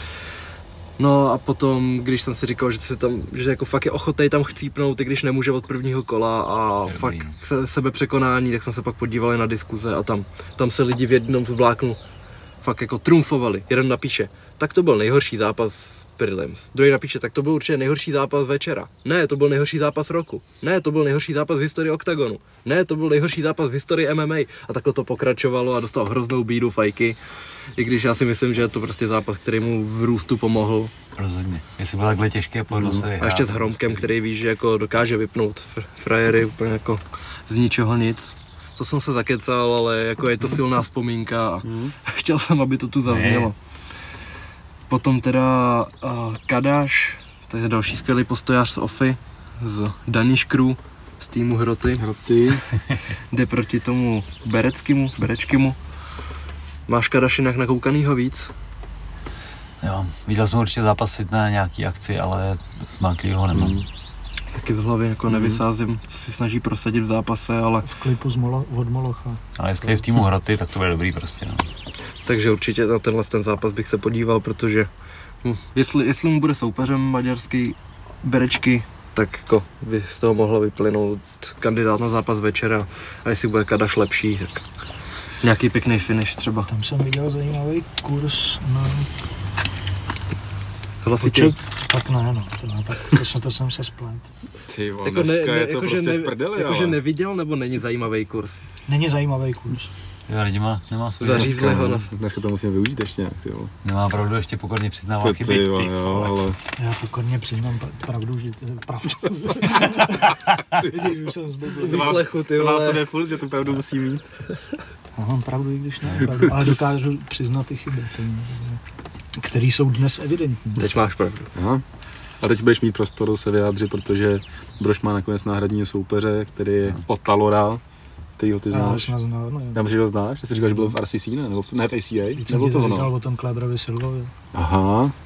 Speaker 3: No a potom, když jsem si říkal, že jako fakt je ochotný tam chcípnout, i když nemůže od prvního kola a fakt sebepřekonání, tak jsme se pak podívali na diskuze a tam se lidi v jednom vláknu fakt jako trumfovali. Jeden napíše, tak to byl nejhorší zápas prelims. Druhý napíše, tak to byl určitě nejhorší zápas večera. Ne, to byl nejhorší zápas roku. Ne, to byl nejhorší zápas v historii Oktagonu. Ne, to byl nejhorší zápas v historii MMA. A takhle to pokračovalo a dostal hroznou bídu Fajky. I když já si myslím, že je to prostě zápas, který mu v růstu pomohl.
Speaker 1: Rozhodně. Jestli bylo takhle těžké, povedlo se vyhrát.
Speaker 3: A ještě s Hromkem, který ví, že jako dokáže vypnout frajery úplně jako z ničeho nic. Co jsem se zakecal, ale jako je to silná vzpomínka a chtěl jsem, aby to tu zaznělo. Potom teda Kadáš, to je další skvělý postojář z OFI, z Danish Crew, z týmu Hroty. Jde proti tomu Berečkimu. Máš Kadáš jinak nakoukanýho víc?
Speaker 1: Jo, viděl jsem určitě zápasit na nějaký akci, ale z Markleyho nemám.
Speaker 3: Taky z hlavy jako nevysázím, co si snaží prosadit v zápase, ale...
Speaker 2: V klipu od Molocha.
Speaker 1: Ale jestli je v týmu Hroty, tak to bude dobrý prostě, no.
Speaker 3: Takže určitě na ten zápas bych se podíval, protože jestli mu bude soupeřem maďarský Berečky, tak jako by z toho mohlo vyplynout kandidát na zápas večera a jestli bude Kadáš lepší, tak nějaký pěkný finish třeba.
Speaker 2: Tam jsem viděl zajímavý kurz na...
Speaker 3: Hlasitě?
Speaker 2: Tak ne, no, to jsem se splet.
Speaker 4: Ty vole, jako dneska je to prostě v prdeli,
Speaker 3: jakože neviděl, nebo není zajímavý kurz?
Speaker 2: Není zajímavý kurz.
Speaker 1: Jo, lidi nemá svůj
Speaker 3: zařízli ho.
Speaker 4: Dneska to musíme využít ještě nějak, ty vole.
Speaker 1: Nemá pravdu, ještě pokorně přiznává chyby.
Speaker 4: Ale...
Speaker 2: Já pokorně přiznám pravdu, že pravdu. Vidíš, už jsem zblbil.
Speaker 3: Výslechu, ty vole.
Speaker 4: To má sebe furt, že tu pravdu musí mít.
Speaker 2: Já mám pravdu, i když ne pravdu, ale dokážu přiznat ty chyby, které jsou dnes evidentní.
Speaker 3: Teď máš pravdu.
Speaker 4: Aha. A teď budeš mít prostor se vyjádřit, protože Brož má nakonec náhradního soupeře, který je Otalora. Ty ho znáš? Já myslím, že ho znáš? Ty jsi říkal, že byl v RCC, ne? Nebo ne v ACA?
Speaker 2: Víc jsem ti to říkal o tom Kleberovi Silvovi.
Speaker 4: Aha.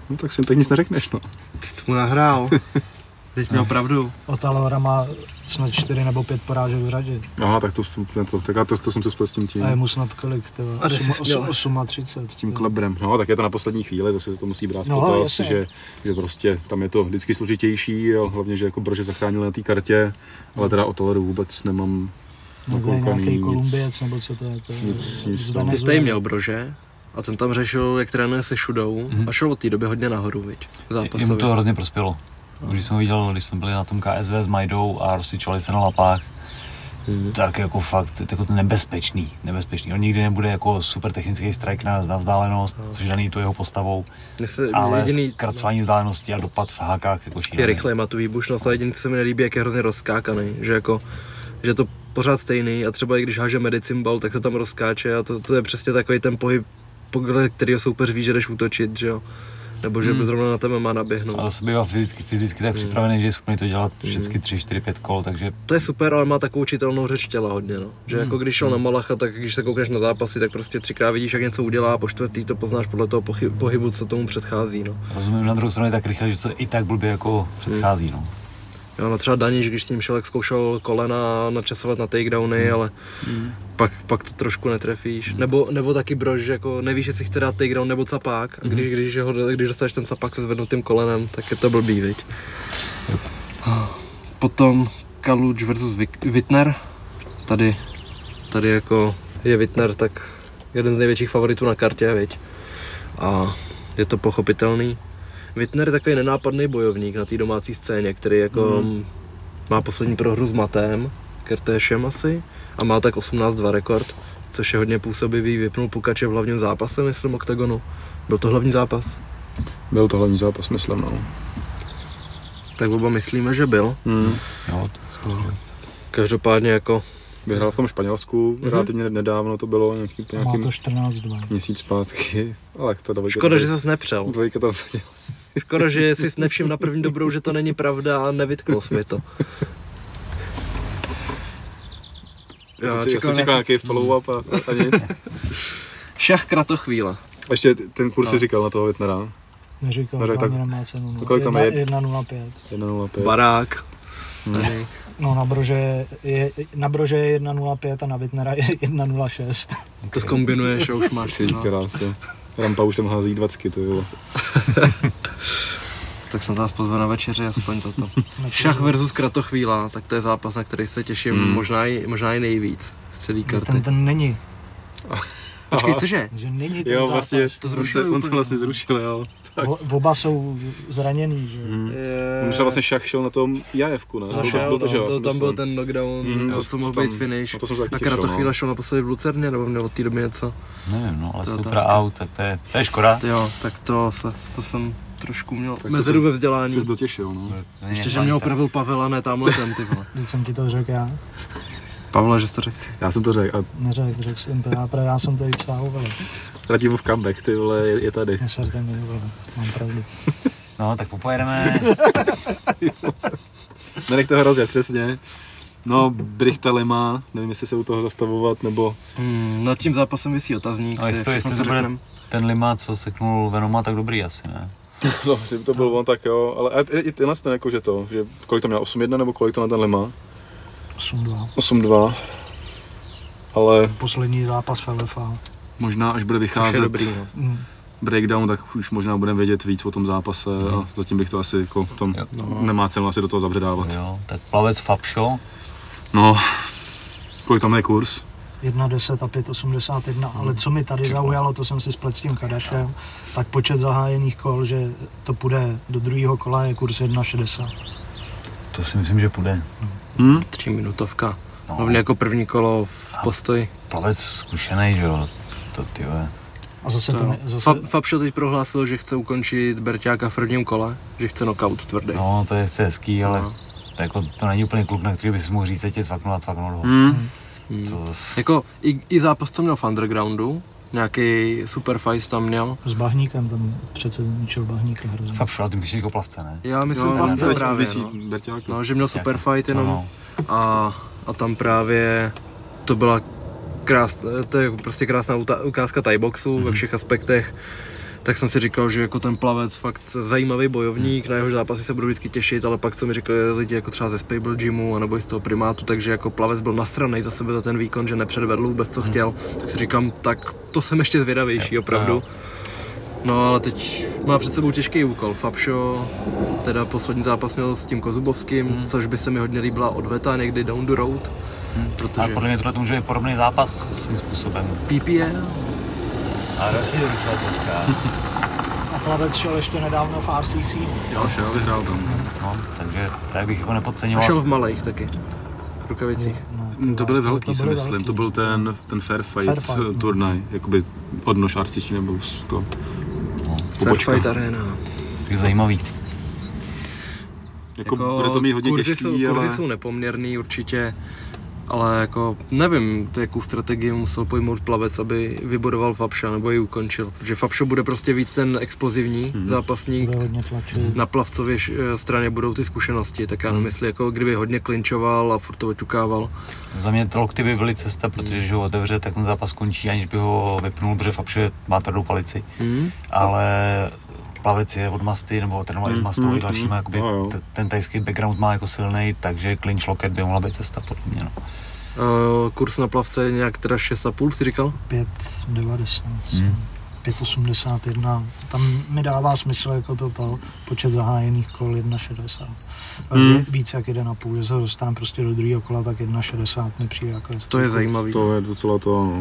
Speaker 4: No tak si tak nic neřekneš, no.
Speaker 3: Ty jsi mu nahrál. Teď měl pravdu.
Speaker 2: Otalora má snad 4 nebo 5 porážek v řadě.
Speaker 4: Aha, tak to jsem se splet s tím
Speaker 2: A je mu snad kolik?
Speaker 3: A
Speaker 2: 38.
Speaker 4: s tím Klebrem. No, tak je to na poslední chvíli, zase se to musí brát v
Speaker 2: No,
Speaker 4: potaz,
Speaker 2: jasně.
Speaker 4: že prostě tam je to vždycky složitější a hlavně, že jako Brože zachránil na té kartě, ale teda o Toleru vůbec nemám nakoukaný
Speaker 2: Nějaký
Speaker 4: nic.
Speaker 2: Kolumbiec nebo co to je? To je
Speaker 4: Nic
Speaker 2: z
Speaker 4: tam.
Speaker 3: Ty jsi tady měl Brože a ten tam řešil, jak trénuje se Šudou a šel od té doby hodně nahoru, viď?
Speaker 1: Jemu
Speaker 3: Zápasově.
Speaker 1: to hrozně prospělo. Když jsem ho viděl, když jsme byli na tom KSV s Majdou a rozsvičovali se na lapách, tak jako fakt, jako to nebezpečný. On nikdy nebude jako super technický strike na vzdálenost, což je daný tu jeho postavou, ale zkracování vzdálenosti a dopad v hákách jako šílený.
Speaker 3: Je rychle, má tu výbušnost a jediný, co se mi nelíbí, jak je hrozně rozskákaný, že jako, že je to pořád stejný a třeba i když háže medicymbal, tak se tam rozskáče a to je přesně takový ten pohyb, podle kterého soupeř ví, že jdeš útočit, že jo. Nebo že zrovna na tebe má naběhnout.
Speaker 1: Ale se bývá fyzicky tak připravený, že je schopný to dělat všechny 3, 4, 5 kol, takže...
Speaker 3: To je super, ale má takovou čitelnou řeč těla hodně, no. Že jako když šel na Malacha, tak když se koukneš na zápasy, tak prostě 3krát vidíš, jak něco udělá a po čtvrtý to poznáš podle toho pohybu, co tomu předchází, no.
Speaker 1: Rozumím, na druhou stranu je tak rychle, že to i tak blbě jako předchází, no.
Speaker 3: Jo, no třeba Daniš, když s ním šel, jak zkoušel kolena načasovat na takedowny, ale pak to trošku netrefíš. Nebo taky Brož, že jako nevíš, jestli chce dát takedown nebo capák, a když dostaneš ten capák se zvednutým kolenem, tak je to blbý, viď? Potom Kaluč versus Wittner. Tady jako je Wittner tak jeden z největších favoritů na kartě, viď? A je to pochopitelný. Wittner je takový nenápadný bojovník na té domácí scéně, který jako má poslední prohru s Matem, Kertéšem asi, a má tak 18-2 rekord, což je hodně působivý, vypnul Pukače v hlavním zápase, myslím, oktagonu. Byl to hlavní zápas?
Speaker 4: Byl to hlavní zápas, myslím, no.
Speaker 3: Tak oba myslíme, že byl.
Speaker 1: Jo,
Speaker 3: Každopádně jako...
Speaker 4: Vyhrál v tom Španělsku, relativně nedávno to bylo, nějaký
Speaker 2: Má to 14-2.
Speaker 4: měsíc zpátky, ale jak to David.
Speaker 3: Škoda, že ses nepřel.
Speaker 4: Dvojka tam seděl.
Speaker 3: Škoda, že jsi nevšiml na první dobrou, že to není pravda a nevytknul jsi mi to.
Speaker 4: Já jsem čekal nějaký follow-up a nic.
Speaker 3: Šach kratochvíle.
Speaker 4: Ještě ten kurz si říkal na toho Wittnera.
Speaker 2: Neříkal,
Speaker 4: No, tak-
Speaker 2: hlavně nemá cenu. No.
Speaker 4: kolik tam je?
Speaker 2: 1,05.
Speaker 4: 1,05.
Speaker 3: Barák. Tady.
Speaker 2: No na Brože je 1,05 a na Wittnera je 1,06.
Speaker 3: To zkombinuješ a už máš.
Speaker 4: Ty krásně. Rampa už tam hází 20, to bylo.
Speaker 3: Tak jsem nás pozval na večeři, aspoň toto. Šach versus kratochvíla, tak to je zápas, na který se těším možná i nejvíc z celý karty.
Speaker 2: Ten není.
Speaker 3: Počkej, cože?
Speaker 2: Že není ten
Speaker 4: Jo,
Speaker 2: zápas.
Speaker 4: vlastně,
Speaker 3: to zrušili
Speaker 4: on se
Speaker 3: úplně.
Speaker 4: vlastně zrušil, jo.
Speaker 2: Oba jsou zraněný, že?
Speaker 4: On šel vlastně Šach šel na tom Jajevku, ne? Byl to, že jo,
Speaker 3: tam
Speaker 4: jsem
Speaker 3: byl
Speaker 4: myslel.
Speaker 3: ten knockdown, to mohl být finish.
Speaker 4: No to jsem se taky
Speaker 3: A
Speaker 4: těšil,
Speaker 3: kratochvíla
Speaker 4: no.
Speaker 3: šel naposledy v Lucerně, nebo měl od té doby něco?
Speaker 1: nevím, no, ale
Speaker 3: To je
Speaker 1: super
Speaker 3: otázka.
Speaker 1: out, tak to je škoda.
Speaker 3: Jo, tak to jsem trošku měl
Speaker 4: to
Speaker 3: mezeru
Speaker 4: jsi-
Speaker 3: ve vzdělání.
Speaker 4: Jsi dotěšil, no.
Speaker 3: Ještě, že mě opravil Pavel a ne tamhle ten, ty vole.
Speaker 2: Když jsem ti to řekl já.
Speaker 3: Pavle, že jsi to řekl.
Speaker 4: Já jsem to řekl a
Speaker 2: Řekl jsem to já jsem tady psal, vole.
Speaker 4: Ratimův comeback, ty vole, je tady.
Speaker 2: Neserte mi, vole, mám pravdu.
Speaker 1: No, tak popojedeme.
Speaker 4: Nenechte ho rozjet, přesně. No, Brichta Lema, nevím, jestli se u toho zastavovat, nebo...
Speaker 3: Nad tím zápasem visí otazník,
Speaker 1: Ale
Speaker 3: to je
Speaker 1: jestli
Speaker 3: všechno,
Speaker 1: to
Speaker 3: co
Speaker 1: bude
Speaker 3: řekneme.
Speaker 1: ten Lima, co seknul Venoma, tak dobrý asi, ne?
Speaker 4: No, že by to byl on, tak jo, ale i tenhle ten jako, že to, že kolik to měl, 8-1 nebo kolik to na ten Lema?
Speaker 2: 8-2.
Speaker 4: 8-2. Ale
Speaker 2: Poslední zápas v LFA.
Speaker 4: možná, až bude
Speaker 3: Což je
Speaker 4: vycházet
Speaker 3: dobrý, no.
Speaker 4: breakdown, tak už možná budeme vědět víc o tom zápase a zatím bych to asi jako, tam nemá cenu asi do toho zabředávat.
Speaker 1: Jo, tak plavec Fabšo,
Speaker 4: No, kolik tam je kurz?
Speaker 2: 1,10 a 5,81, ale co mi tady zaujalo, to jsem si splet s tím Kadašem, tak počet zahájených kol, že to půjde do druhého kola, je kurz 1,60.
Speaker 1: to si myslím, že půjde.
Speaker 3: 3-minutovka.
Speaker 1: No.
Speaker 3: Hlavně jako první kolo v postoji.
Speaker 1: Plavec zkušený, že jo, to tyhle.
Speaker 2: A zase to ne, zase,
Speaker 3: Fabšo teď prohlásil, že chce ukončit Berťáka v prvním kole, že chce knockout tvrdý.
Speaker 1: No, to je hezký, ale
Speaker 3: No.
Speaker 1: to, jako, to není úplně kluk, na který by si mohl říct, že tě cvaknul a cvaknul ho. To,
Speaker 3: Jako i zápas, co měl v undergroundu, nějaký super fight tam měl.
Speaker 2: s Bahníkem, tam přece ničil Bahníka hrozně.
Speaker 1: Fabšo, ale ty když jako plavce, ne?
Speaker 3: Já myslím
Speaker 4: Jo,
Speaker 3: plavce
Speaker 4: teď
Speaker 3: právě,
Speaker 4: visí
Speaker 3: no.
Speaker 4: Berťák.
Speaker 3: No, že měl super fight jenom
Speaker 1: No,
Speaker 3: a tam právě to byla to je jako prostě krásná ukázka thaiboxu ve všech aspektech. Tak jsem si říkal, že jako ten plavec fakt zajímavý bojovník, na jeho zápasy se budu vždycky těšit, ale pak co mi říkali lidi jako třeba ze Spable Gymu anebo i z toho Primátu, takže jako plavec byl nasranej za sebe za ten výkon, že nepředvedl vůbec co chtěl, tak si říkám, tak to jsem ještě zvědavější opravdu. No ale teď má před sebou těžký úkol. Fabšo, teda poslední zápas měl s tím Kozubovským, což by se mi hodně líbila odveta někdy down the road.
Speaker 1: Protože... A podle mě tohle může být podobný zápas svým způsobem.
Speaker 3: PPL.
Speaker 1: A další doručila dneska.
Speaker 2: A plavec šel ještě nedávno v RCC.
Speaker 4: Jo, šel, vyhrál tam.
Speaker 1: No, takže tak bych jako nepodceňoval.
Speaker 3: A šel v malejch taky. V rukavicích.
Speaker 4: To byly velký, si myslím.
Speaker 2: Velký.
Speaker 4: To byl ten Fair Fight turnaj, jakoby odnož RCC nebo to.
Speaker 3: Fair Fight Arena.
Speaker 1: Takže zajímavý.
Speaker 4: Jako bude to mít hodně těžký, ale...
Speaker 3: Kurzy jsou nepoměrný určitě, ale jako nevím, jakou strategii musel pojmout plavec, aby vybodoval Fabša nebo ji ukončil. Protože Fabšo bude prostě víc ten explozivní zápasník. Na plavcově straně budou ty zkušenosti, tak já nemyslím, jako kdyby hodně klinčoval a furt to oťukával.
Speaker 1: Za mě ty lokty by byly cesta, protože když ho otevře, tak ten zápas končí, aniž by ho vypnul, protože Fabšo má tvrdou palici. Ale plavec je od masty, nebo trénoval s mastou i dalšíma, jakoby ten tajský background má jako silný, takže clinch loket by mohla být cesta podle mě. No.
Speaker 3: Kurz na plavce je nějak teda 6,5 si říkal?
Speaker 2: 5,90. 5,81. Tam mi dává smysl jako to počet zahájených kol 1,60. Víc jak 1,5, že se dostane prostě do druhého kola, tak 1,60 mi přijde jako
Speaker 3: to je zajímavý.
Speaker 4: To je docela to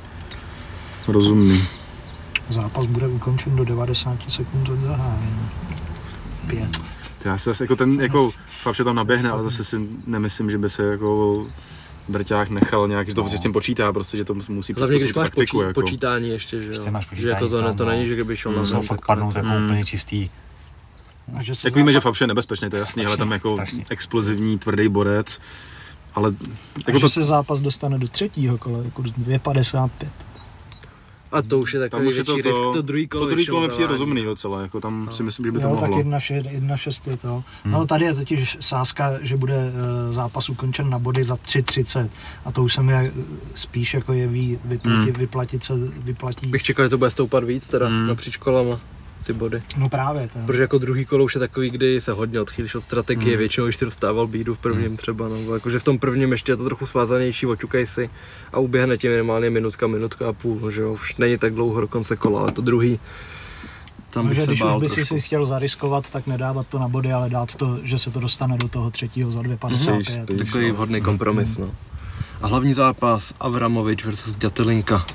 Speaker 4: rozumný.
Speaker 2: Zápas bude ukončen do 90 sekund od zahájení. 5.
Speaker 4: Já se zase jako ten, jako Fabšo tam naběhne, ale zase si nemyslím, že by se jako Brťák nechal nějak, že to s tím počítá, prostě, že to musí
Speaker 3: přizpůsobit
Speaker 4: taktiku.
Speaker 3: Jako. Počítání ještě, že jo.
Speaker 1: Ještě máš počítání,
Speaker 3: že jako to není, že kdyby šel na zem.
Speaker 1: Fakt padnout jako úplně čistý.
Speaker 4: Jak víme, že Fabšo je nebezpečný, to je jasný, ale tam jako strašný. Explozivní, tvrdý borec. Ale
Speaker 2: jako že se zápas dostane do třetího kola, jako 2,55.
Speaker 3: A to už je takový větší risk, to druhý kolo.
Speaker 4: To druhý kolo mi přijde rozumný docela, jako tam si myslím, že by to mohlo.
Speaker 2: Tak 1,6 je to. No tady je totiž sázka, že bude zápas ukončen na body za 3,30 a to už se mi spíš jako jeví vyplatí.
Speaker 3: Bych čekal, že to bude stoupat víc teda napříč kolama. Ty body.
Speaker 2: No právě. To.
Speaker 3: Protože jako druhý kolo už je takový, kdy se hodně odchýlíš od strategie, většinou když si dostával bídu v prvním třeba, no, jakože v tom prvním ještě je to trochu svázanější, oťukej si a uběhne ti minimálně minutka a půl, no, že jo, už není tak dlouho do konce kola, ale to druhý, tam bych se
Speaker 2: když
Speaker 3: bál
Speaker 2: už by si chtěl zariskovat, tak nedávat to na body, ale dát to, že se to dostane do toho třetího za 2,55.
Speaker 3: Takový vhodný kompromis, no. A hlavní zápas Avramovič versus Dětelinka.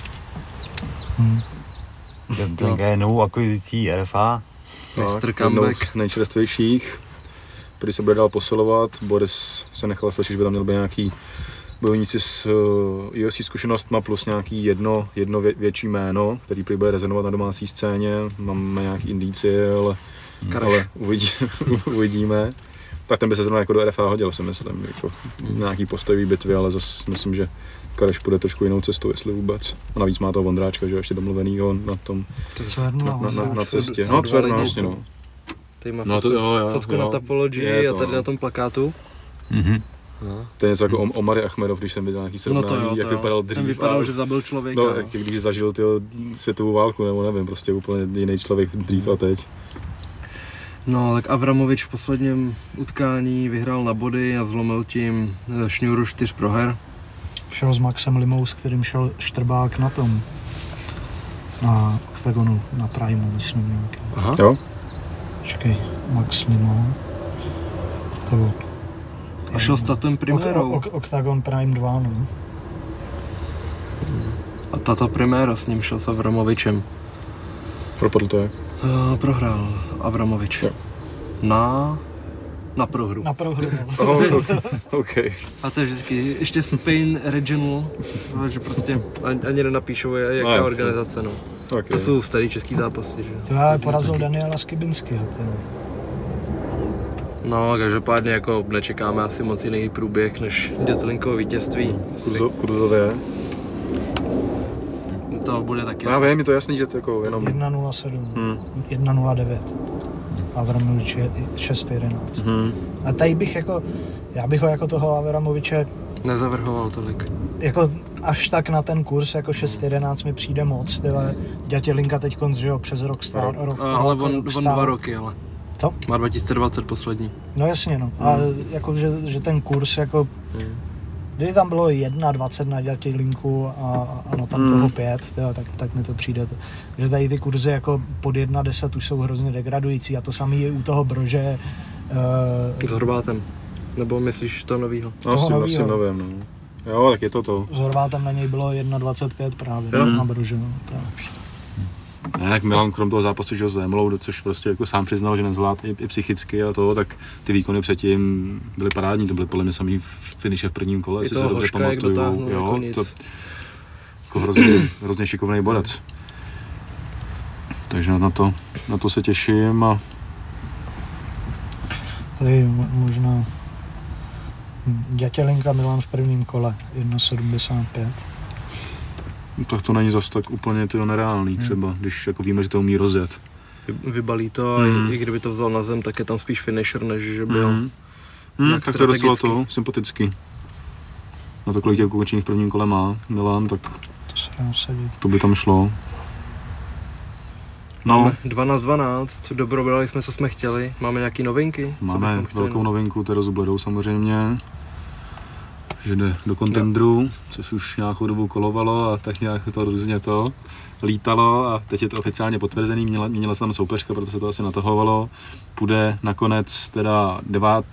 Speaker 1: Dětelinka je novou akvizicí RFA.
Speaker 3: Mr. Comeback.
Speaker 4: Z nejčerstvějších, který se bude dál posilovat. Boris se nechal slyšet, že by tam měl být nějaký bojovníci s UFC zkušenostma plus nějaký jedno větší jméno, který prý bude rezonovat na domácí scéně. Máme nějaký indicie, ale uvidíme. Tak ten by se zrovna jako do RFA hodil, si myslím, jako nějaký postojový bitvy, ale zase myslím, že Kareš půjde trošku jinou cestou, jestli vůbec. A navíc má toho Vondráčka, že ještě domluvenýho na tom, na cestě. No, Cverno, vlastně, no.
Speaker 3: Tady má fotku na Tapologii a tady na tom plakátu.
Speaker 4: To je něco jako Omar Achmedov, když jsem viděl nějaký srovnání, jak vypadal dřív.
Speaker 3: Ten vypadal, že zabil člověka.
Speaker 4: No, jak když zažil světovou válku, nebo nevím, prostě úplně jiný člověk dřív a teď.
Speaker 3: No, tak Avramovič v posledním utkání vyhrál na body a zlomil tím šňůru 4 proher.
Speaker 2: Šel s Maxem Limou, s kterým šel Štrbák na tom. Na Octagonu, na Primu, myslím nějaký.
Speaker 4: Aha. Jo.
Speaker 2: Počkej, Max Lima. To byl...
Speaker 3: A šel s Tatem Primérou.
Speaker 2: Octagon Prime 2, no.
Speaker 3: A Tata Primera s ním šel s Avramovičem.
Speaker 4: Propadl to jak?
Speaker 3: Prohrál Avramovič.
Speaker 4: Jo.
Speaker 3: Na prohru.
Speaker 2: Na prohru,
Speaker 4: okay.
Speaker 3: A to je vždycky ještě Spain Regional, že prostě ani nenapíšou, jaká organizace, no. Okay. To jsou starý český zápasy, že?
Speaker 2: To já porazil Daniela Skibinského.
Speaker 3: No, každopádně jako nečekáme asi moc jiný průběh než Dětelinkovo vítězství.
Speaker 4: Kurzové.
Speaker 3: To bude taky.
Speaker 4: Já vím, je to jasný, že to jako jenom...
Speaker 2: 1,07, 1,09. Avramovič je 6,11. A tady bych jako, já bych ho jako toho Avramoviče
Speaker 3: Nezavrhoval tolik.
Speaker 2: Jako až tak na ten kurz, jako 6.11 mi přijde moc, tyhle. Dětělinka teď konc, že jo, přes rok stál.
Speaker 3: Ale on 2 roky, ale.
Speaker 2: Co?
Speaker 3: Má 2020 poslední.
Speaker 2: No jasně, no. Ale jako, že ten kurz, jako... Když tam bylo 1,20 na dětělinku a no tam toho 5, tyhle, tak mi to přijde. Že tady ty kurzy jako pod 1,10 už jsou hrozně degradující a to samé je u toho Brože.
Speaker 3: S Horvátem. Nebo myslíš to novýho?
Speaker 4: No, s tím novým, no. Jo, tak je to.
Speaker 2: S Horvátem na něj bylo 1,25 právě, na Brože, no.
Speaker 4: Ne, jak Milan krom toho zápasu, že ho zvémlou, což prostě jako sám přiznal, že nezvlád i psychicky a to, tak ty výkony předtím byly parádní, to byly podle mě samý finiše v prvním kole, jestli se dobře pamatuju. Jo, to jako hrozně šikovný borec. Takže na to se těším a...
Speaker 2: Tady možná Dětělinka Milan v prvním kole, 1,75.
Speaker 4: Tak to není zas tak úplně nereálný třeba, když jako víme, že to umí rozjet.
Speaker 3: Vybalí to a i kdyby to vzal na zem, tak je tam spíš finisher, než že byl
Speaker 4: tak to je docela to sympatický. Na to, kolik těch ukončení v prvním kole má Milan, tak to by tam šlo.
Speaker 3: No. 12-12, dobrobrali jsme, co jsme chtěli. Máme nějaký novinky?
Speaker 4: Máme velkou novinku, Terezu Bledou samozřejmě. Že jde do kontendru, což už nějakou dobu kolovalo a tak nějak to různě to lítalo a teď je to oficiálně potvrzený, měnila se tam soupeřka, proto se to asi natahovalo. Půjde nakonec teda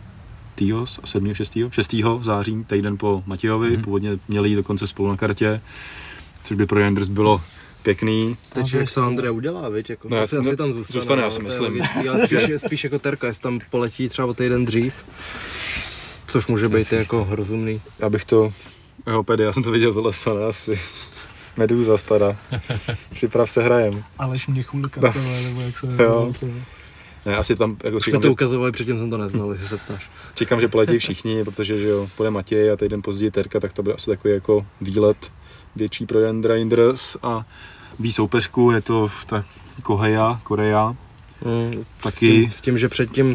Speaker 4: 6. září, týden po Matějovi, původně měli jít dokonce spolu na kartě, což by pro Janders bylo pěkný.
Speaker 3: Teď jak to Andrea udělá, viď? Jako,
Speaker 4: no,
Speaker 3: asi tam zůstane,
Speaker 4: já si myslím.
Speaker 3: Ale spíš jako Terka, jestli tam poletí třeba o týden dřív. Což může být jako rozumný.
Speaker 4: Já bych to, já jsem to viděl tohle stane asi. Meduza stará. Připrav se, hrajem.
Speaker 2: Aleš Měchulka, nebo jak se...
Speaker 4: Jo. Ne, asi tam jako
Speaker 3: čekám, to ukazovali, předtím jsem to neznal, jestli se ptáš.
Speaker 4: Čekám, že poletí všichni, protože že jo, půjde Matěj a týden později Terka, tak to bude asi takový jako výlet větší pro Janders a ví soupeřku, je to ta Korea. Taky.
Speaker 3: S tím, že předtím...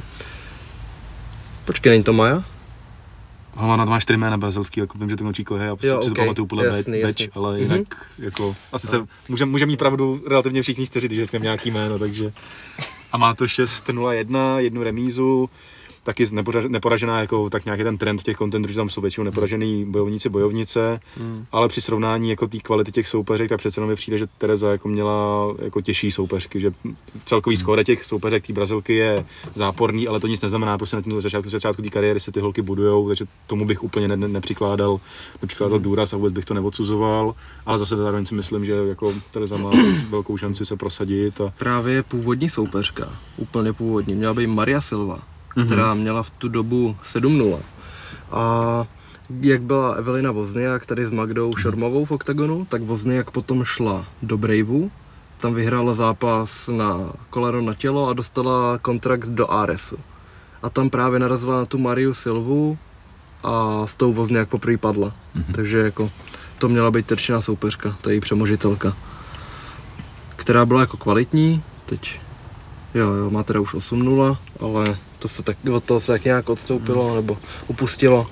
Speaker 3: Počkej, není to Maja?
Speaker 4: Ona má 4 jména brazilský, jako vím, že to končí Kohei a si to pamatuju podle Beč, ale jinak jako asi se může mít pravdu relativně všichni 4, když jsme nějaký jméno, takže a má to 6-0-1, jednu remízu, taky neporažená, jako tak nějaký ten trend těch contendrů, že tam jsou většinou neporažený bojovnice, ale při srovnání jako té kvality těch soupeřek, tak přece jenom mi přijde, že Tereza jako měla jako těžší soupeřky, že celkový skóre těch soupeřek té Brazilky je záporný, ale to nic neznamená, prostě na začátku té kariéry se ty holky budujou, takže tomu bych úplně nepřikládal důraz a vůbec bych to neodsuzoval, ale zase zároveň si myslím, že jako Tereza má velkou šanci se prosadit. A...
Speaker 3: Právě původní soupeřka, úplně původní, měla být Maria Silva, která měla v tu dobu 7-0. A jak byla Evelina Wozniak tady s Magdou Šormovou v oktagonu, tak Wozniak potom šla do Braveu, tam vyhrála zápas na koleno na tělo a dostala kontrakt do Aresu. A tam právě narazila na tu Mariu Silvu a s tou Wozniak poprvé padla. Takže jako to měla být terčná soupeřka, ta její přemožitelka, která byla jako kvalitní, teď jo, má teda už 8-0, ale od toho se tak nějak odstoupilo nebo upustilo.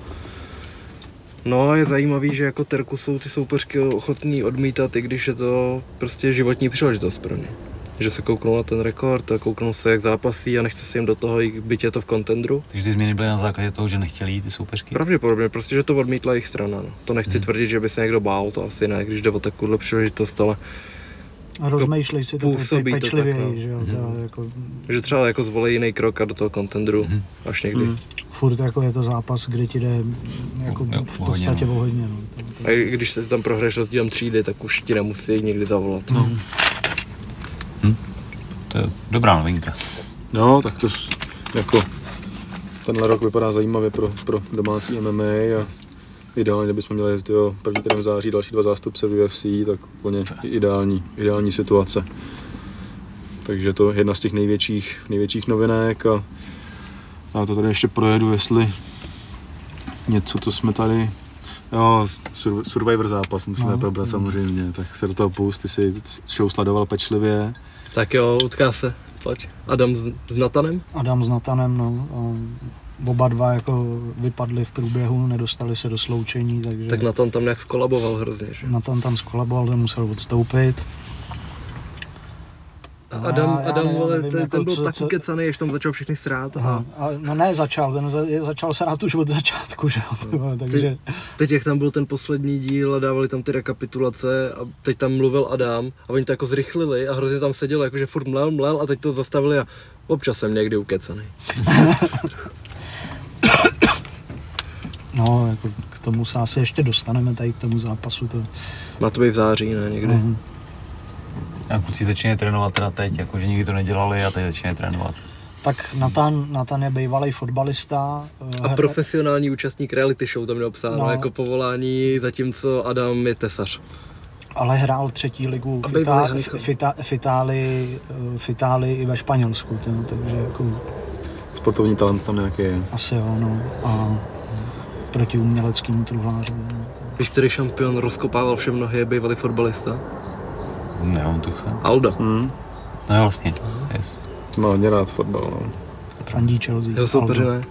Speaker 3: No a je zajímavý, že jako Terku jsou ty soupeřky ochotní odmítat, i když je to prostě životní příležitost pro ně. Že se kouknou na ten rekord a kouknou se, jak zápasí a nechce se jim do toho, byť je to v kontendru.
Speaker 1: Takže ty změny byly na základě toho, že nechtěli jít ty soupeřky?
Speaker 3: Pravděpodobně, prostě, že to odmítla jejich strana. No. To nechci tvrdit, že by se někdo bál, to asi ne, když jde o takovouhle příležitost, ale
Speaker 2: a rozmýšlej si to pečlivěji, že jo, jako...
Speaker 3: Že třeba jako zvolí jiný krok a do toho kontendru až někdy.
Speaker 2: Furt jako je to zápas, kde ti jde jako v podstatě o hodně. No.
Speaker 3: A když se tam prohraješ rozdílem třídy, tak už ti nemusí nikdy zavolat.
Speaker 1: To je dobrá novinka.
Speaker 4: No, tak to jako tenhle rok vypadá zajímavě pro domácí MMA a ideálně, kdybychom měli první týden v září, další 2 zástupce v UFC, tak úplně ideální situace. Takže to je jedna z těch největších novinek a já to tady ještě projedu, jestli něco, co jsme tady... Jo, Survivor zápas musíme probrat samozřejmě, tak se do toho pust, ty jsi show sledoval pečlivě.
Speaker 3: Tak jo, utká se, pojď. Adam s Natanem?
Speaker 2: Adam s Natanem, no. oba dva jako vypadli v průběhu, nedostali se do sloučení, takže...
Speaker 3: Tak Nathan tam nějak skolaboval hrozně, že?
Speaker 2: Nathan tam skolaboval, ten musel odstoupit.
Speaker 3: Adam, ten byl tak ukecaný, až tam začal všechny srát.
Speaker 2: No ne, začal srát už od začátku, že jo, takže...
Speaker 3: Teď jak tam byl ten poslední díl a dávali tam ty rekapitulace a teď tam mluvil Adam a oni to jako zrychlili a hrozně tam sedělo, jakože furt mlel a teď to zastavili a občas jsem někdy ukecaný.
Speaker 2: No, jako k tomu se asi ještě dostaneme, tady k tomu zápasu. To...
Speaker 3: Má to být v září, ne, někdy?
Speaker 1: A kluci začínají trénovat teda teď, jakože nikdy to nedělali a teď začínají trénovat.
Speaker 2: Tak Nathan je bývalý fotbalista.
Speaker 3: A profesionální účastník reality show tam napsáno jako povolání, zatímco Adam je tesař.
Speaker 2: Ale hrál 3. ligu v Itálii i ve Španělsku, takže jako...
Speaker 4: Sportovní talent tam nějaký je.
Speaker 2: Asi jo, no. A proti uměleckému truhlářovi. No.
Speaker 3: Víš, který šampion rozkopával všem nohy, je bývalý fotbalista?
Speaker 1: Nemám tucha.
Speaker 3: Alda.
Speaker 1: No vlastně, yes.
Speaker 4: Má hodně rád fotbal, no.
Speaker 2: Fandí Chelsea.
Speaker 3: Jeho soupeři ne.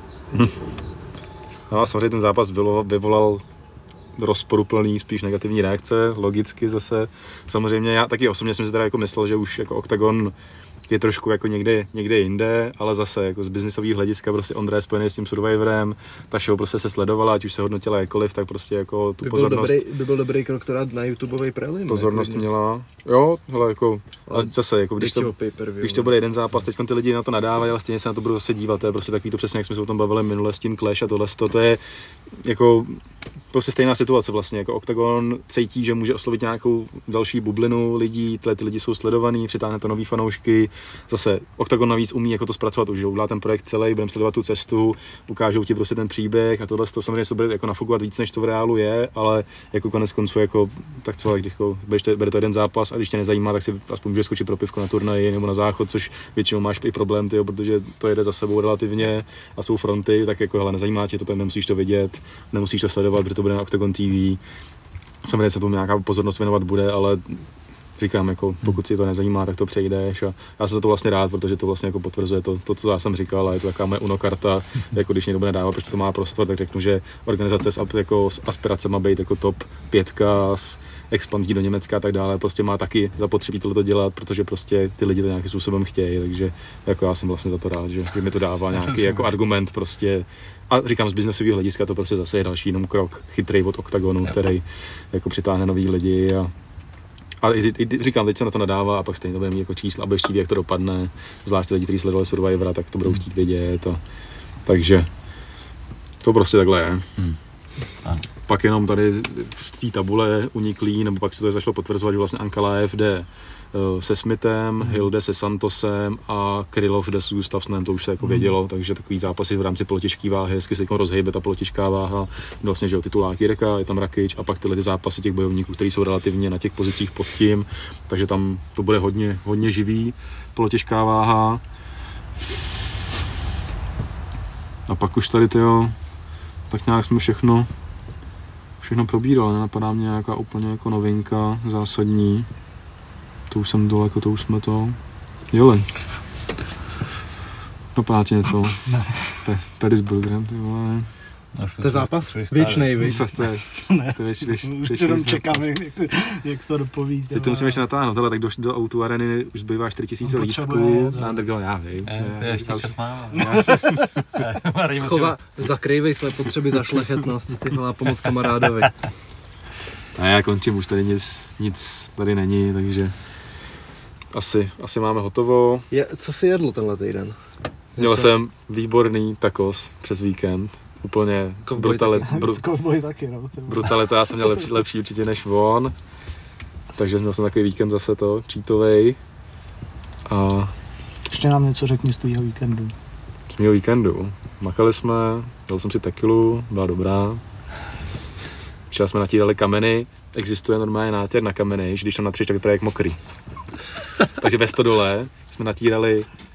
Speaker 4: No a samozřejmě ten zápas vyvolal rozporuplný, spíš negativní reakce, logicky zase. Samozřejmě já taky osobně jsem si teda jako myslel, že už jako Octagon je trošku jako někde jinde, ale zase jako z biznisového hlediska prostě Ondra je spojený s tím Survivorem, ta show prostě se sledovala, ať už se hodnotila jakkoliv, tak prostě jako tu pozornost...
Speaker 3: By byl dobrý krok to dát na YouTubeovej prelim.
Speaker 4: Pozornost měla, jo, hele jako, ale zase jako když to bude jeden zápas, teď ty lidi na to nadávají, ale stejně se na to budou zase dívat, to je prostě takový to přesně, jak jsme se o tom bavili minule s tím Clash a tohle, to je jako prostě stejná situace vlastně, jako Octagon cítí, že může oslovit nějakou další bublinu lidí, ty lidi jsou sledovaný, přitáhne to nový fanoušky. Zase Octagon navíc umí jako to zpracovat už, že udělá ten projekt celý, budeme sledovat tu cestu, ukážou ti prostě ten příběh a tohle to samozřejmě se bude jako nafukovat víc, než to v reálu je, ale jako konec konců jako tak co, když bere to jeden zápas a když tě nezajímá, tak si aspoň můžeš skočit pro pivko na turnaji nebo na záchod, což většinou máš i problém, tyjo, protože to jede za sebou relativně a jsou fronty, tak jako hele, nezajímá tě to, nemusíš to vidět, nemusíš to sledovat, protože to bude na Octagon TV. Samozřejmě se tomu nějaká pozornost věnovat bude, ale říkám, jako, pokud si to nezajímá, tak to přejdeš a já jsem to vlastně rád, protože to vlastně jako potvrzuje to, co já jsem říkal, a je to taková moje unokarta, jako když někdo bude dávat, protože to má prostor, tak řeknu, že organizace s aspiracemi být jako top 5 s expanzí do Německa a tak dále, prostě má taky zapotřebí tohleto dělat, protože prostě ty lidi to nějakým způsobem chtějí, takže jako já jsem vlastně za to rád, že mi to dává nějaký jako argument prostě. A říkám, z biznesového hlediska to prostě zase je další jenom krok chytrý od Octagonu, který jako přitáhne nový lidi a říkám, teď se na to nadává a pak stejně to bude mít jako čísla a bude chtít, jak to dopadne, zvlášť lidi, kteří sledovali Survivora, tak to budou chtít vědět takže to prostě takhle je. Pak jenom tady v té tabule uniklý, nebo pak se to začalo potvrzovat, že vlastně Ankalaev jde se Smithem, Hill jde se Santosem a Krylov jde s Gustafssonem, to už se jako vědělo, takže takový zápasy v rámci polotěžké váhy, hezky se rozhejbe ta polotěžká váha, vlastně, že jo, titulák Jirka, je tam Rakic a pak tyhle ty zápasy těch bojovníků, kteří jsou relativně na těch pozicích pod tím, takže tam to bude hodně živý, polotěžká váha. A pak už tady tak nějak jsme všechno probírali, nenapadá mě nějaká úplně jako novinka zásadní. To už jsem daleko, to už jsme to jeli. Napadá ti něco?
Speaker 2: Ne.
Speaker 4: Perisburgerem, ty vole.
Speaker 3: To je zápas věčnej, víš?
Speaker 4: Co to je?
Speaker 2: Ne, už jenom čekáme, jak to dopovíte.
Speaker 4: Ty to musím ještě natáhnout, ale tak do Auto Areny už zbývá 4000 lístků. Já vím.
Speaker 1: To je ještě čas málo.
Speaker 3: Zakrývej své potřeby za šlechetnost, ty hlá pomoc kamarádovi.
Speaker 4: A já končím, už tady nic tady není, takže asi máme hotovo.
Speaker 3: Co jsi jedl tenhle týden?
Speaker 4: Měl jsem výborný tacos přes víkend. Úplně brutalita, já jsem měl lepší určitě než on. Takže měl jsem takový víkend zase cheatovej. A
Speaker 2: ještě nám něco řekni z tvýho víkendu.
Speaker 4: Z mýho víkendu? Makali jsme, dal jsem si tequilu, byla dobrá. Včera jsme natírali kameny, existuje normálně nátěr na kameny, že když to natřeš, tak vypadá jak mokrý. Takže ve Stodole jsme natírali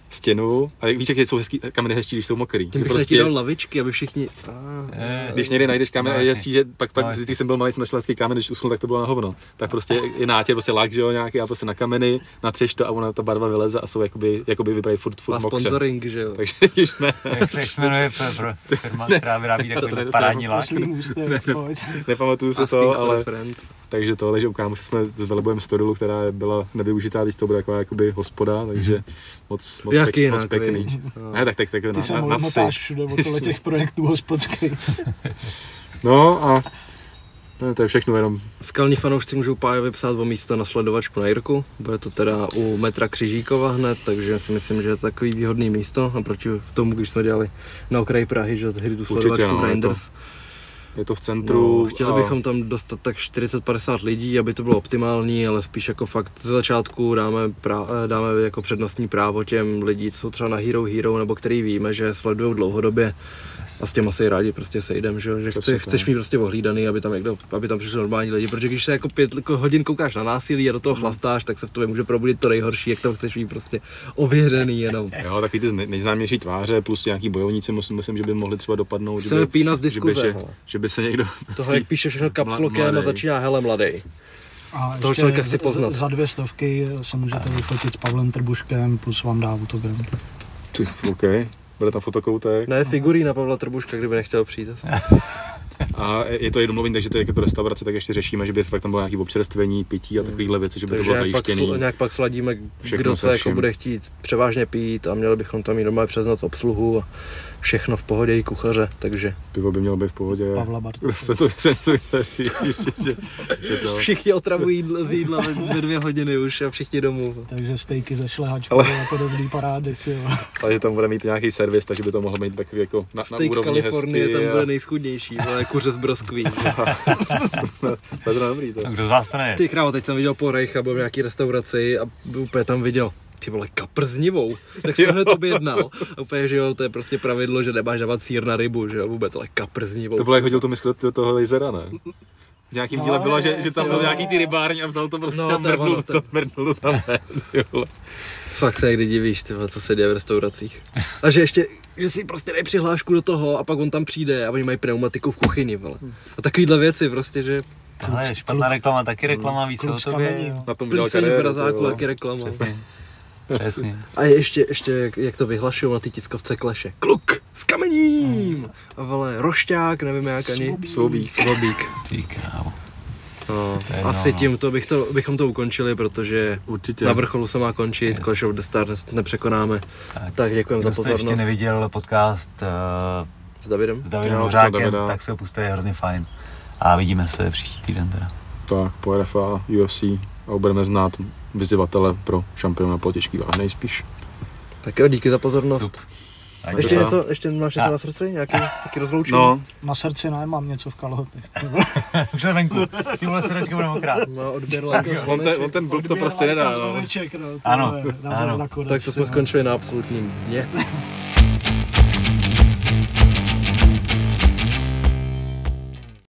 Speaker 4: stěnu a víš, jak jsou hezký, kameny hezčí, když jsou mokrý.
Speaker 3: Tím bych prostě dal lavičky, aby všichni...
Speaker 4: Když někdy najdeš kámen a je hezčí, že pak když jsem byl malý, jsem našel hezký kámen, když uschnul, tak to bylo na hovno. Tak prostě je nátěr, prostě lak, že jo, nějaký a prostě na kameny, natřeš to a ona ta barva vyleze a jsou jakoby vypadají furt mokře.
Speaker 3: Sponsoring, že jo.
Speaker 4: Takže již ne.
Speaker 1: Jak se jmenuje firma, která vyrábí takový parádní lák?
Speaker 4: Nepamatuju se to, ale takže u kámoše jsme s Velebojeme Storylu, která byla nevyužitá, když to bude taková jakoby hospoda, takže moc pěkný. Ne, tak
Speaker 2: ty se motáš všude okolo těch projektů hospodských.
Speaker 4: No a to je všechno jenom.
Speaker 3: Skalní fanoušci můžou Pájovi psát o místo na sledovačku na Jirku. Bude to teda u metra Křižíkova hned, takže si myslím, že je to takový výhodný místo. Naproti tomu, když jsme dělali na okraji Prahy, že hry tu sledovačku Rangers.
Speaker 4: Je to v centru.
Speaker 3: No, chtěli bychom tam dostat tak 40-50 lidí, aby to bylo optimální, ale spíš jako fakt ze začátku dáme jako přednostní právo těm lidí, co jsou třeba na Hero, nebo který víme, že sledují dlouhodobě. A s těm asi rádi prostě sejdem, že chceš mít prostě ohlídaný, aby tam přišli normální lidi, protože když se jako 5 hodin koukáš na násilí a do toho chlastáš, tak se v tobě může probudit to nejhorší, jak to chceš mít prostě ověřený jenom.
Speaker 4: Jo, takový ty nejznámější tváře plus nějaký bojovníci, myslím, že by mohli třeba dopadnout,
Speaker 3: se pína z diskuze,
Speaker 4: že by se někdo...
Speaker 3: Toho, jak píše všechno kapslokem a začíná hele mladej.
Speaker 2: A
Speaker 3: toho člověka chci poznat.
Speaker 2: Za 200 se můžete vyfotit s Pavlem Trbuškem, plus vám dá autogram.
Speaker 4: OK. Bude tam fotokoutek.
Speaker 3: Ne, figurína Pavla Trbuška, kdyby nechtěl přijít.
Speaker 4: A je to jednomluvný, takže to je jako restaurace, tak ještě řešíme, že by fakt tam bylo nějaké občerstvení, pití a takovéhle věci, že by to bylo zajištěný.
Speaker 3: Nějak pak sladíme, kdo se jako bude chtít převážně pít a měli bychom tam mít doma přes noc obsluhu a všechno v pohodě i kuchaře, takže...
Speaker 4: Pivo by mělo být v pohodě.
Speaker 2: Pavla Bartu.
Speaker 3: Všichni otravují z jídla ve 2 hodiny už a všichni domů.
Speaker 2: Takže stejky ze šlehačkou a podobný parády.
Speaker 4: Takže tam bude mít nějaký servis, takže by to mohlo být takový jako na úrovni
Speaker 3: Kalifornie tam bude nejschudnější, ale kuře z broskví.
Speaker 4: To je dobrý to.
Speaker 1: Kdo z vás to ne?
Speaker 3: Ty krávo, teď jsem viděl po Rejcha, byl v nějaký restauraci a úplně tam viděl ty vole, kapr s nivou, tak jsem hned objednal. A úplně, že jo, to je prostě pravidlo, že nemáš dávat sýr na rybu, že jo, vůbec, ale kapr s nivou.
Speaker 4: To bylo, jak hodil to miskl do toho lasera, ne? V nějakým díle bylo, že tam byl nějaký ty rybární a vzal to prostě a mrdnul tam.
Speaker 3: Fakt se někdy divíš, tyhle, co se děje v restauracích. A že ještě, že si prostě dej přihlášku do toho a pak on tam přijde a oni mají pneumatiku v kuchyni, vole. A takovýhle věci prostě, že...
Speaker 1: Tohle je špatná reklama, taky reklama, víc o tobě.
Speaker 4: Na tom dělal
Speaker 3: kariéru. Brazáku, taky reklama.
Speaker 1: Přesně.
Speaker 3: A ještě jak to vyhlašují na ty tiskovce Kleše. Kluk s kamením! A vole, rošťák, nevím jak ani. Svobík.
Speaker 1: Ty krávo.
Speaker 3: No, asi tímto bychom to ukončili, protože
Speaker 4: určitě.
Speaker 3: Na vrcholu se má končit, Clash of the Stars nepřekonáme. Tak děkujeme za pozornost.
Speaker 1: Kdo jste ještě neviděl podcast
Speaker 3: s Davidem
Speaker 1: Hořákem, tak se ho pusťte, je hrozně fajn. A vidíme se příští týden teda.
Speaker 4: Tak, po RFA, UFC a budeme znát vyzývatele pro šampiona po těžký váh nejspíš.
Speaker 3: Tak jo, díky za pozornost.
Speaker 1: Super.
Speaker 3: Ještě máš něco na srdci? Nějaký rozloučení?
Speaker 2: No. Na srdci mám něco v kalhotech.
Speaker 1: Už je venku, ty vole srdečka bude mokrá.
Speaker 3: Má odběr
Speaker 4: on ten blb to prostě nedá.
Speaker 2: Ano.
Speaker 3: Tak to jsme skončili na absolutním dně.